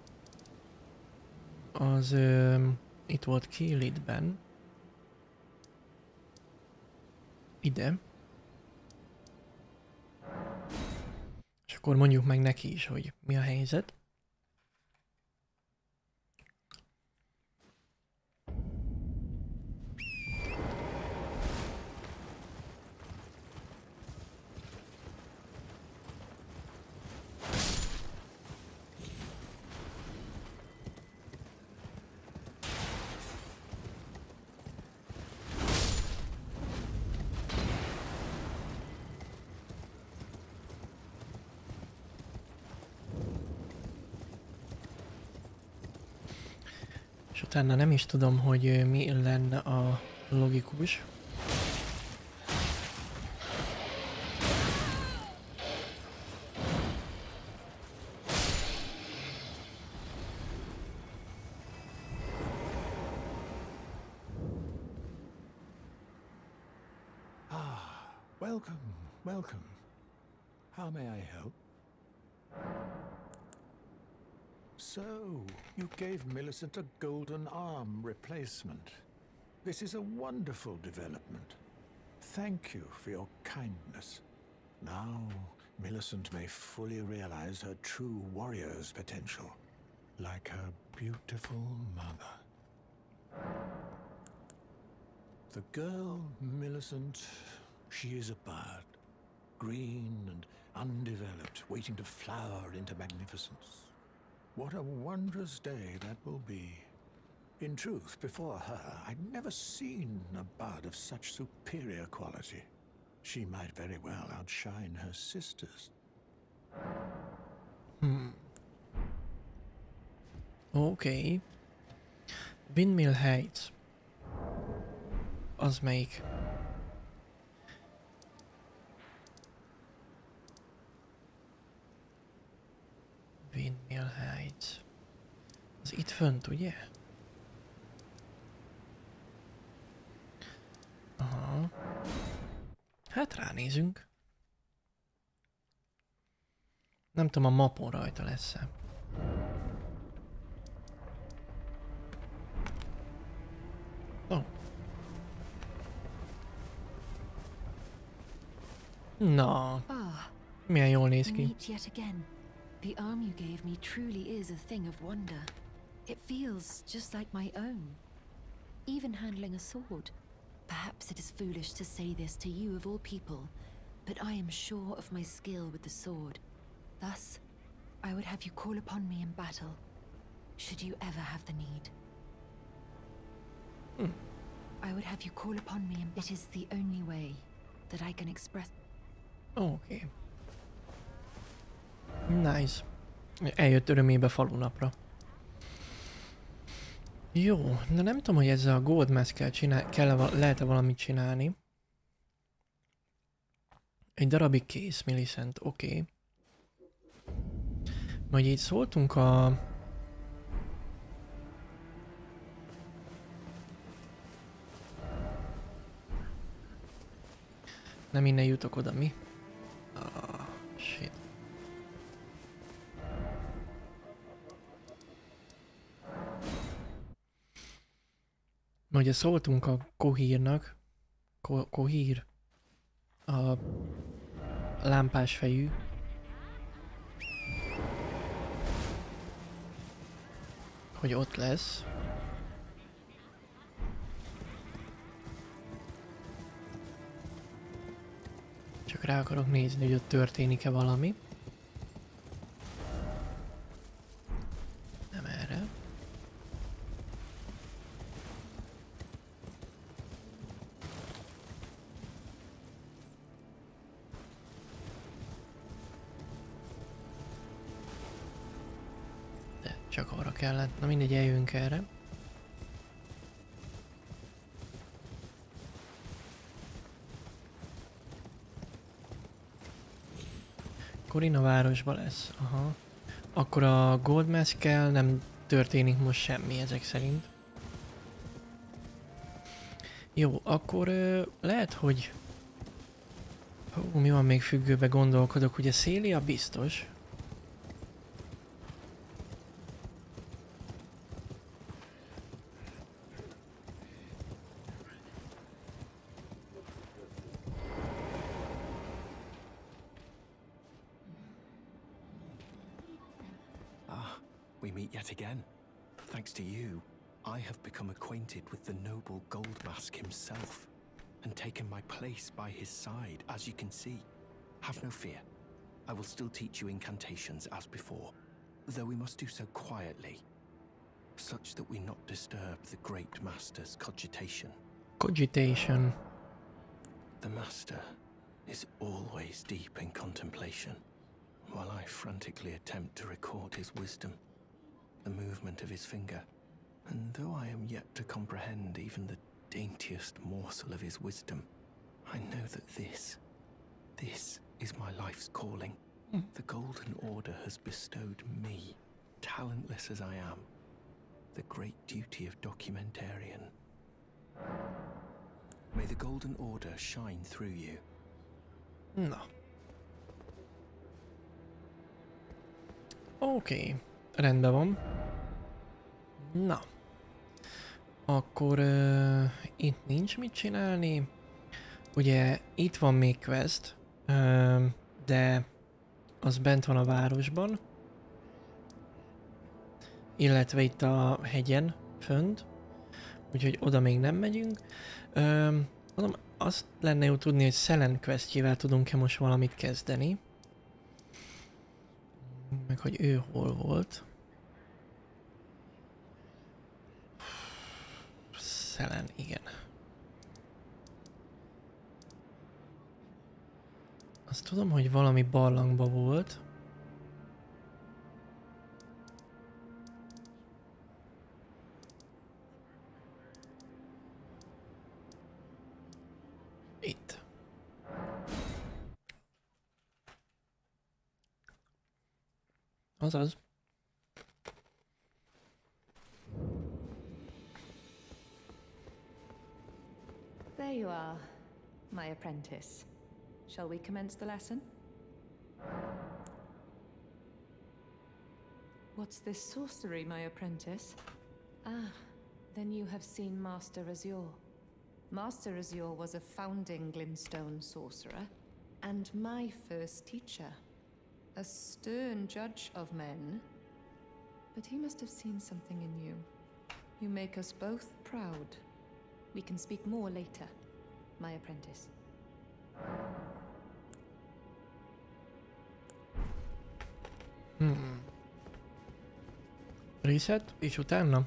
Az ö, itt volt Kilidben. Ide. És akkor mondjuk meg neki is, hogy mi a helyzet. utána nem is tudom, hogy mi lenne a logikus. Welcome, welcome. How may I help? So, you gave Millicent a golden arm replacement. This is a wonderful development. Thank you for your kindness. Now, Millicent may fully realize her true warrior's potential, like her beautiful mother. The girl, Millicent, she is a bird, green and undeveloped, waiting to flower into magnificence. What a wondrous day that will be. In truth, before her, I'd never seen a bud of such superior quality. She might very well outshine her sisters. Hmm. Okay. Windmill Heights. Az melyik? Windmill Heights. Az itt fönt, ugye? Aha. Hát ránézünk. Nem tudom, a mapon rajta lesz-e. Oh. Na, Ah, milyen jól néz ki. meet yet again. The arm you gave me truly is a thing of wonder. It feels just like my own. Even handling a sword. Perhaps it is foolish to say this to you of all people, but I am sure of my skill with the sword. Thus, I would have you call upon me in battle, should you ever have the need. Hmm. I would have you call upon me, and it is the only way that I can express. Oké. Okay. Nice. Eljött örömébe falunapra. Jó, de nem tudom, hogy ezzel a Gold Mask-kel csinál... kell lehet-e valamit csinálni. Egy darabig kész, Millicent, oké. Okay. Majd így szóltunk a... Nem innen jutok oda, mi? Ah, shit. Ugye szóltunk a Kohírnak, Ko Kohír, a lámpás fejű. Hogy ott lesz. Csak rá akarok nézni, hogy ott történik-e valami. Nem erre. De csak arra kellett. Na mindegy, eljövünk erre. Corina városban lesz, aha. Akkor a Gold Mask-kel nem történik most semmi ezek szerint. Jó, akkor ö, lehet, hogy... Hú, mi van még függőbe, gondolkodok, ugye Célia biztos. Again. Thanks to you, I have become acquainted with the noble Gold Mask himself, and taken my place by his side, as you can see. Have no fear. I will still teach you incantations as before, though we must do so quietly, such that we not disturb the Great Master's cogitation. Cogitation. The Master is always deep in contemplation, while I frantically attempt to record his wisdom. The movement of his finger, And though I am yet to comprehend even the daintiest morsel of his wisdom, I know that this, this is my life's calling. Mm. The Golden Order has bestowed me, talentless as I am, the great duty of documentarian. May the Golden Order shine through you. Na. Oké, okay. Rendben van. Na. Akkor uh, itt nincs mit csinálni. Ugye itt van még quest, uh, de az bent van a városban. Illetve itt a hegyen fönt. Úgyhogy oda még nem megyünk. Uh, mondom, azt lenne jó tudni, hogy Selen questjével tudunk-e most valamit kezdeni. Meg hogy ő hol volt. Selen, igen. Azt tudom, hogy valami barlangba volt. Itt. Azaz. There you are, my apprentice. Shall we commence the lesson? What's this sorcery, my apprentice? Ah, then you have seen Master Azure. Master Azure was a founding Glintstone sorcerer, and my first teacher. A stern judge of men. But he must have seen something in you. You make us both proud. We can speak more later, my apprentice. Hmm. Reset, és utána?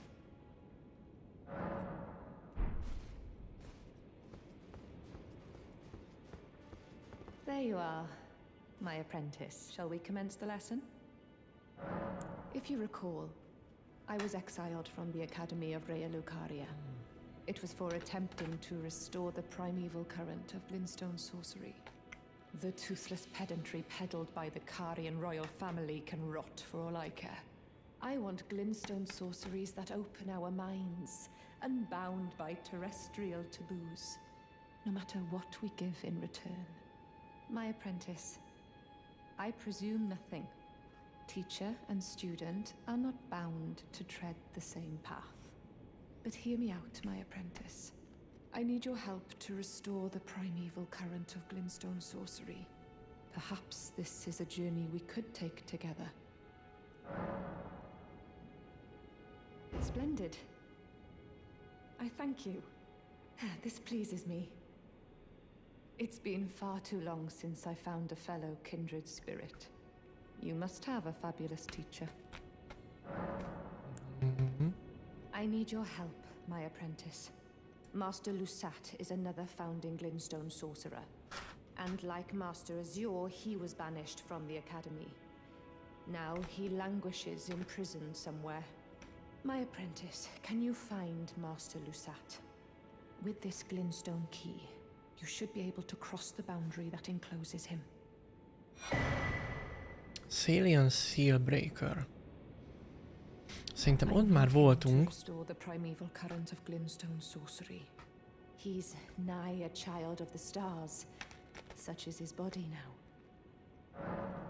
There you are, my apprentice. Shall we commence the lesson? If you recall, I was exiled from the Academy of Raya Lucaria. It was for attempting to restore the primeval current of Glintstone sorcery. The toothless pedantry peddled by the Carian royal family can rot for all I care. I want Glintstone sorceries that open our minds, unbound by terrestrial taboos, no matter what we give in return. My apprentice, I presume nothing. Teacher and student are not bound to tread the same path. But hear me out, my apprentice. I need your help to restore the primeval current of Glintstone sorcery. Perhaps this is a journey we could take together. Splendid. I thank you. This pleases me. It's been far too long since I found a fellow kindred spirit. You must have a fabulous teacher. Mm-hmm. I need your help, my apprentice. Master Lusat is another founding Glintstone sorcerer. And like Master Azure, he was banished from the Academy. Now he languishes in prison somewhere. My apprentice, can you find Master Lusat? With this Glintstone key, you should be able to cross the boundary that encloses him. Salian Sealbreaker. Szerintem ott már voltunk. Restore the primeval current of Glintstone sorcery. He's nigh a child of the stars. Such is his body now.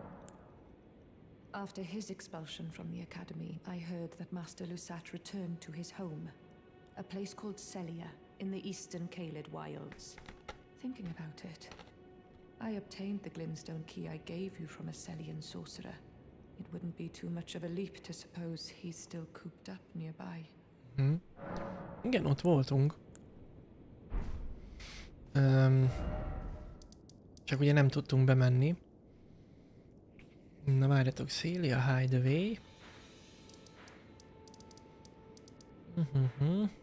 After his expulsion from the Academy, I heard that Master Lusat returned to his home, a place called Celia in the eastern Caelid wilds. Thinking about it, I obtained the Glintstone key I gave you from a Celian sorcerer. It wouldn't be too much of a leap to suppose he's still cooped up nearby. Hmm. Igen, ott voltunk. Um, csak ugye nem tudtunk bemenni. Na várjatok, Celia Hideaway. Uh-huh.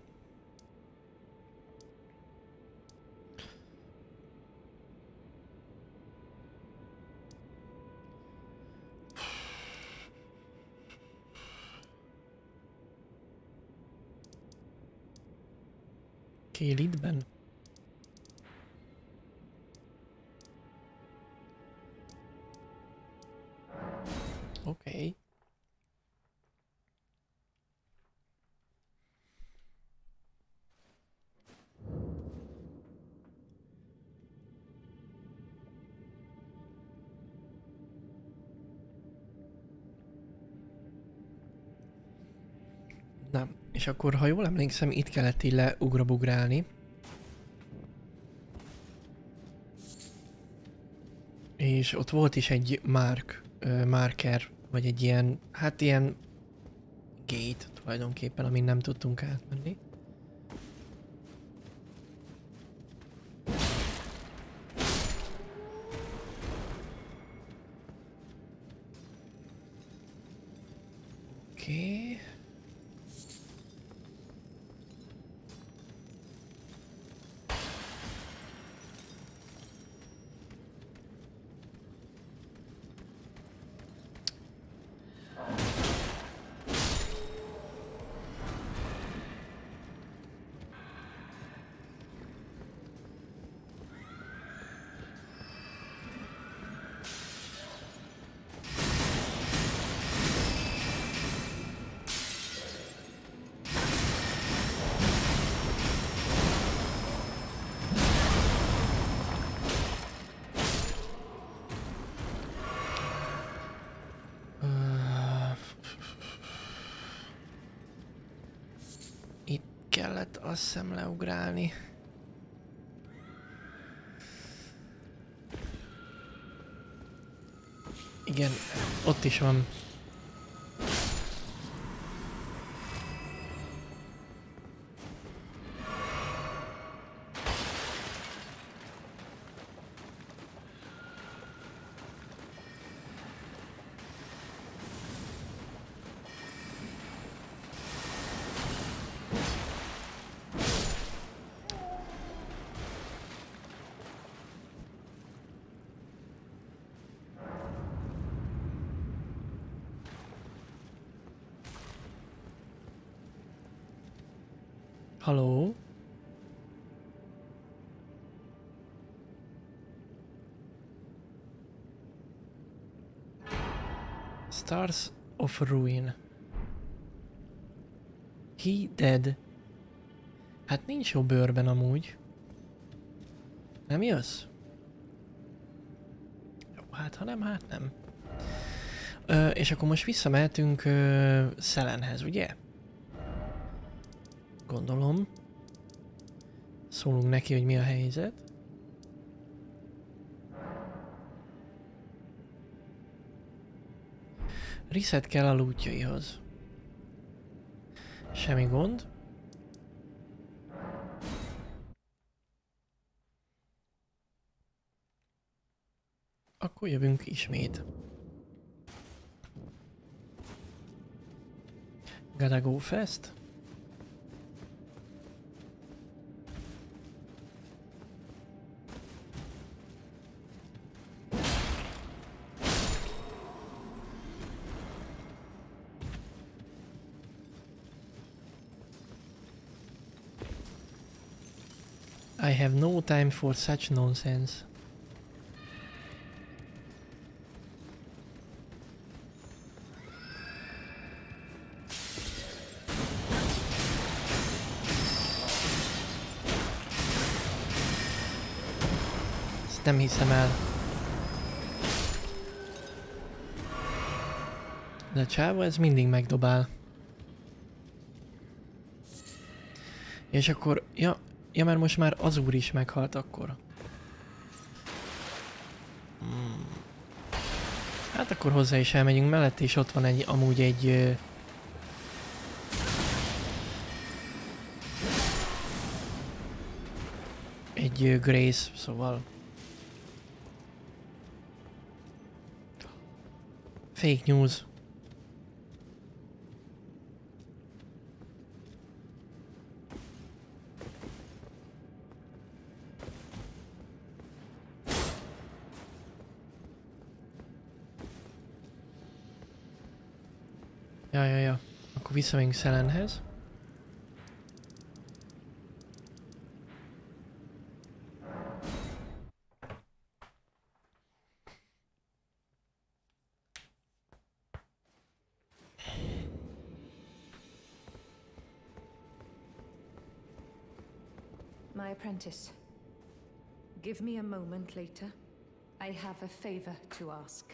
Kélitben? Oké. Okay. Na, és akkor, ha jól emlékszem, itt kellett így leugrabugrálni. És ott volt is egy mark, uh, marker, vagy egy ilyen, hát ilyen gate tulajdonképpen, amin nem tudtunk átmenni. Oké. Okay. Kellett azt hiszem leugrálni. Igen, ott is van. Haló? Stars of Ruin. He dead. Hát nincs jó bőrben amúgy. Nem jössz? Jó, hát ha nem, hát nem. Ö, és akkor most visszamehetünk ö, Szelenhez, ugye? Gondolom. Szólunk neki, hogy mi a helyzet. Reset kell a lootjaihoz. Semmi gond. Akkor jövünk ismét. Gotta go fast. I have no time for such nonsense. Ezt nem hiszem el. De a csáva ez mindig megdobál. És akkor, ja, ja, mert most már az úr is meghalt akkor. Hmm. Hát akkor hozzá is elmegyünk mellett, és ott van egy, amúgy egy... Uh, egy uh, Grace, szóval... Fake news. Ja, ja, ja. Akkor visszamegyünk Szelenhez. My apprentice, give me a moment later. I have a favor to ask.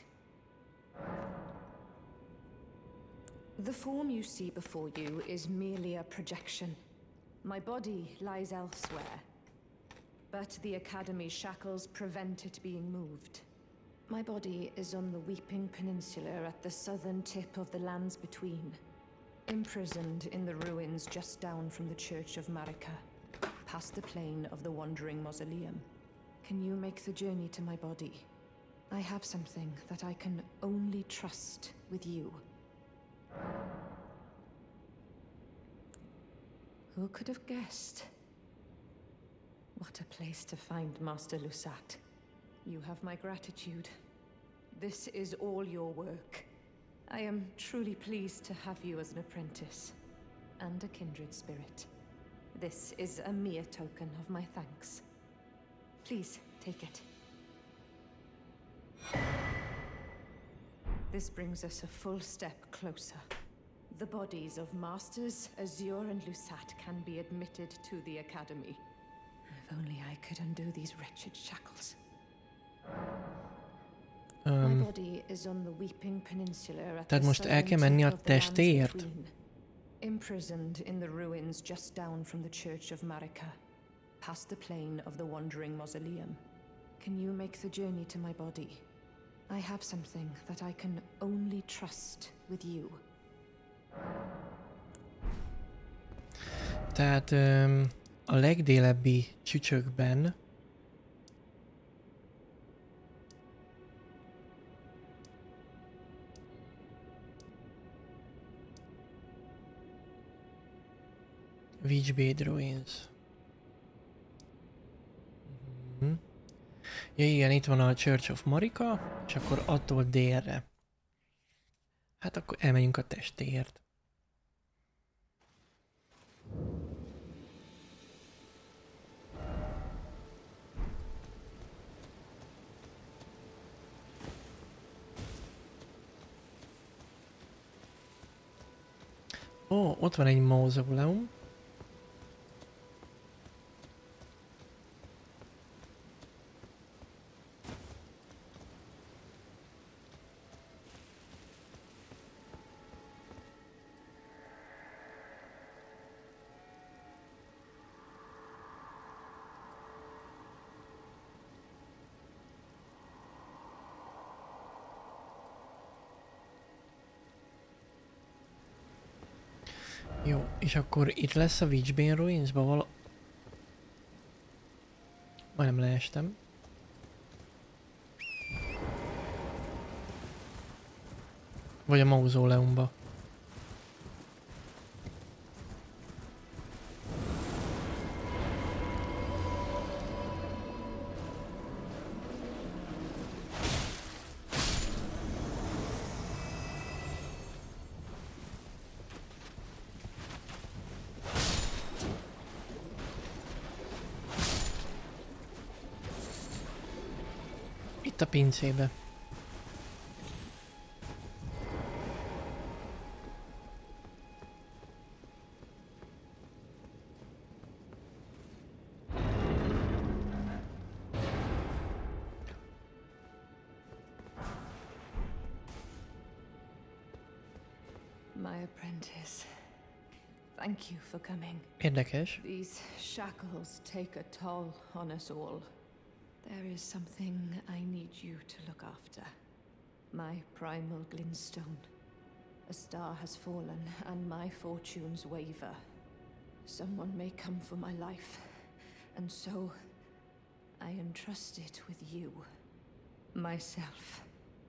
The form you see before you is merely a projection. My body lies elsewhere, but the Academy's shackles prevent it being moved. My body is on the Weeping Peninsula at the southern tip of the Lands Between, imprisoned in the ruins just down from the Church of Marika, past the plain of the Wandering Mausoleum. Can you make the journey to my body? I have something that I can only trust with you. Who could have guessed? What a place to find Master Lusat. You have my gratitude. This is all your work. I am truly pleased to have you as an apprentice, and a kindred spirit. This is a mere token of my thanks. Please, take it. This brings us a full step closer. The bodies of Masters Azure and Lusat can be admitted to the Academy. If only I could undo these wretched shackles. My Um, body is on the Weeping Peninsula at tehát the most el southern kell menni tip a of the Lands testéért? Between, imprisoned in the ruins just down from the Church of Marika, past the plain of the Wandering Mausoleum. Can you make the journey to my body? I have something that I can only trust with you. Tehát um, a legdélebbi csücsökben Witchblade Ruins. Mhm. Ja igen, itt van a Church of Marika, és akkor attól délre. Hát akkor elmegyünk a testéért. Ó, ott van egy mauzóleum. Jó, és akkor itt lesz a Witchbane Ruinsba vala... Majdnem leestem. Vagy a mauzóleumba. Itt a pincébe. My apprentice, thank you for coming. Érdekes. These shackles take a toll on us all. There is something I need you to look after. My primal glintstone. A star has fallen, and my fortunes waver. Someone may come for my life, and so I entrust it with you. Myself.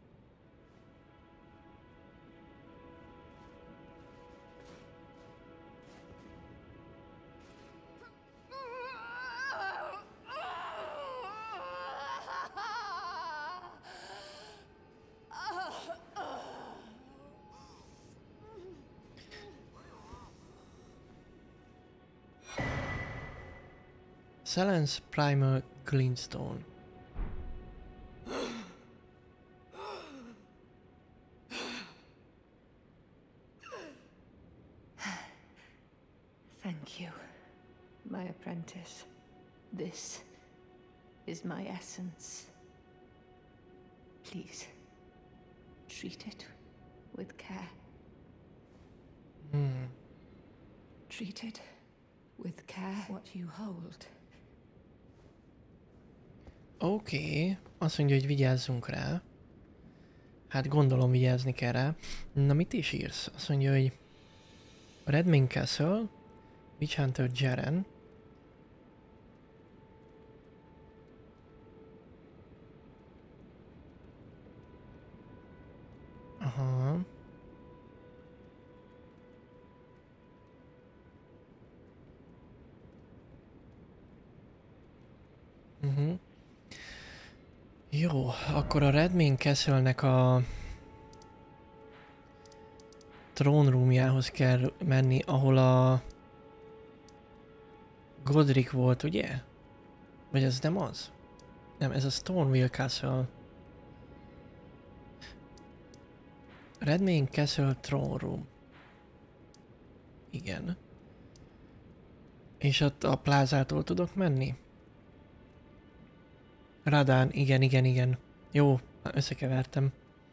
Selence Primal Glintstone. Thank you, my apprentice. This is my essence. Please, treat it with care. Hmm. Treat it with care. What you hold. Oké, okay. Azt mondja, hogy vigyázzunk rá. Hát gondolom vigyázni kell rá. Na mit is írsz? Azt mondja, hogy Redmane Castle, Witch Hunter Jaren. Aha. Uh-huh. Jó, akkor a Redmane Castle-nek a Throne Roomjához kell menni, ahol a Godric volt, ugye? Vagy ez nem az? Nem, ez a Stormveil Castle. Redmane Castle Throne Room. Igen. És ott a plázától tudok menni? Radán, igen, igen, igen. Jó, összekevertem.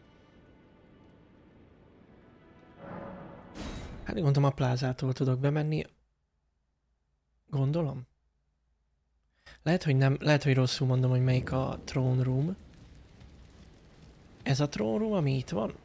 Hát gondolom a plázától tudok bemenni. Gondolom. Lehet, hogy nem, lehet, hogy rosszul mondom, hogy melyik a Throne Room. Ez a Throne Room, ami itt van?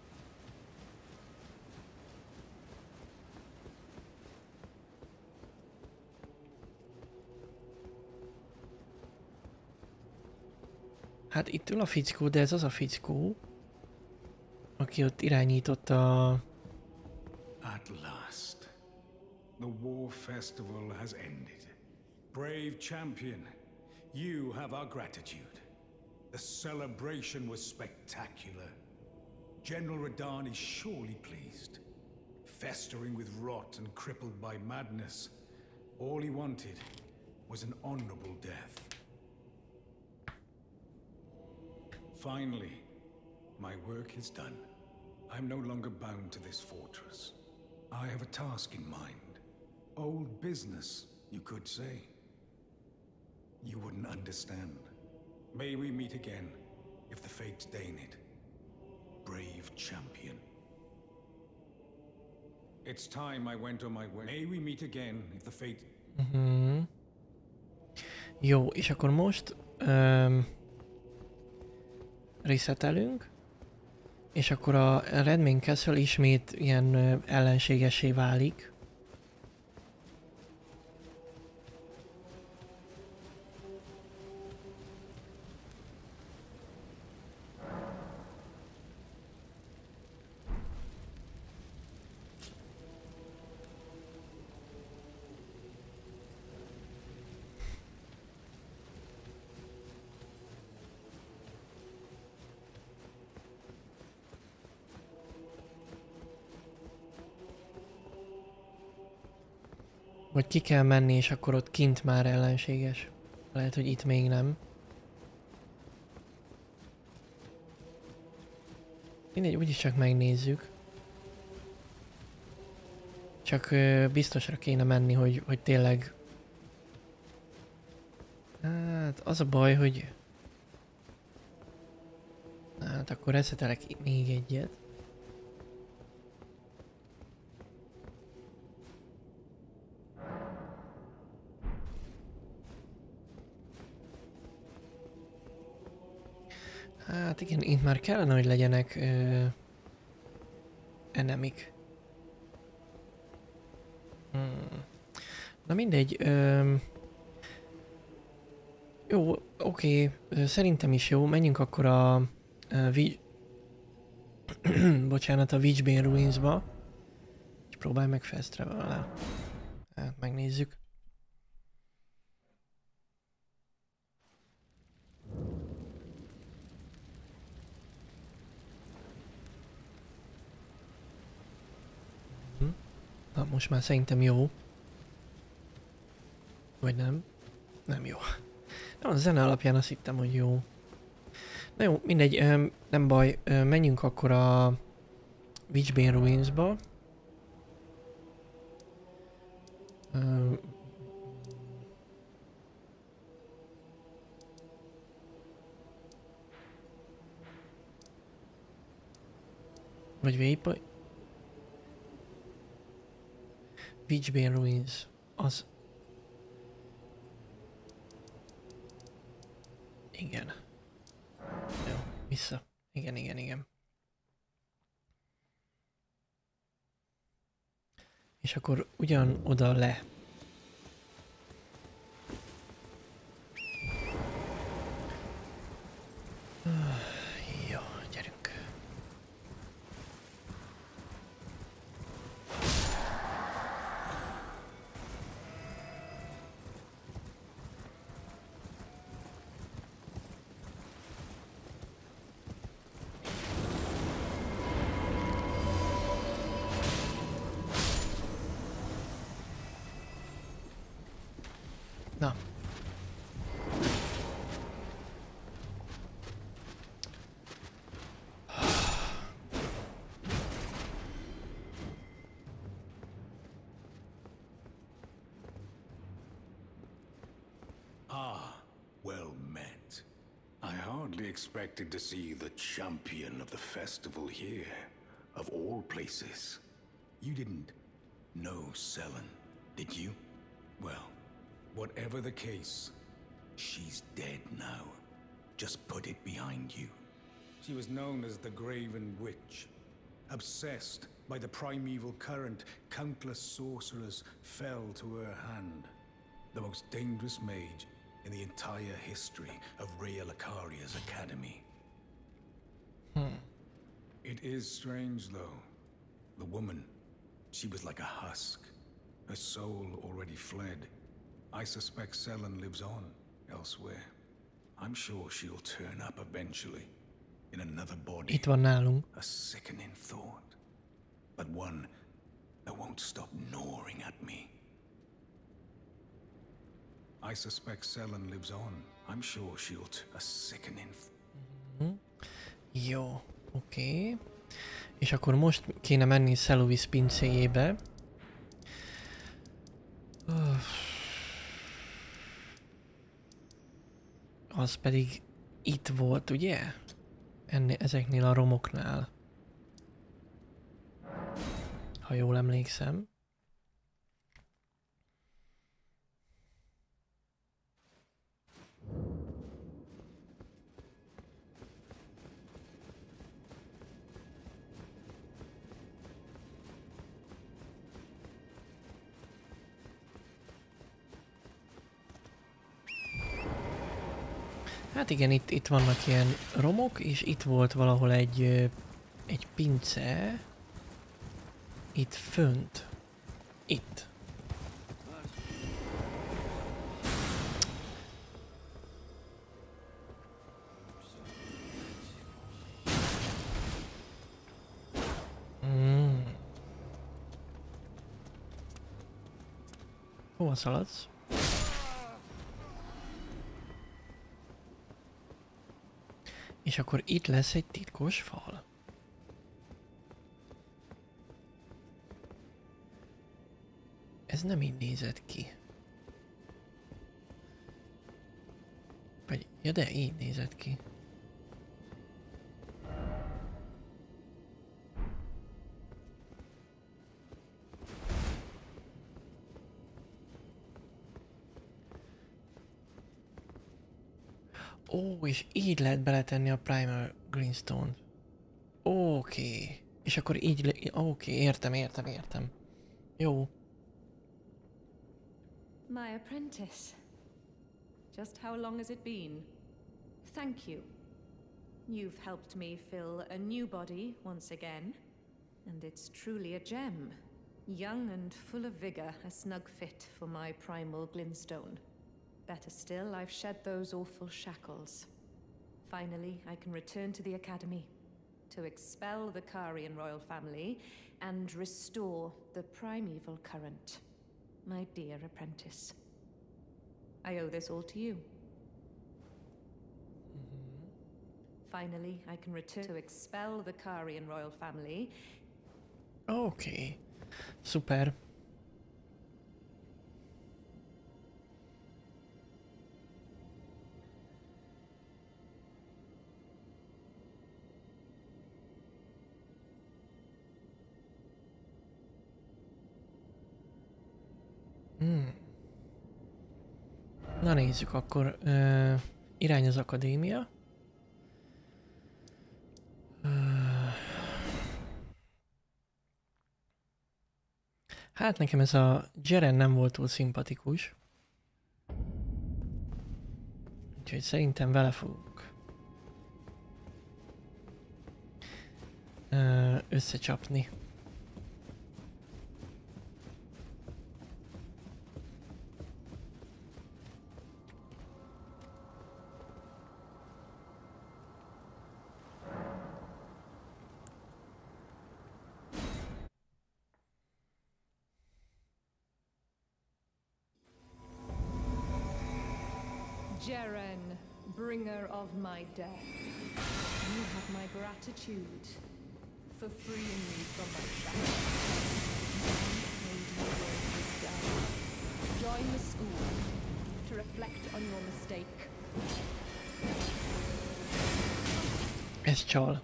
Hát itt ül a fickó, de ez az a fickó, aki ott irányította a... At last, the war festival has ended. Brave champion, you have our gratitude. The celebration was spectacular. General Radahn is surely pleased. Festering with rot and crippled by madness, all he wanted was an honorable death. Finally, my work is done. I'm no longer bound to this fortress. I have a task in mind. Old business, you could say. You wouldn't understand. May we meet again, if the fates deign it. Brave champion. It's time I went on my way. May we meet again, if the fate... Uh-huh. Jó, és akkor most... Um... resetelünk, és akkor a Redmane Castle ismét ilyen ellenségessé válik. Vagy ki kell menni, és akkor ott kint már ellenséges. Lehet, hogy itt még nem. Mindegy, úgyis csak megnézzük. Csak ö, biztosra kéne menni, hogy, hogy tényleg... Hát az a baj, hogy... Hát akkor reszetelek még egyet. Hát igen, itt már kellene, hogy legyenek ö, enemik. Hmm. Na mindegy. Ö, jó, oké, okay, szerintem is jó. Menjünk akkor a... a vi... Bocsánat, a Witchbane Ruinsba. És próbálj meg fast travel-el. Hát megnézzük. Na, most már szerintem jó. Vagy nem? Nem jó. Nem, a zene alapján azt hittem, hogy jó. Na jó, mindegy, nem baj, menjünk akkor a Witchbane Ruinsba. Vagy Waypoint? Witchbane Ruins. Az... Igen. Jó, vissza. Igen, igen, igen. És akkor ugyan oda le. Jó, gyerünk. Na. Ah, well met. I hardly expected to see the champion of the festival here, of all places. You didn't know Selen, did you? Well, whatever the case, she's dead now. Just put it behind you. She was known as the Graven Witch. Obsessed by the primeval current, countless sorcerers fell to her hand. The most dangerous mage in the entire history of Rhea Lucaria's academy. Hmm. It is strange, though. The woman, she was like a husk. Her soul already fled. I suspect Selen lives on elsewhere. I'm sure she'll turn up eventually, in another body. Itt van nálunk. A sickening thought, but one that won't stop gnawing at me. I suspect Selen lives on. I'm sure she'll t a sickening. Mm-hmm. Jó, oké. Okay. És akkor most kéne menni Seluvis pincéjébe. Uff. Az pedig itt volt, ugye? Ennél, ezeknél a romoknál. Ha jól emlékszem. Hát igen, itt, itt vannak ilyen romok, és itt volt valahol egy, egy pince. Itt fönt. Itt. Mm. Hova szaladsz? És akkor itt lesz egy titkos fal. Ez nem így nézett ki. Vagy, ja de így nézett ki. Ó, és így lehet beletenni a Primal Greenstone-t. Oké. Okay. És akkor így... Oké, okay, értem, értem, értem. Jó. My apprentice. Just how long has it been? Thank you. You've helped me fill a new body once again, and it's truly a gem. Young and full of vigor, a snug fit for my primal glintstone. Better still, I've shed those awful shackles. Finally, I can return to the Academy to expel the Karian royal family and restore the primeval current. My dear apprentice. I owe this all to you. Mm-hmm. Finally, I can return to expel the Karian royal family. Okay. Super. Na nézzük, akkor ö, irány az akadémia. Ö, hát nekem ez a Jeren nem volt túl szimpatikus. Úgyhogy szerintem vele fogunk ö, összecsapni. Jeren, bringer of my death. You have my gratitude for freeing me from my shackles. Now your work is done. Join the school to reflect on your mistake. Ez csal.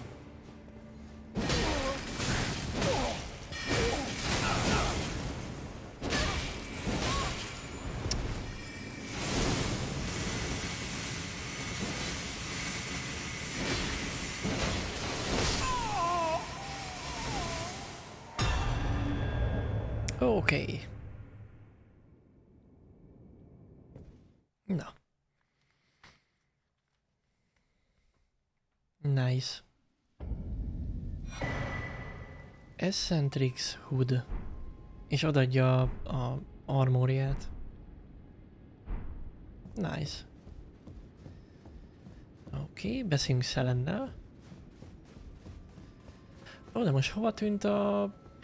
Oké. Okay. Na. Nice. Eccentrix Hood. És odaadja a, a armóriát. Nice. Oké, okay, beszéljünk Szelennel. Ó, de most hova tűnt a...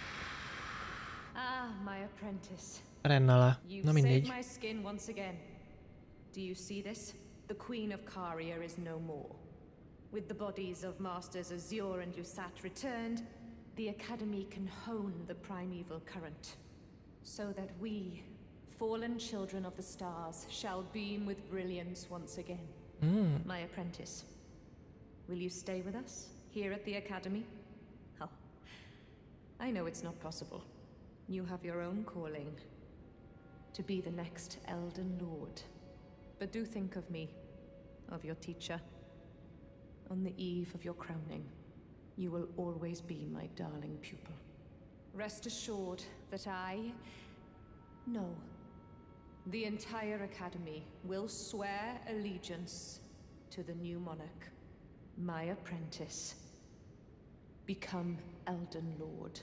Ah, my apprentice. Rennala. You've Na saved mindegy. my skin once again. Do you see this? The Queen of Caria is no more. With the bodies of Masters Azure and Lusat returned, the Academy can hone the primeval current. So that we, fallen children of the stars, shall beam with brilliance once again. Mm. My apprentice, will you stay with us, here at the Academy? Oh, I know it's not possible. You have your own calling. To be the next Elden Lord. But do think of me, of your teacher. On the eve of your crowning, you will always be my darling pupil. Rest assured that I... No. The entire Academy will swear allegiance to the new monarch, my apprentice. Become Elden Lord.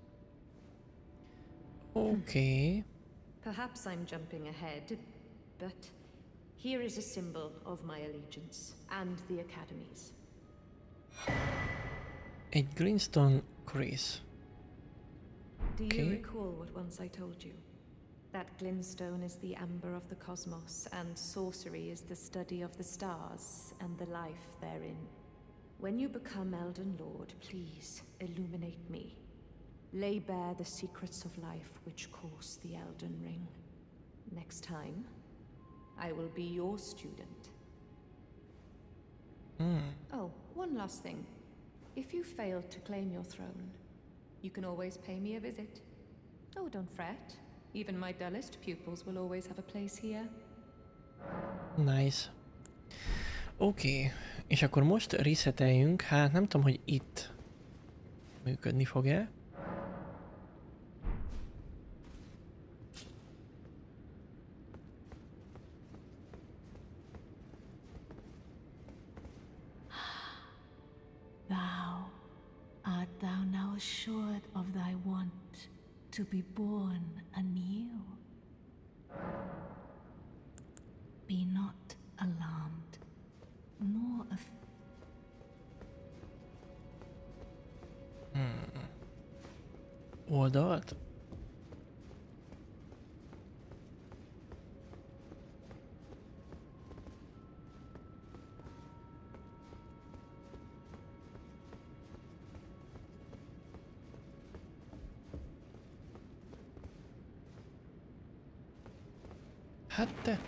Okay. Perhaps I'm jumping ahead, but here is a symbol of my allegiance and the Academy's. Egy Greenstone Chris. Do Okay. you recall what once I told you? That glintstone is the amber of the cosmos, and sorcery is the study of the stars and the life therein. When you become Elden Lord, please illuminate me. Lay bare the secrets of life which course the Elden Ring. Next time, I will be your student. Mm. Oh, one last thing. If you fail to claim your throne, you can always pay me a visit. Oh, don't fret. Even my dullest pupils will always have a place here. Nice. Oké. Okay. És akkor most reseteljünk. Hát nem tudom, hogy itt működni fog-e. Thou art thou now assured of thy want to be born anew? Be not alarmed, nor af... Hmm. Oldalt? Hát te.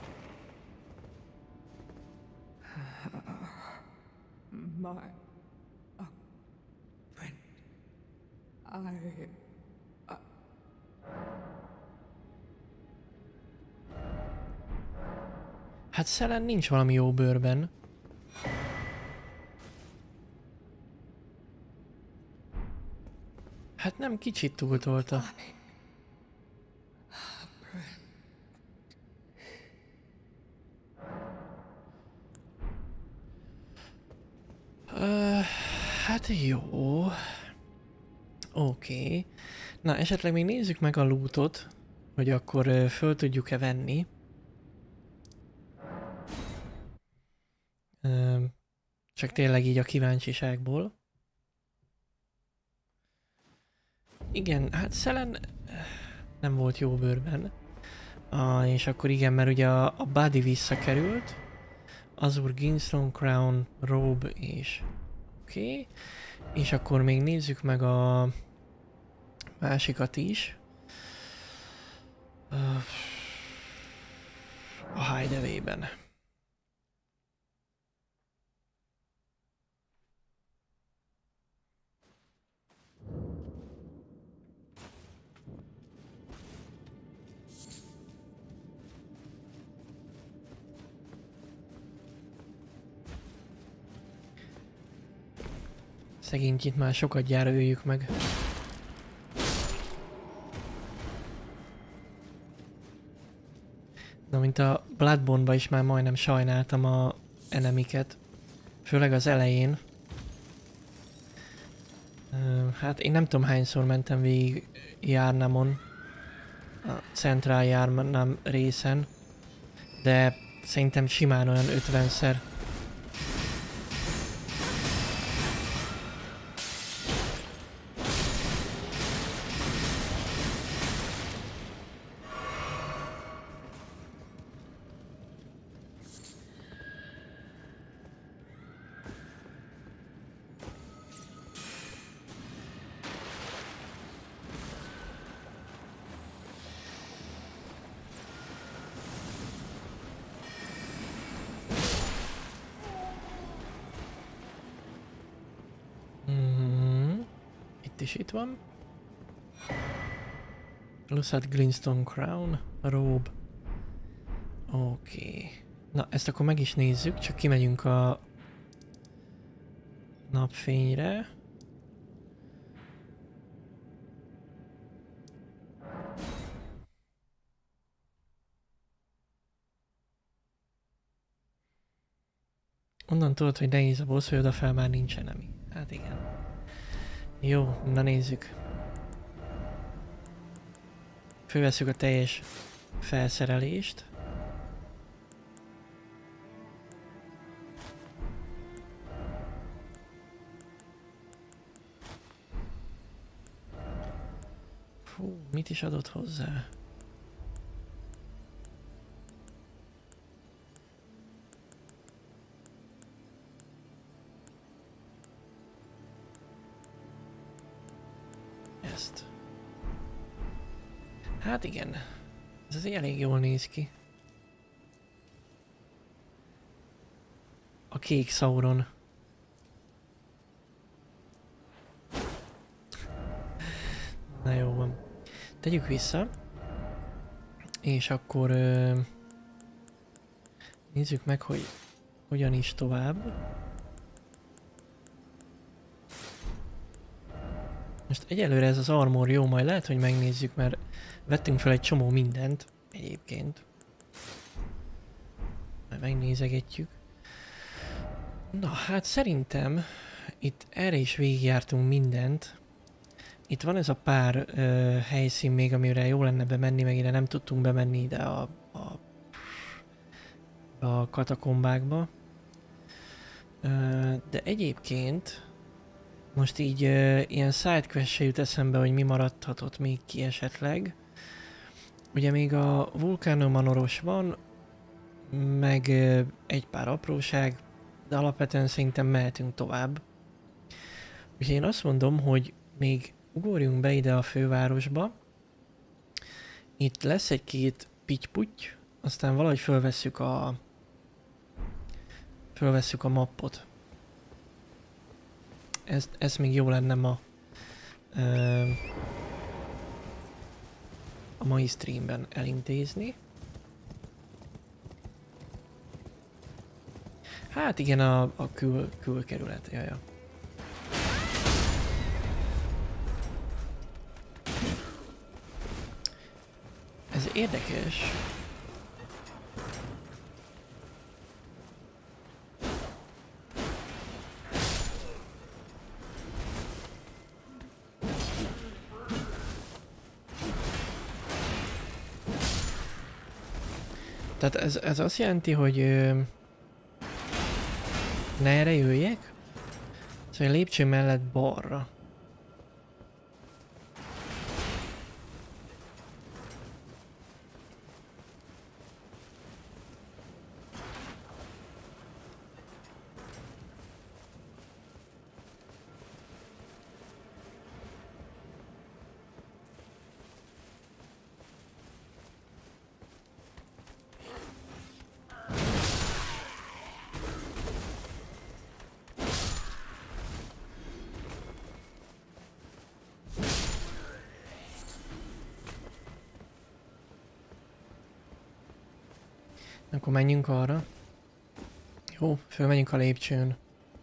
My... Uh, friend... I... Uh... Hát Szelen nincs valami jó bőrben. Hát nem kicsit túltolta. Uh, hát jó. Oké. Okay. Na, esetleg még nézzük meg a lootot, hogy akkor uh, föl tudjuk-e venni. Uh, csak tényleg így a kíváncsiságból. Igen, hát Szelen nem volt jó bőrben. Ah, és akkor igen, mert ugye a, a body visszakerült. Azur, Glintstone Crown, Robe és... Oké. Okay. És akkor még nézzük meg a másikat is. A Hideaway-ben. Szegénykit már sokat gyára öljük meg. Na, mint a Bloodborne-ba is már majdnem sajnáltam a enemiket. Főleg az elején. Hát én nem tudom hányszor mentem végig Yharnamon. A Central Yharnam részen. De szerintem simán olyan ötvenszer. És itt van. Lusat Glintstone Crown, Robe. Oké. Okay. Na, ezt akkor meg is nézzük, csak kimegyünk a napfényre. Onnan tudod, hogy nehéz a boss, hogy odafel már nincsen emi. Hát igen. Jó, na nézzük. Fölvesszük a teljes felszerelést. Fú, mit is adott hozzá? Ezt. Hát igen, ez azért elég jól néz ki. A kék Sauron. Na jó van. Tegyük vissza. És akkor ö, nézzük meg, hogy hogyan is tovább. Most egyelőre ez az armor jó, majd lehet, hogy megnézzük, mert vettünk fel egy csomó mindent egyébként. Majd megnézegetjük. Na hát szerintem itt erre is végigjártunk mindent. Itt van ez a pár ö, helyszín még, amire jó lenne bemenni, meg ide nem tudtunk bemenni ide a, a, a katakombákba. Ö, de egyébként most így ö, ilyen sidequest se jut eszembe, hogy mi maradhatott még ki esetleg. Ugye még a vulkánnomanoros van, meg ö, egy pár apróság, de alapvetően szerintem mehetünk tovább. Úgyhogy én azt mondom, hogy még ugorjunk be ide a fővárosba. Itt lesz egy-két pitty-putty, aztán valahogy fölvesszük a fölvesszük a mappot. Ez, ez még jó lenne ma ö, a mai streamben elintézni. Hát igen, a, a kül, külkerület, jaja. Ez érdekes. Tehát ez, ez azt jelenti, hogy ö, ne erre jöjjek? Szóval a lépcső mellett balra. Akkor menjünk arra. Jó, fölmenjünk a lépcsőn.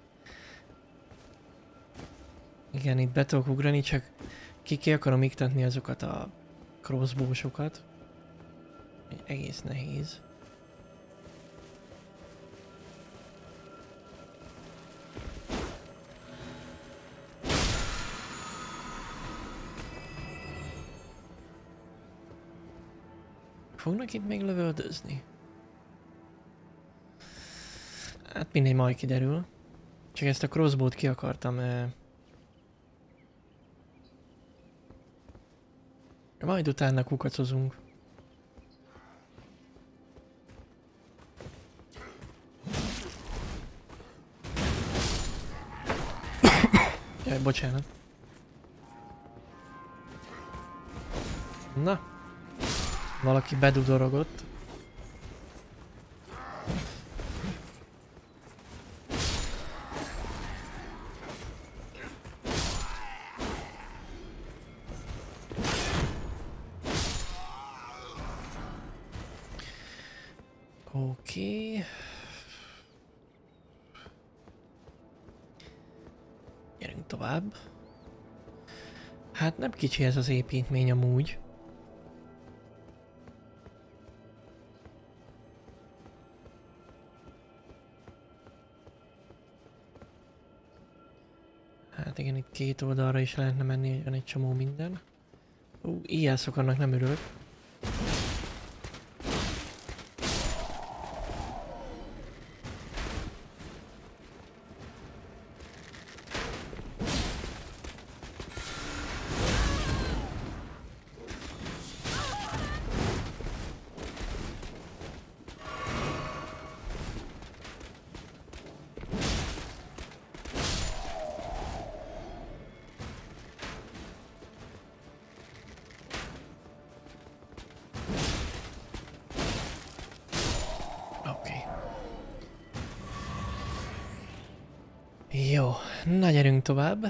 Igen, itt be tudok ugrani, csak ki ki akarom iktatni azokat a crossbow-sokat. Egész nehéz. Fognak itt még lövöldözni? Hát mindegy, majd kiderül. Csak ezt a crossbow-t ki akartam... Eh... Majd utána kukacozunk. Jaj, bocsánat. Na. Valaki bedudorogott. Oké. Gyerünk tovább. Hát nem kicsi ez az építmény amúgy. Hát igen, itt két oldalra is lehetne menni, van egy csomó minden. Ú, íjászok, annak nem örülök. Jó, na gyerünk tovább.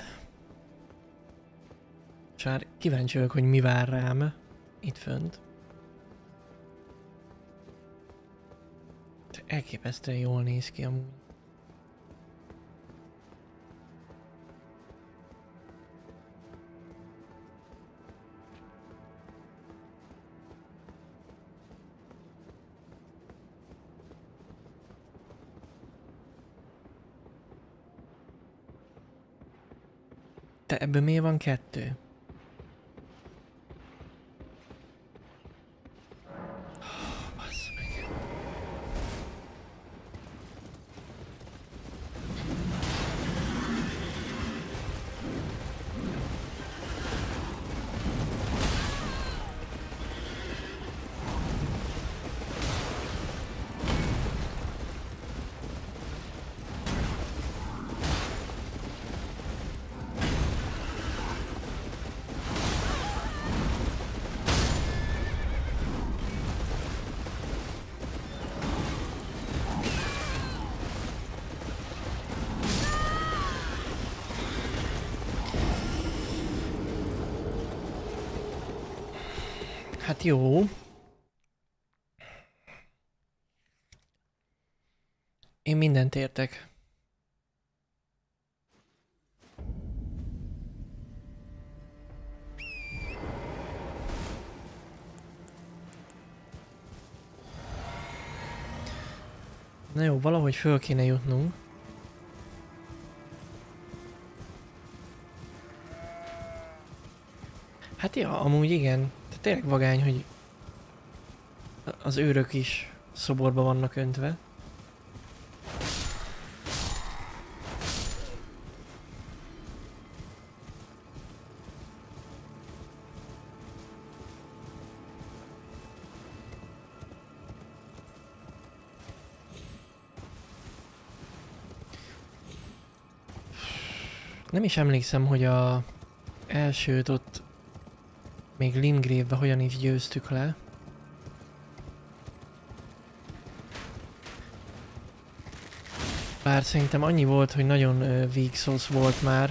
És már kíváncsi vagyok, hogy mi vár rám itt fönt. Elképesztően jól néz ki amúgy. Te ebből miért van kettő? Oh, bassz meg. Hát jó. Én minden mindent értek. Na jó, valahogy föl kéne jutnunk. Hát ja, amúgy igen. Tehát tényleg vagány, hogy az őrök is szoborba vannak öntve. Nem is emlékszem, hogy a elsőt ott még Limgrave-be hogyan is győztük le. Bár szerintem annyi volt, hogy nagyon uh, weak sauce volt már.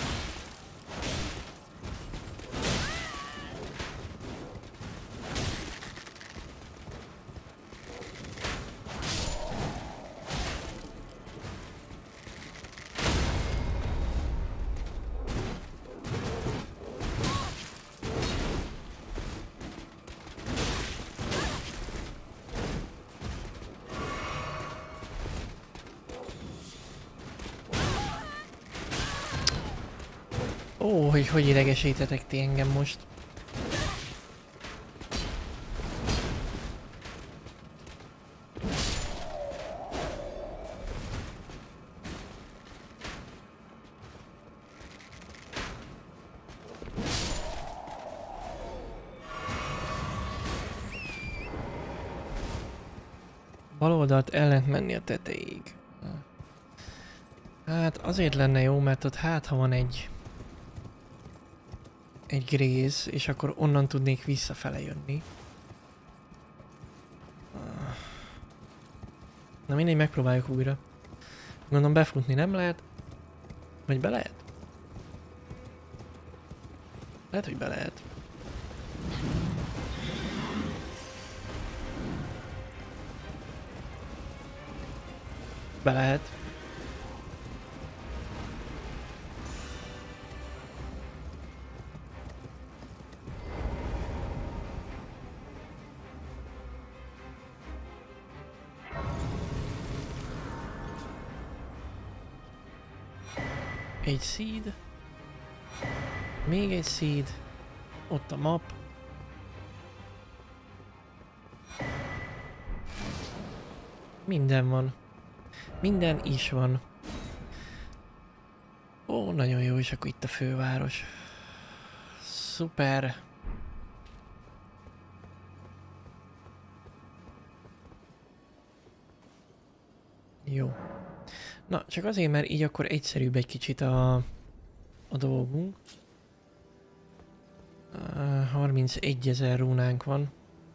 Ó, hogy hogy idegesítetek ti engem most. Bal oldalt ellent menni a tetejéig. Hát azért lenne jó, mert ott hát ha van egy egy gréz, és akkor onnan tudnék visszafele jönni. Na mindegy, megpróbáljuk újra. Gondolom befutni nem lehet. Vagy be lehet? Lehet, hogy be lehet. Be lehet. Egy seed. Még egy seed. Ott a map. Minden van. Minden is van. Ó, nagyon jó, és akkor itt a főváros. Szuper. Jó. Na, csak azért, mert így akkor egyszerűbb egy kicsit a, a dolgunk. Uh, harmincegy ezer rúnánk van.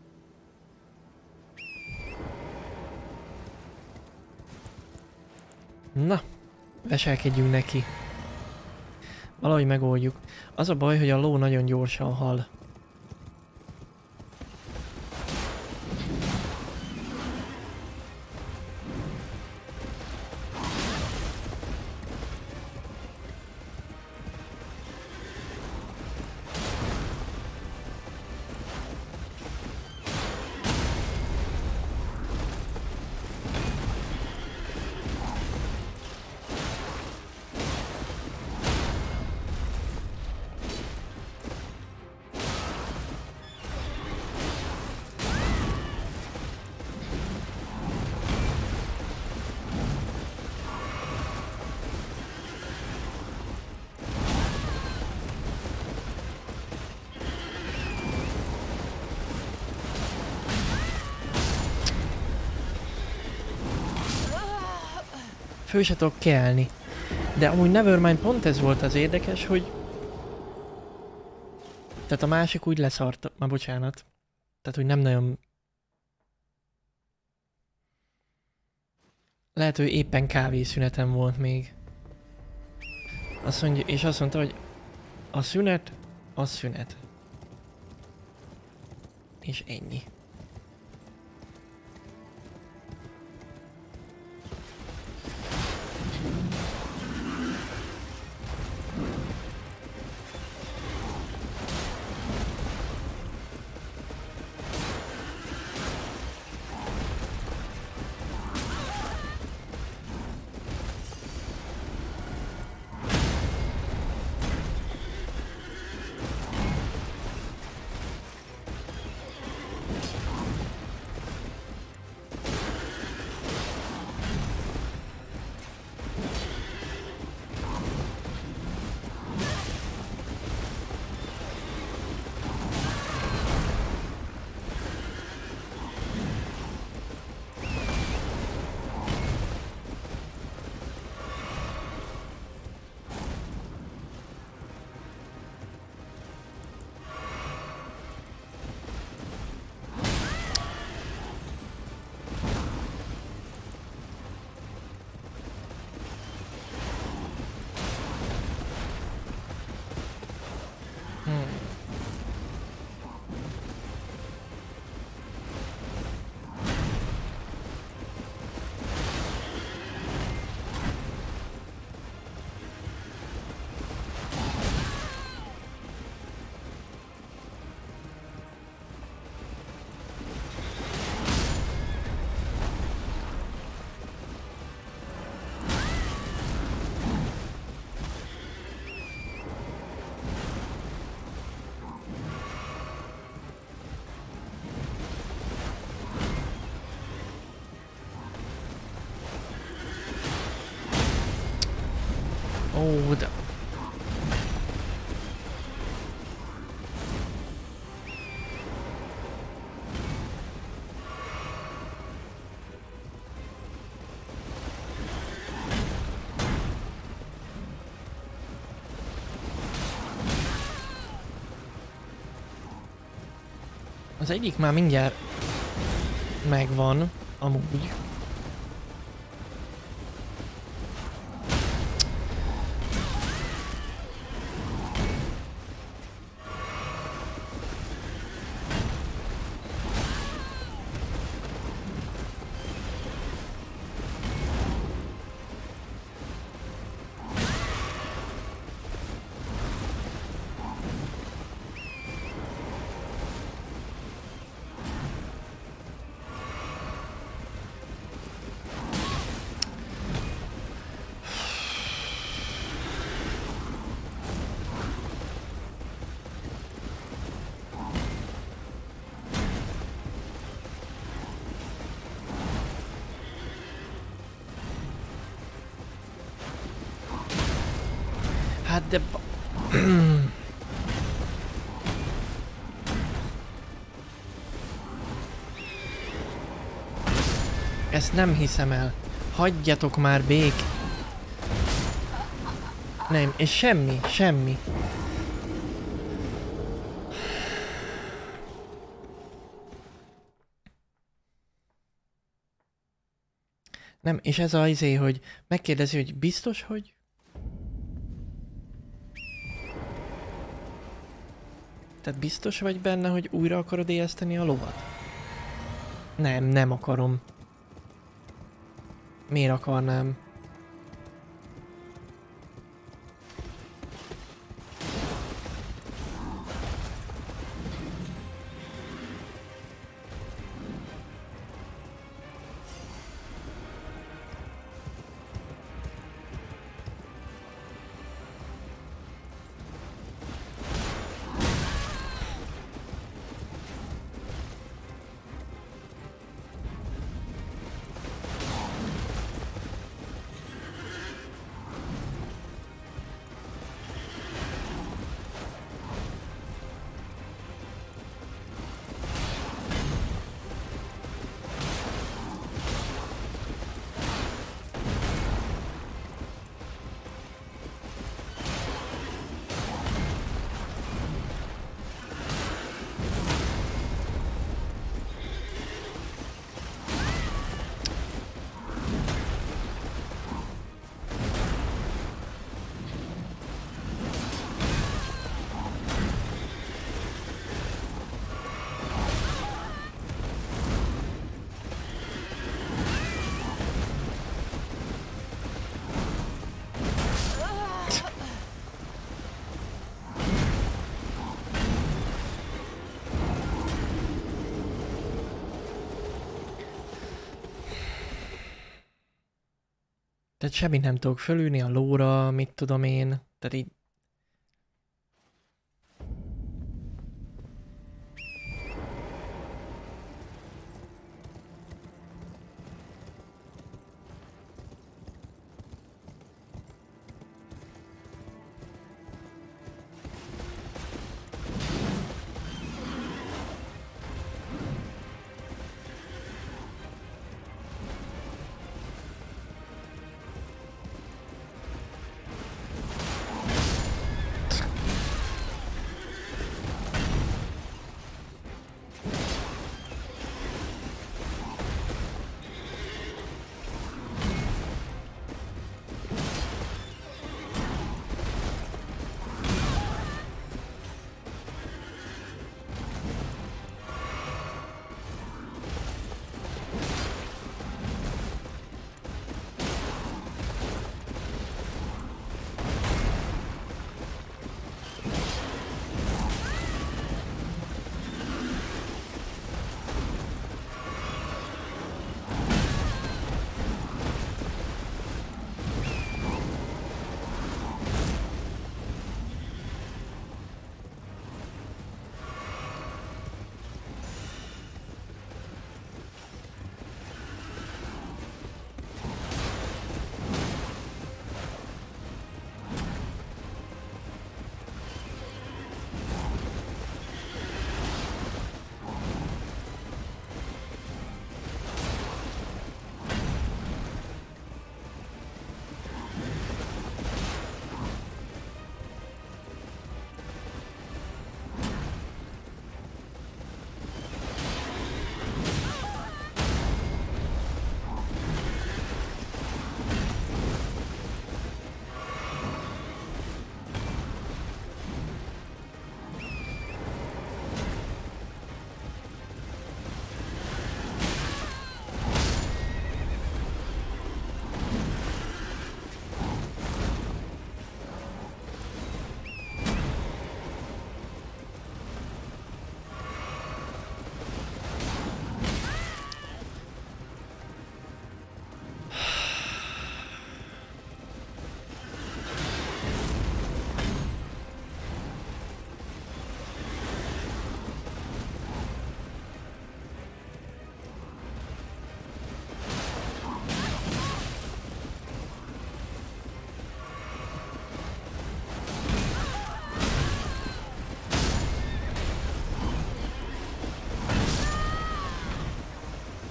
Na, veselkedjünk neki. Valahogy megoldjuk. Az a baj, hogy a ló nagyon gyorsan hal. Fő se tudok kelni. De amúgy Nevermind pont ez volt az érdekes, hogy... Tehát a másik úgy leszart... Már bocsánat. Tehát, hogy nem nagyon... Lehet, hogy éppen kávészünetem volt még. Azt mondja, és azt mondta, hogy a szünet, a szünet. És ennyi. Ó, de... Az egyik már mindjárt megvan, amúgy. Hát de... Ezt nem hiszem el. Hagyjatok már bék. Nem, és semmi, semmi. Nem, és ez az izé, hogy megkérdezi, hogy biztos, hogy... Tehát biztos vagy benne, hogy újra akarod éjeszteni a lovat? Nem, nem akarom. Miért akarnám? Tehát semmit nem tudok fölülni a lóra, mit tudom én. Tehát így...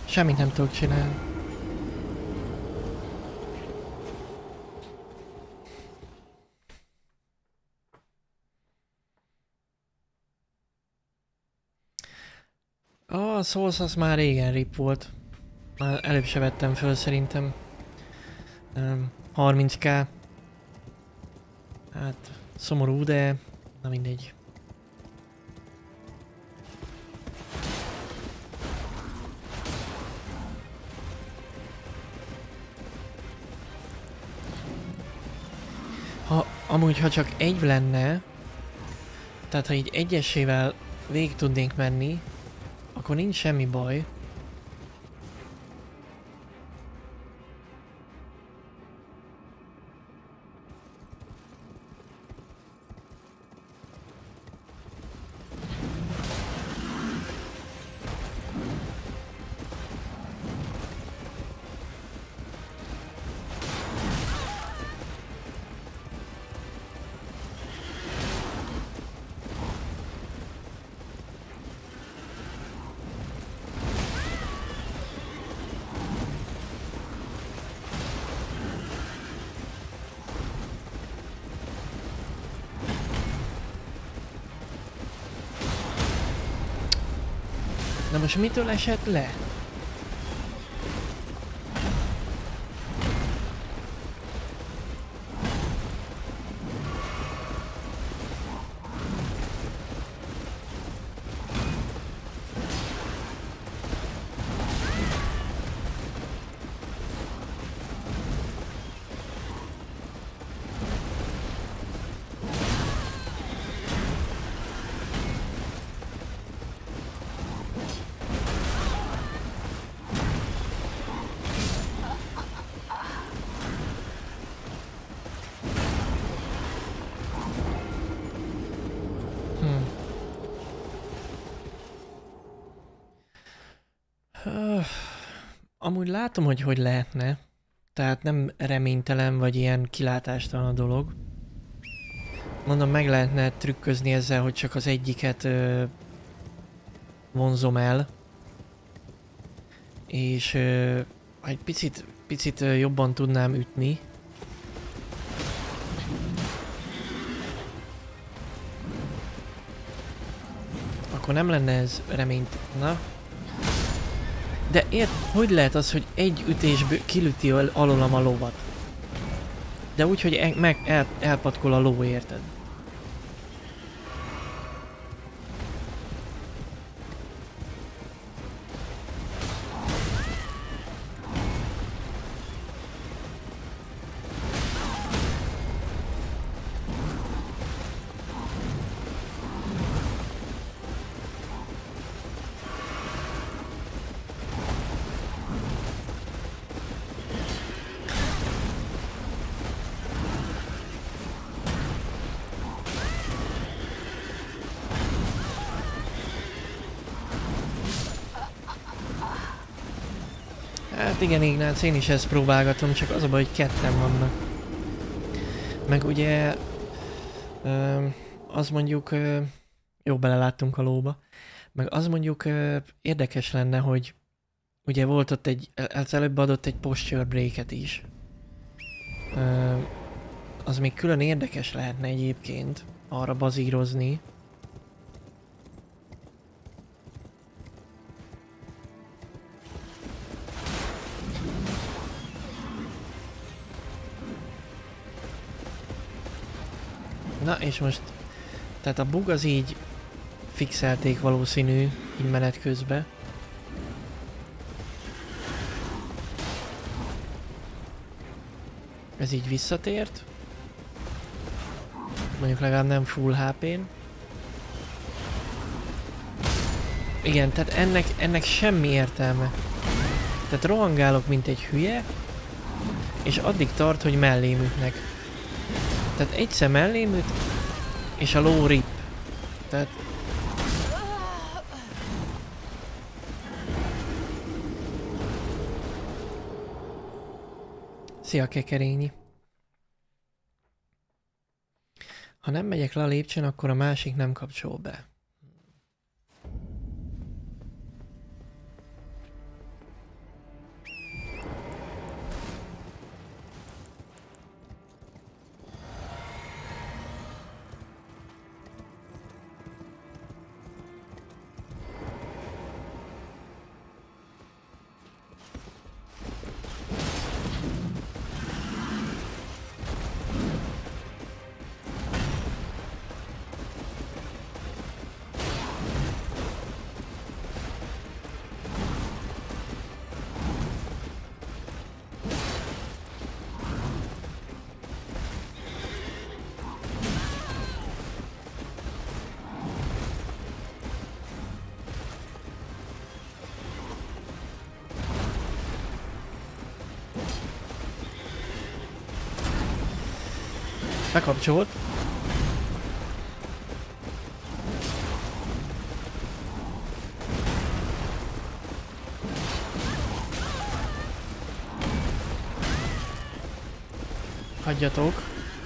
Semmit nem tudok csinálni. Ah, a Souls az már régen rip volt. Már előbb se vettem föl szerintem. Um, harminc k. Hát szomorú, de na mindegy. Ha amúgy, ha csak egy lenne, tehát ha így egyesével végig tudnénk menni, akkor nincs semmi baj. Na most mitől esett le? Amúgy látom, hogy hogy lehetne. Tehát nem reménytelen vagy ilyen kilátástalan a dolog. Mondom, meg lehetne trükközni ezzel, hogy csak az egyiket ö, vonzom el. És ö, egy picit, picit ö, jobban tudnám ütni. Akkor nem lenne ez reményt. Na. De ért, hogy lehet az, hogy egy ütésből kilüti alólam a lovat? De úgy, hogy el, meg el, elpatkol a ló, érted? Hát igen, Ignác, én is ezt próbálgatom, csak az a baj, hogy ketten vannak. Meg ugye... Ö, az mondjuk... Ö, jó, beleláttunk a lóba. Meg az mondjuk ö, érdekes lenne, hogy... Ugye volt ott egy... Az előbb adott egy posture break-et is. Ö, az még külön érdekes lehetne egyébként. Arra bazírozni. Na, és most... Tehát a bug az így fixelték valószínű, így menet közben. Ez így visszatért. Mondjuk legalább nem full há pén. Igen, tehát ennek, ennek semmi értelme. Tehát rohangálok, mint egy hülye, és addig tart, hogy mellém ütnek. Tehát egyszer mellém üt, és a ló rip. Tehát... Szia, kekerényi! Ha nem megyek le a lépcsőn, akkor a másik nem kapcsol be. Bekapcsolt. Hagyjatok.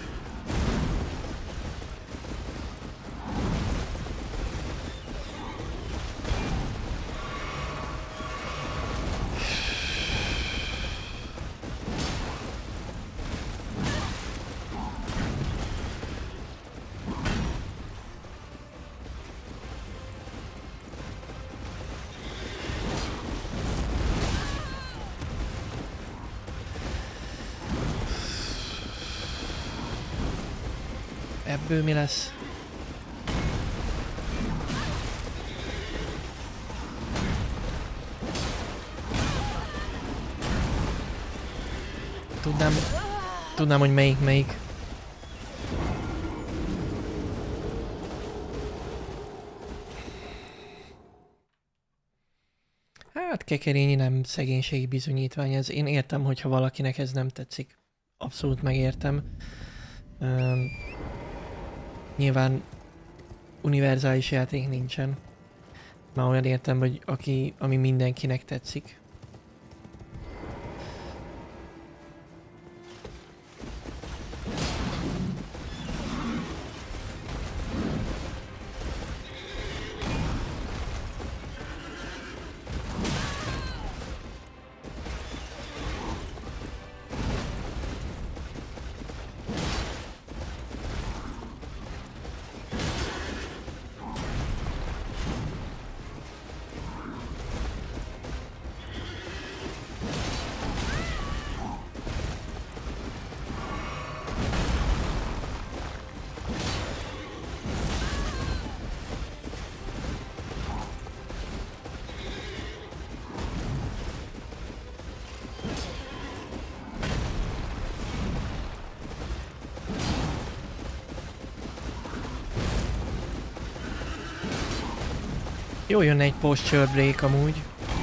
Ebből mi lesz? Tudnám... Tudnám, hogy melyik melyik. Hát kekerényi nem szegénységi bizonyítvány ez. Én értem, hogyha valakinek ez nem tetszik. Abszolút megértem. Um, Nyilván univerzális játék nincsen. Már olyan értem, hogy aki, ami mindenkinek tetszik. Jó jönne egy posture break amúgy.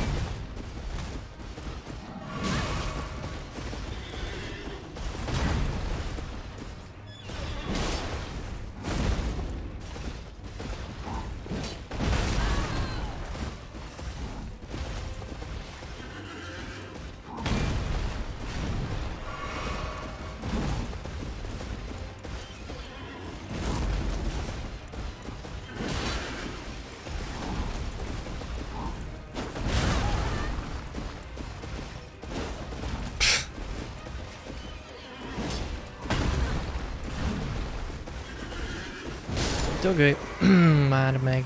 Dögölj már meg.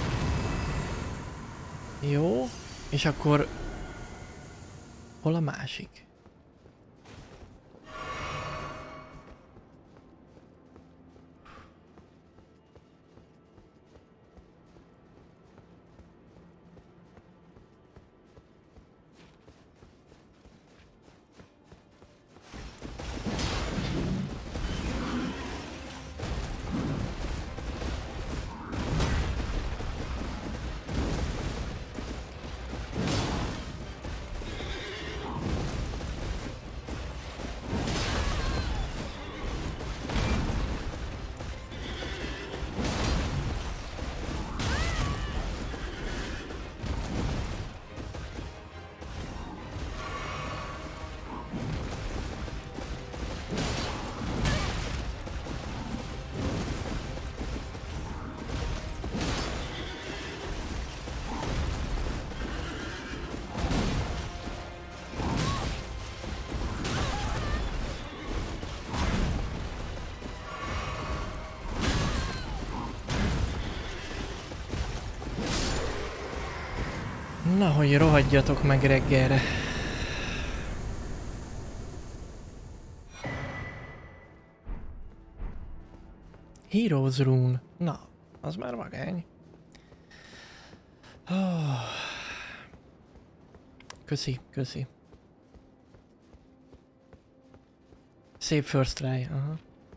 Jó, és akkor hol a másik? Na, hogy rohadjatok meg reggelre. Heroes Rune. Na, az már magány. Oh. Köszi, köszi. Szép first try. Aha.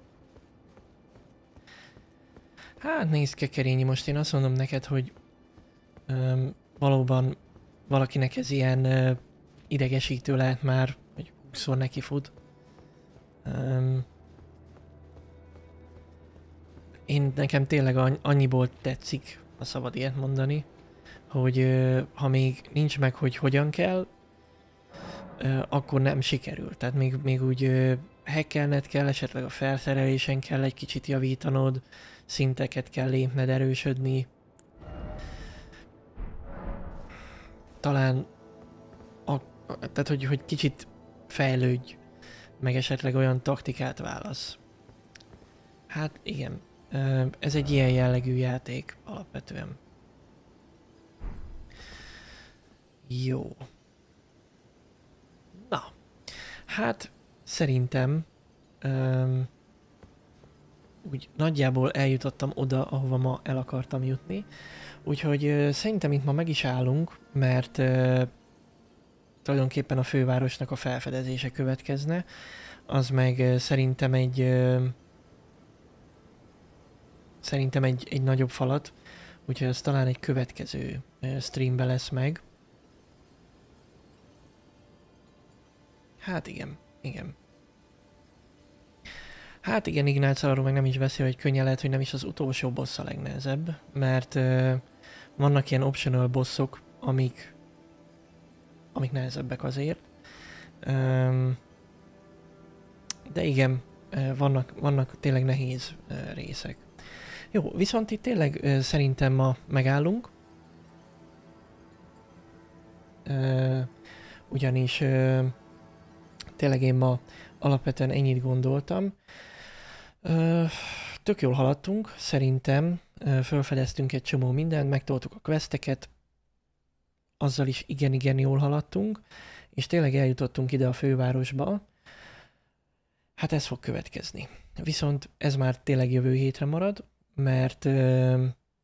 Hát nézd, kekerényi, most én azt mondom neked, hogy um, valóban valakinek ez ilyen uh, idegesítő lehet már, hogy húszszor neki fut. Um, én nekem tényleg annyiból tetszik, ha szabad ilyet mondani, hogy ha még nincs meg, hogy hogyan kell, akkor nem sikerül. Tehát még, még úgy hackelned kell, esetleg a felszerelésen kell egy kicsit javítanod, szinteket kell lépned, erősödni. Talán, a, tehát hogy, hogy kicsit fejlődj, meg esetleg olyan taktikát válasz. Hát igen, ez egy ilyen jellegű játék alapvetően. Jó. Na, hát szerintem um, úgy nagyjából eljutottam oda, ahova ma el akartam jutni. Úgyhogy uh, szerintem itt ma meg is állunk, mert uh, tulajdonképpen a fővárosnak a felfedezése következne. Az meg uh, szerintem egy uh, szerintem egy, egy nagyobb falat, úgyhogy az talán egy következő uh, streambe lesz meg. Hát igen, igen. Hát igen, Ignác arról meg nem is beszél, hogy könnyen lehet, hogy nem is az utolsó boss a legnehezebb, mert uh, vannak ilyen optional bossok, amik, amik nehezebbek azért. Um, de igen, uh, vannak, vannak tényleg nehéz uh, részek. Jó, viszont itt tényleg uh, szerintem ma megállunk. Uh, ugyanis uh, tényleg én ma alapvetően ennyit gondoltam. Ö, tök jól haladtunk, szerintem. Ö, felfedeztünk egy csomó mindent, megtoltuk a questeket. Azzal is igen-igen jól haladtunk. És tényleg eljutottunk ide a fővárosba. Hát ez fog következni. Viszont ez már tényleg jövő hétre marad, mert... Ö,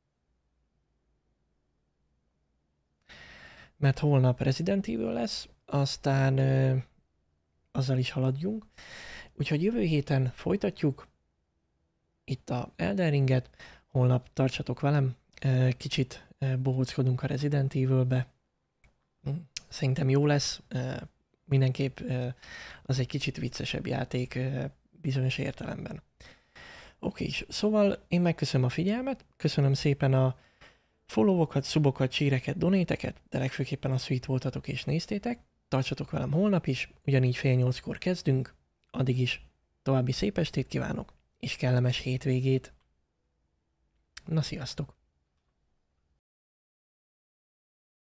mert holnap Resident Evil lesz, aztán... Ö, azzal is haladjunk. Úgyhogy jövő héten folytatjuk itt a Elden Ringet, holnap tartsatok velem, kicsit bohóckodunk a Resident Evil-be. Szerintem jó lesz, mindenképp az egy kicsit viccesebb játék bizonyos értelemben. Oké, szóval én megköszönöm a figyelmet, köszönöm szépen a followokat, subokat, csíreket, donéteket, de legfőképpen az, hogy itt voltatok és néztétek. Tartsatok velem holnap is, ugyanígy fél nyolckor kezdünk, addig is további szép estét kívánok, és kellemes hétvégét. Na, sziasztok!